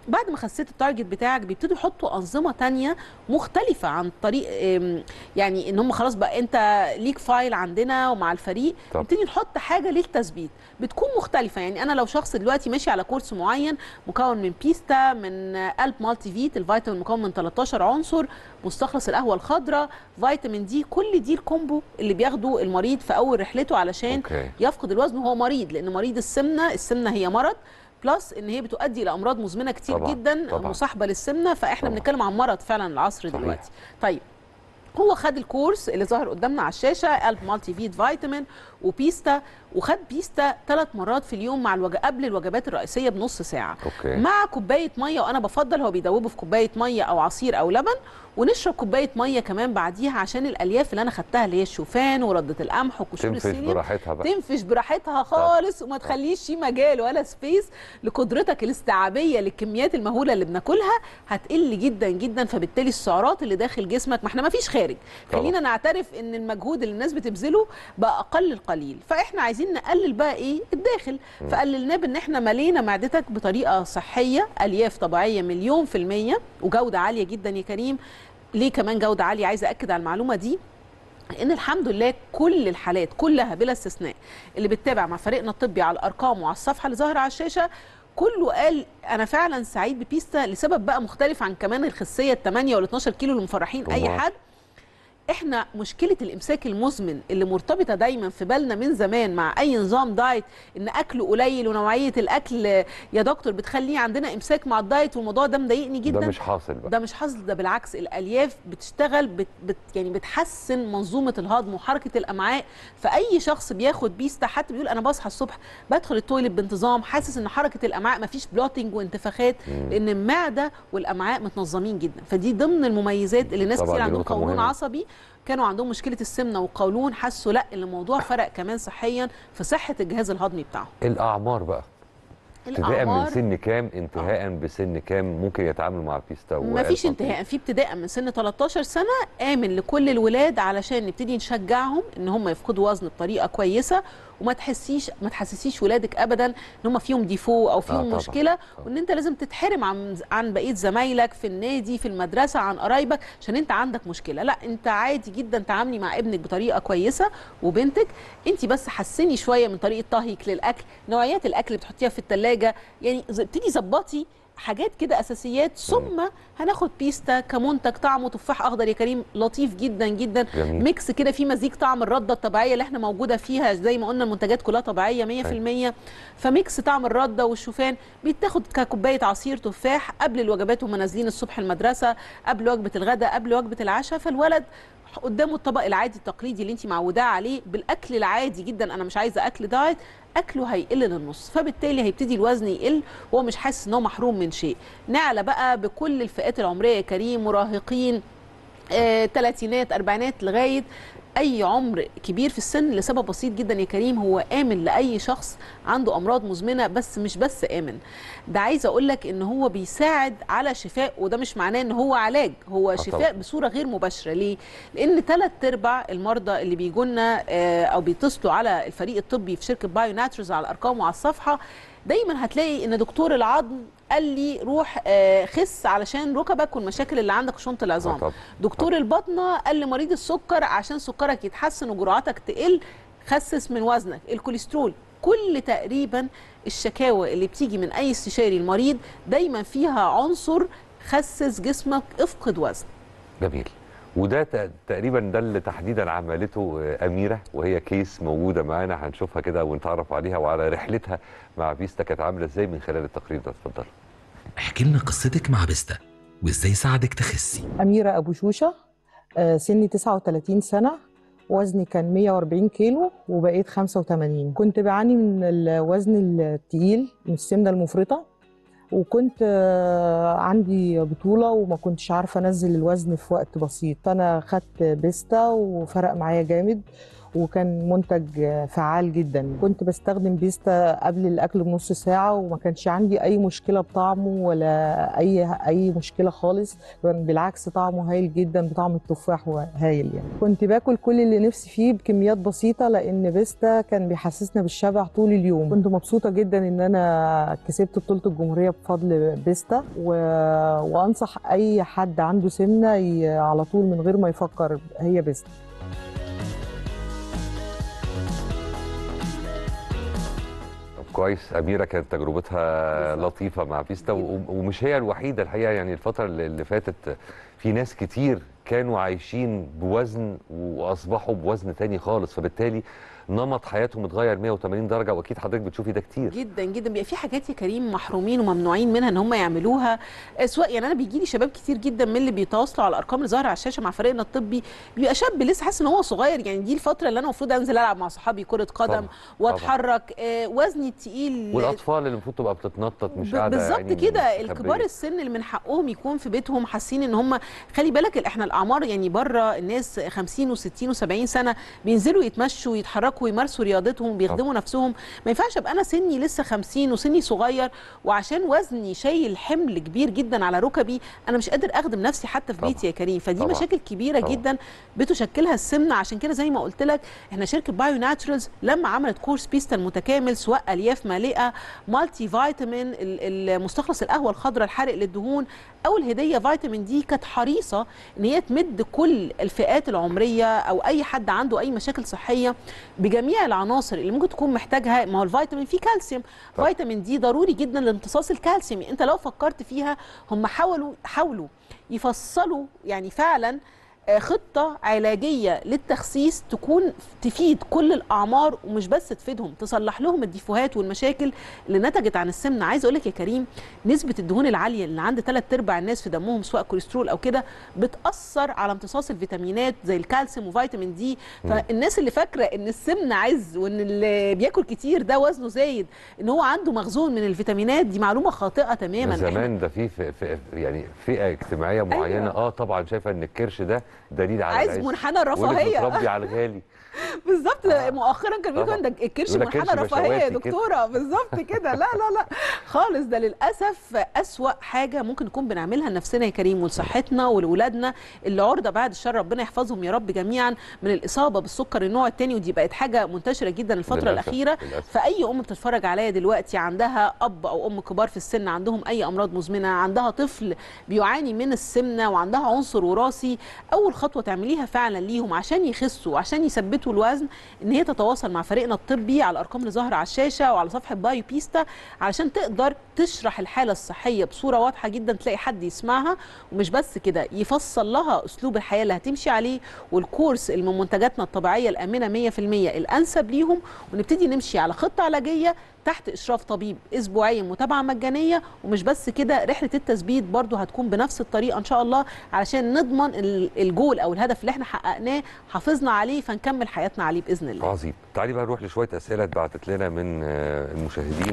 بعد ما خسيت التارجت بتاعك بيبتدوا يحطوا انظمه تانية مختلفه عن طريق يعني ان هم خلاص بقى انت ليك فايل عندنا ومع الفريق نبتدي نحط حاجه للتثبيت بتكون مختلفه. يعني انا لو شخص دلوقتي ماشي على كورس معين مكون من بيستا، من قلب مالتي فيت الفيتامين مكون من تلتاشر عنصر، مستخلص القهوه الخضراء، فيتامين دي، كل دي الكومبو اللي بياخده المريض في اول رحلته علشان أوكي. يفقد الوزن وهو مريض، لان مريض السمنه السمنه هي مرض بلس ان هي بتؤدي الى امراض مزمنه كتير طبعًا. جدا طبعًا. مصاحبه للسمنه، فاحنا بنتكلم عن مرض فعلا العصر دلوقتي. طيب هو خد الكورس اللي ظاهر قدامنا على الشاشه قلب مالتي فيت فيتامين وبيستا، وخد بيستا ثلاث مرات في اليوم مع الوج... قبل الوجبات الرئيسيه بنص ساعه أوكي. مع كوبايه ميه، وانا بفضل هو بيدوبه في كوبايه ميه او عصير او لبن، ونشرب كوبايه ميه كمان بعديها عشان الالياف اللي انا خدتها اللي هي الشوفان ورده القمح وقشور السيليوم تنفش براحتها بقى تنفش براحتها خالص، وما تخليش في مجال ولا سبيس لقدرتك الاستيعابيه للكميات المهوله اللي بناكلها، هتقل جدا جدا، فبالتالي السعرات اللي داخل جسمك ما احنا ما فيش خارج. خلينا نعترف ان المجهود اللي الناس بتبذله بقى اقل القليل، فاحنا عايزين نقلل بقى ايه الداخل، فقللناه بان احنا ملينا معدتك بطريقه صحيه، الياف طبيعيه مليون في الميه وجوده عاليه جدا يا كريم. ليه كمان جوده عاليه؟ عايزه اكد على المعلومه دي، لان الحمد لله كل الحالات كلها بلا استثناء اللي بتتابع مع فريقنا الطبي على الارقام وعلى الصفحه اللي ظاهره على الشاشه كله قال انا فعلا سعيد ببيستا، لسبب بقى مختلف عن كمان الخسيه ال ثمانية وال اتناشر كيلو اللي مفرحين اي حد. احنا مشكله الامساك المزمن اللي مرتبطه دايما في بالنا من زمان مع اي نظام دايت، ان اكله قليل ونوعيه الاكل يا دكتور بتخليه عندنا امساك مع الدايت، والموضوع ده مضايقني جدا. ده مش حاصل بقى، ده مش حاصل، ده بالعكس الالياف بتشتغل بت بت يعني بتحسن منظومه الهضم وحركه الامعاء. فاي شخص بياخد بيستا حتى بيقول انا بصحى الصبح بدخل التويليت بانتظام، حاسس ان حركه الامعاء مفيش بلوتنج وانتفاخات، لان المعده والامعاء متنظمين جدا. فدي ضمن المميزات اللي ناس كتير عندهم قولون عصبي كانوا عندهم مشكله السمنه والقولون، حسوا لا ان الموضوع فرق كمان صحيا في صحه الجهاز الهضمي بتاعهم. الاعمار بقى ابتداء من سن كام انتهاء آه. بسن كام ممكن يتعاملوا مع بيستا؟ مفيش انتهاء، في ابتداء من سن تلتاشر سنه آمن لكل الولاد، علشان نبتدي نشجعهم ان هم يفقدوا وزن بطريقه كويسه، وما تحسيش ما تحسسيش ولادك ابدا ان هم فيهم ديفو او فيهم آه مشكله، وان انت لازم تتحرم عن عن بقيه زمايلك في النادي في المدرسه عن قرايبك عشان انت عندك مشكله. لا، انت عادي جدا تعاملي مع ابنك بطريقه كويسه وبنتك، انت بس حسني شويه من طريقه طهيك للاكل، نوعيات الاكل اللي بتحطيها في الثلاجه، يعني ابتدي ظبطي حاجات كده اساسيات، ثم هناخد بيستا كمنتج طعمه تفاح اخضر يا كريم لطيف جدا جدا جميل. ميكس كده فيه مزيج طعم الرده الطبيعيه اللي احنا موجوده فيها، زي ما قلنا المنتجات كلها طبيعيه مية في المية، فميكس طعم الرده والشوفان بيتاخد ككوبايه عصير تفاح قبل الوجبات وهم نازلين الصبح المدرسه، قبل وجبه الغداء، قبل وجبه العشاء، فالولد قدامه الطبق العادي التقليدي اللي انت معوداه عليه بالاكل العادي جدا، انا مش عايزه اكل دايت، اكله هيقل للنص، فبالتالي هيبتدي الوزن يقل وهو مش حاسس ان هو محروم من شيء. نعلى بقى بكل الفئات العمريه يا كريم، مراهقين، ثلاثينات، اربعينات، لغايه اي عمر كبير في السن، لسبب بسيط جدا يا كريم، هو امن لاي شخص عنده امراض مزمنه، بس مش بس امن، ده عايزه اقول لك ان هو بيساعد على شفاء، وده مش معناه ان هو علاج، هو شفاء بصوره غير مباشره. ليه؟ لان ثلاث ارباع المرضى اللي بيجوا لنا او بيتصلوا على الفريق الطبي في شركه بايو ناتشرز على الارقام وعلى الصفحه، دايما هتلاقي ان دكتور العظم قال لي روح خس علشان ركبك والمشاكل اللي عندك وشنط العظام، دكتور البطنه قال لمريض السكر عشان سكرك يتحسن وجرعاتك تقل خسس من وزنك، الكوليسترول، كل تقريبا الشكاوى اللي بتيجي من اي استشاري المريض دايما فيها عنصر خسس جسمك افقد وزن. جميل. وده تقريبا ده اللي تحديدا عملته اميره، وهي كيس موجوده معانا هنشوفها كده ونتعرف عليها وعلى رحلتها مع بيستا كانت عامله ازاي من خلال التقرير ده. اتفضل. احكي لنا قصتك مع بيستا وازاي ساعدك تخسي. اميره ابو شوشه، سني تسعة وتلاتين سنه، وزني كان مية واربعين كيلو وبقيت خمسة وتمانين. كنت بعاني من الوزن الثقيل من السمنه المفرطه، وكنت عندي بطولة وما كنتش عارفة أنزل الوزن في وقت بسيط، فأنا خدت بيستا وفرق معايا جامد، وكان منتج فعال جدا. كنت بستخدم بيستا قبل الاكل بنص ساعه وما كانش عندي اي مشكله بطعمه ولا اي اي مشكله خالص، بالعكس طعمه هايل جدا بطعم التفاح هايل يعني. كنت باكل كل اللي نفسي فيه بكميات بسيطه لان بيستا كان بيحسسنا بالشبع طول اليوم. كنت مبسوطه جدا ان انا كسبت بطوله الجمهوريه بفضل بيستا و... وانصح اي حد عنده سمنه ي... على طول من غير ما يفكر هي بيستا. كويس. أميرة كانت تجربتها لطيفة مع بيستا ومش هي الوحيدة الحقيقة، يعني الفترة اللي فاتت في ناس كتير كانوا عايشين بوزن واصبحوا بوزن تاني خالص، فبالتالي نمط حياتهم اتغير مية وتمانين درجه، واكيد حضرتك بتشوفي ده كتير جدا جدا. بيبقى في حاجات يا كريم محرومين وممنوعين منها ان هم يعملوها، سواء يعني انا بيجي لي شباب كتير جدا من اللي بيتواصلوا على الارقام اللي ظاهره على الشاشه مع فريقنا الطبي، بيبقى شاب لسه حاسس ان هو صغير، يعني دي الفتره اللي انا المفروض انزل العب مع صحابي كره قدم واتحرك، آه وزني التقيل، والاطفال اللي المفروض تبقى بتتنطط مش قاعده بالظبط يعني كده. الكبار السن اللي من حقهم يكون في بيتهم حاسين ان هم، خلي بالك احنا الاعمار يعني بره الناس خمسين وستين وسبعين سنه بينزلوا يتمشوا ويتحركوا ويمارسوا رياضتهم بيخدموا نفسهم. ما ينفعش ابقى انا سني لسه خمسين وسني صغير وعشان وزني شايل حمل كبير جدا على ركبي انا مش قادر اخدم نفسي حتى في بيتي يا كريم. فدي طبعا. مشاكل كبيره طبعا. جدا بتشكلها السمنه. عشان كده زي ما قلت لك احنا شركه بايو ناتشرالز لما عملت كورس بيستا المتكامل، سواء الياف مالئه، مالتي فيتامين، المستخلص القهوه الخضراء الحارق للدهون، او الهديه فيتامين دي، كانت حريصه ان هي تمد كل الفئات العمريه او اي حد عنده اي مشاكل صحيه بجميع العناصر اللي ممكن تكون محتاجها. ما هو الفيتامين فيه كالسيوم، طب. فيتامين دي ضروري جدا لامتصاص الكالسيوم. انت لو فكرت فيها هم حاولوا حاولوا يفصلوا يعني فعلا خطة علاجية للتخسيس تكون تفيد كل الأعمار، ومش بس تفيدهم، تصلح لهم الديفوهات والمشاكل اللي نتجت عن السمنة. عايز أقول لك يا كريم نسبة الدهون العالية اللي عند ثلاث أرباع الناس في دمهم سواء كوليسترول أو كده بتأثر على امتصاص الفيتامينات زي الكالسيوم وفيتامين دي. فالناس اللي فاكرة إن السمنة عز وإن اللي بياكل كتير ده وزنه زايد إن هو عنده مخزون من الفيتامينات، دي معلومة خاطئة تماما. زمان ده في, في, في يعني فئة اجتماعية معينة أيوة. اه طبعا شايفة إن الكرش ده دليل على عايز منحنى الرفاهيه متربي على الغالي بالظبط. آه. مؤخرا كان بيقولوا عندك الكرش منحنى الرفاهيه يا دكتوره، بالظبط كده. لا لا لا خالص، ده للاسف اسوأ حاجه ممكن نكون بنعملها لنفسنا يا كريم ولصحتنا ولولادنا اللي عرضه بعد الشر ربنا يحفظهم يا رب جميعا من الاصابه بالسكر النوع الثاني. ودي بقت حاجه منتشره جدا الفتره للأسف. الاخيره للأسف. فاي ام بتتفرج عليا دلوقتي عندها اب او ام كبار في السن عندهم اي امراض مزمنه، عندها طفل بيعاني من السمنه وعندها عنصر وراثي، اول خطوه تعمليها فعلا ليهم عشان يخسوا وعشان يثبتوا الوزن ان هي تتواصل مع فريقنا الطبي على الارقام اللي ظاهره على الشاشه وعلى صفحه بايو بيستا علشان تقدر تشرح الحاله الصحيه بصوره واضحه جدا، تلاقي حد يسمعها. ومش بس كده، يفصل لها اسلوب الحياه اللي هتمشي عليه والكورس اللي من منتجاتنا الطبيعيه الامنه مية في المية الانسب ليهم، ونبتدي نمشي على خطه علاجيه تحت اشراف طبيب اسبوعيا، متابعه مجانيه. ومش بس كده، رحله التثبيت برضو هتكون بنفس الطريقه ان شاء الله علشان نضمن الجول او الهدف اللي احنا حققناه حافظنا عليه فنكمل حياتنا عليه باذن الله. عظيم. تعالي بقى نروح لشويه اسئله اتبعتت لنا من المشاهدين.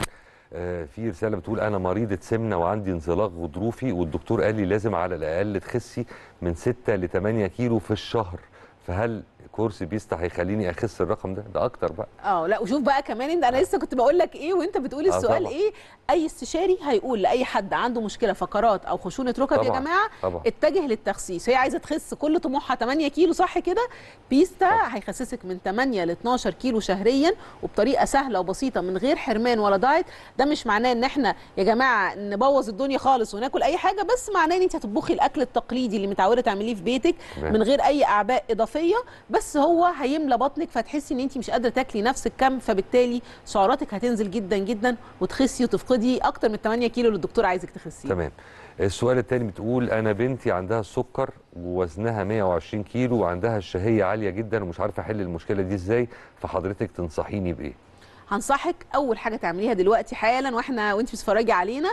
في رساله بتقول انا مريضه سمنه وعندي انزلاق غضروفي والدكتور قال لي لازم على الاقل تخسي من ستة ل تمانية كيلو في الشهر، فهل كورس بيستا هيخليني اخس الرقم ده؟ ده اكتر بقى. اه لا، وشوف بقى كمان انت، انا لسه كنت بقول لك ايه وانت بتقول السؤال آه ايه. اي استشاري هيقول لاي حد عنده مشكله فقرات او خشونه ركب يا جماعه طبعا. اتجه للتخسيس. هي عايزه تخس كل طموحها تمانية كيلو صح كده؟ بيستا طبعا. هيخسسك من تمانية ل اتناشر كيلو شهريا وبطريقه سهله وبسيطه من غير حرمان ولا دايت. ده مش معناه ان احنا يا جماعه نبوظ الدنيا خالص وناكل اي حاجه، بس معناه ان انت هتطبخي الاكل التقليدي اللي متعوده تعمليه في بيتك من غير اي اعباء اضافيه، بس هو هيملى بطنك فتحسي ان انت مش قادره تاكلي نفس الكم، فبالتالي سعراتك هتنزل جدا جدا وتخسي وتفقدي اكتر من تمانية كيلو اللي الدكتور عايزك تخسيه. تمام. السؤال الثاني بتقول انا بنتي عندها السكر ووزنها مية وعشرين كيلو وعندها الشهيه عاليه جدا ومش عارفه احل المشكله دي ازاي، فحضرتك تنصحيني بايه؟ هنصحك اول حاجه تعمليها دلوقتي حالا واحنا وانت بتتفرجي علينا،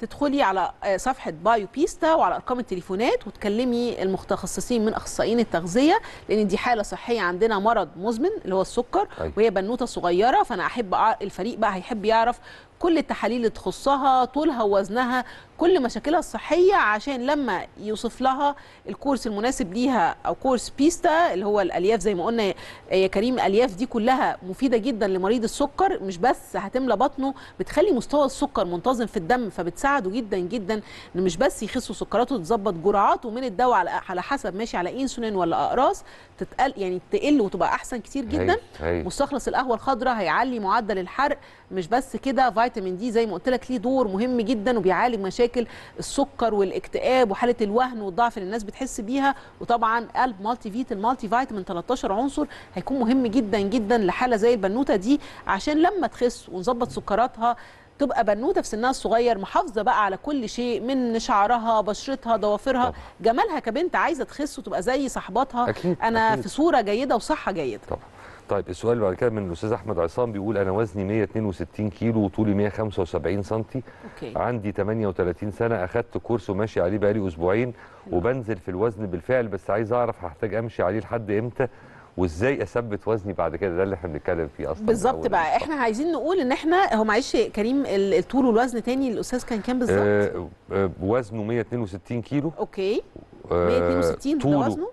تدخلي على صفحه بايو بيستا وعلى ارقام التليفونات وتكلمي المتخصصين من اخصائيين التغذيه، لان دي حاله صحيه عندنا مرض مزمن اللي هو السكر. أي. وهي بنوته صغيره، فانا احب الفريق بقى هيحب يعرف كل التحاليل اللي تخصها، طولها ووزنها، كل مشاكلها الصحيه، عشان لما يوصف لها الكورس المناسب ليها او كورس بيستا اللي هو الالياف. زي ما قلنا يا كريم الالياف دي كلها مفيده جدا لمريض السكر، مش بس هتملى بطنه، بتخلي مستوى السكر منتظم في الدم، فبتساعده جدا جدا انه مش بس يخس سكراته وتظبط جرعاته من الدواء على على حسب ماشي على انسولين ولا اقراص، تتقل يعني تقل وتبقى احسن كتير جدا. هي. هي. مستخلص القهوه الخضراء هيعلي معدل الحرق. مش بس كده، فيتامين دي زي ما قلت لك ليه دور مهم جدا وبيعالج مشاكل السكر والاكتئاب وحاله الوهن والضعف اللي الناس بتحس بيها. وطبعا قلب مالتي فيت، المالتي فيتامين تلتاشر عنصر هيكون مهم جدا جدا لحاله زي البنوته دي، عشان لما تخس ونظبط سكراتها تبقى بنوته في سنها الصغير محافظه بقى على كل شيء، من شعرها، بشرتها، ضوافرها، طبعا. جمالها كبنت عايزه تخس وتبقى زي صاحباتها. أكيد. انا أكيد. في صوره جيده وصحه جيده. طبعا. طيب السؤال اللي بعد كده من الاستاذ احمد عصام، بيقول انا وزني مية واتنين وستين كيلو وطولي مية وخمسة وسبعين سنتي. أوكي. عندي تمانية وتلاتين سنه، اخدت كورس وماشي عليه بقالي اسبوعين وبنزل في الوزن بالفعل، بس عايز اعرف هحتاج امشي عليه لحد امتى وازاي اثبت وزني بعد كده؟ ده اللي احنا بنتكلم فيه اصلا. بالظبط بقى، احنا عايزين نقول ان احنا هو معلش كريم الطول والوزن تاني الاستاذ كان كام بالظبط؟ آه آه وزنه مية واتنين وستين كيلو. اوكي. مية واتنين وستين ده وزنه؟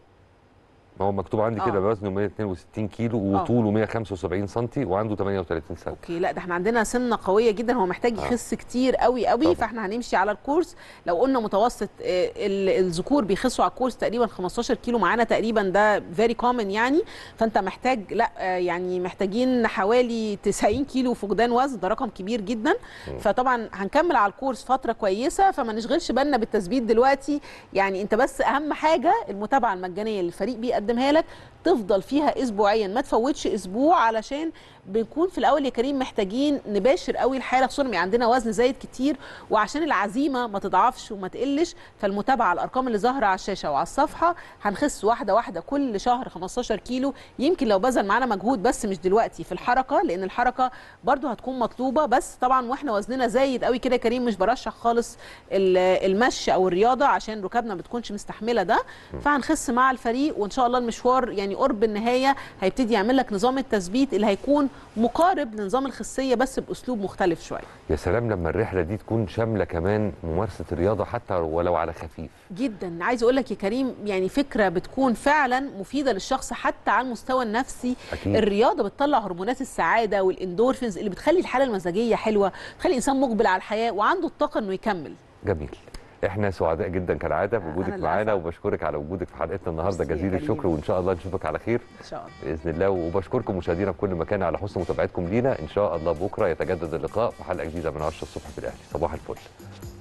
ما هو مكتوب عندي كده وزنه مية واتنين وستين كيلو وطوله مية وخمسة وسبعين سنتي وعنده تمانية وتلاتين سنه. اوكي، لا ده احنا عندنا سنه قويه جدا، هو محتاج يخس آه. كتير قوي قوي. طبعا. فاحنا هنمشي على الكورس. لو قلنا متوسط الذكور بيخسوا على الكورس تقريبا خمستاشر كيلو معانا تقريبا، ده فيري كومن يعني. فانت محتاج لا يعني محتاجين حوالي تسعين كيلو فقدان وزن، ده رقم كبير جدا. م. فطبعا هنكمل على الكورس فتره كويسه، فما نشغلش بالنا بالتثبيت دلوقتي. يعني انت بس اهم حاجه المتابعه المجانيه اللي الفريق بيقدمها لك، تفضل فيها اسبوعيا، ما تفوتش اسبوع، علشان بنكون في الاول يا كريم محتاجين نباشر قوي الحاله، خصوصا عندنا وزن زايد كتير، وعشان العزيمه ما تضعفش وما تقلش. فالمتابعه على الارقام اللي ظاهره على الشاشه وعلى الصفحه، هنخس واحده واحده كل شهر خمستاشر كيلو. يمكن لو بذل معانا مجهود بس مش دلوقتي في الحركه، لان الحركه برده هتكون مطلوبه، بس طبعا واحنا وزننا زايد قوي كده يا كريم مش برشح خالص المشي او الرياضه، عشان ركبنا ما بتكونش مستحمله ده. فهنخس مع الفريق، وان شاء الله المشوار يعني قرب النهايه هيبتدي يعمل لك نظام التثبيت اللي هيكون مقارب لنظام الخسيه بس باسلوب مختلف شويه. يا سلام لما الرحله دي تكون شامله كمان ممارسه الرياضه حتى ولو على خفيف جدا. عايز اقول لك يا كريم يعني فكره بتكون فعلا مفيده للشخص حتى على المستوى النفسي. أكيد. الرياضه بتطلع هرمونات السعاده والاندورفينز اللي بتخلي الحاله المزاجيه حلوه، بتخلي الانسان مقبل على الحياه وعنده الطاقه انه يكمل. جميل. احنا سعداء جدا كالعاده بوجودك معانا، وبشكرك على وجودك في حلقتنا النهارده جزيل الشكر، وان شاء الله نشوفك على خير ان شاء الله باذن الله. وبشكركم مشاهدينا في كل مكان على حسن متابعتكم لينا. ان شاء الله بكره يتجدد اللقاء في حلقه جديده من عشرة الصبح في الاهلي. صباح الفل.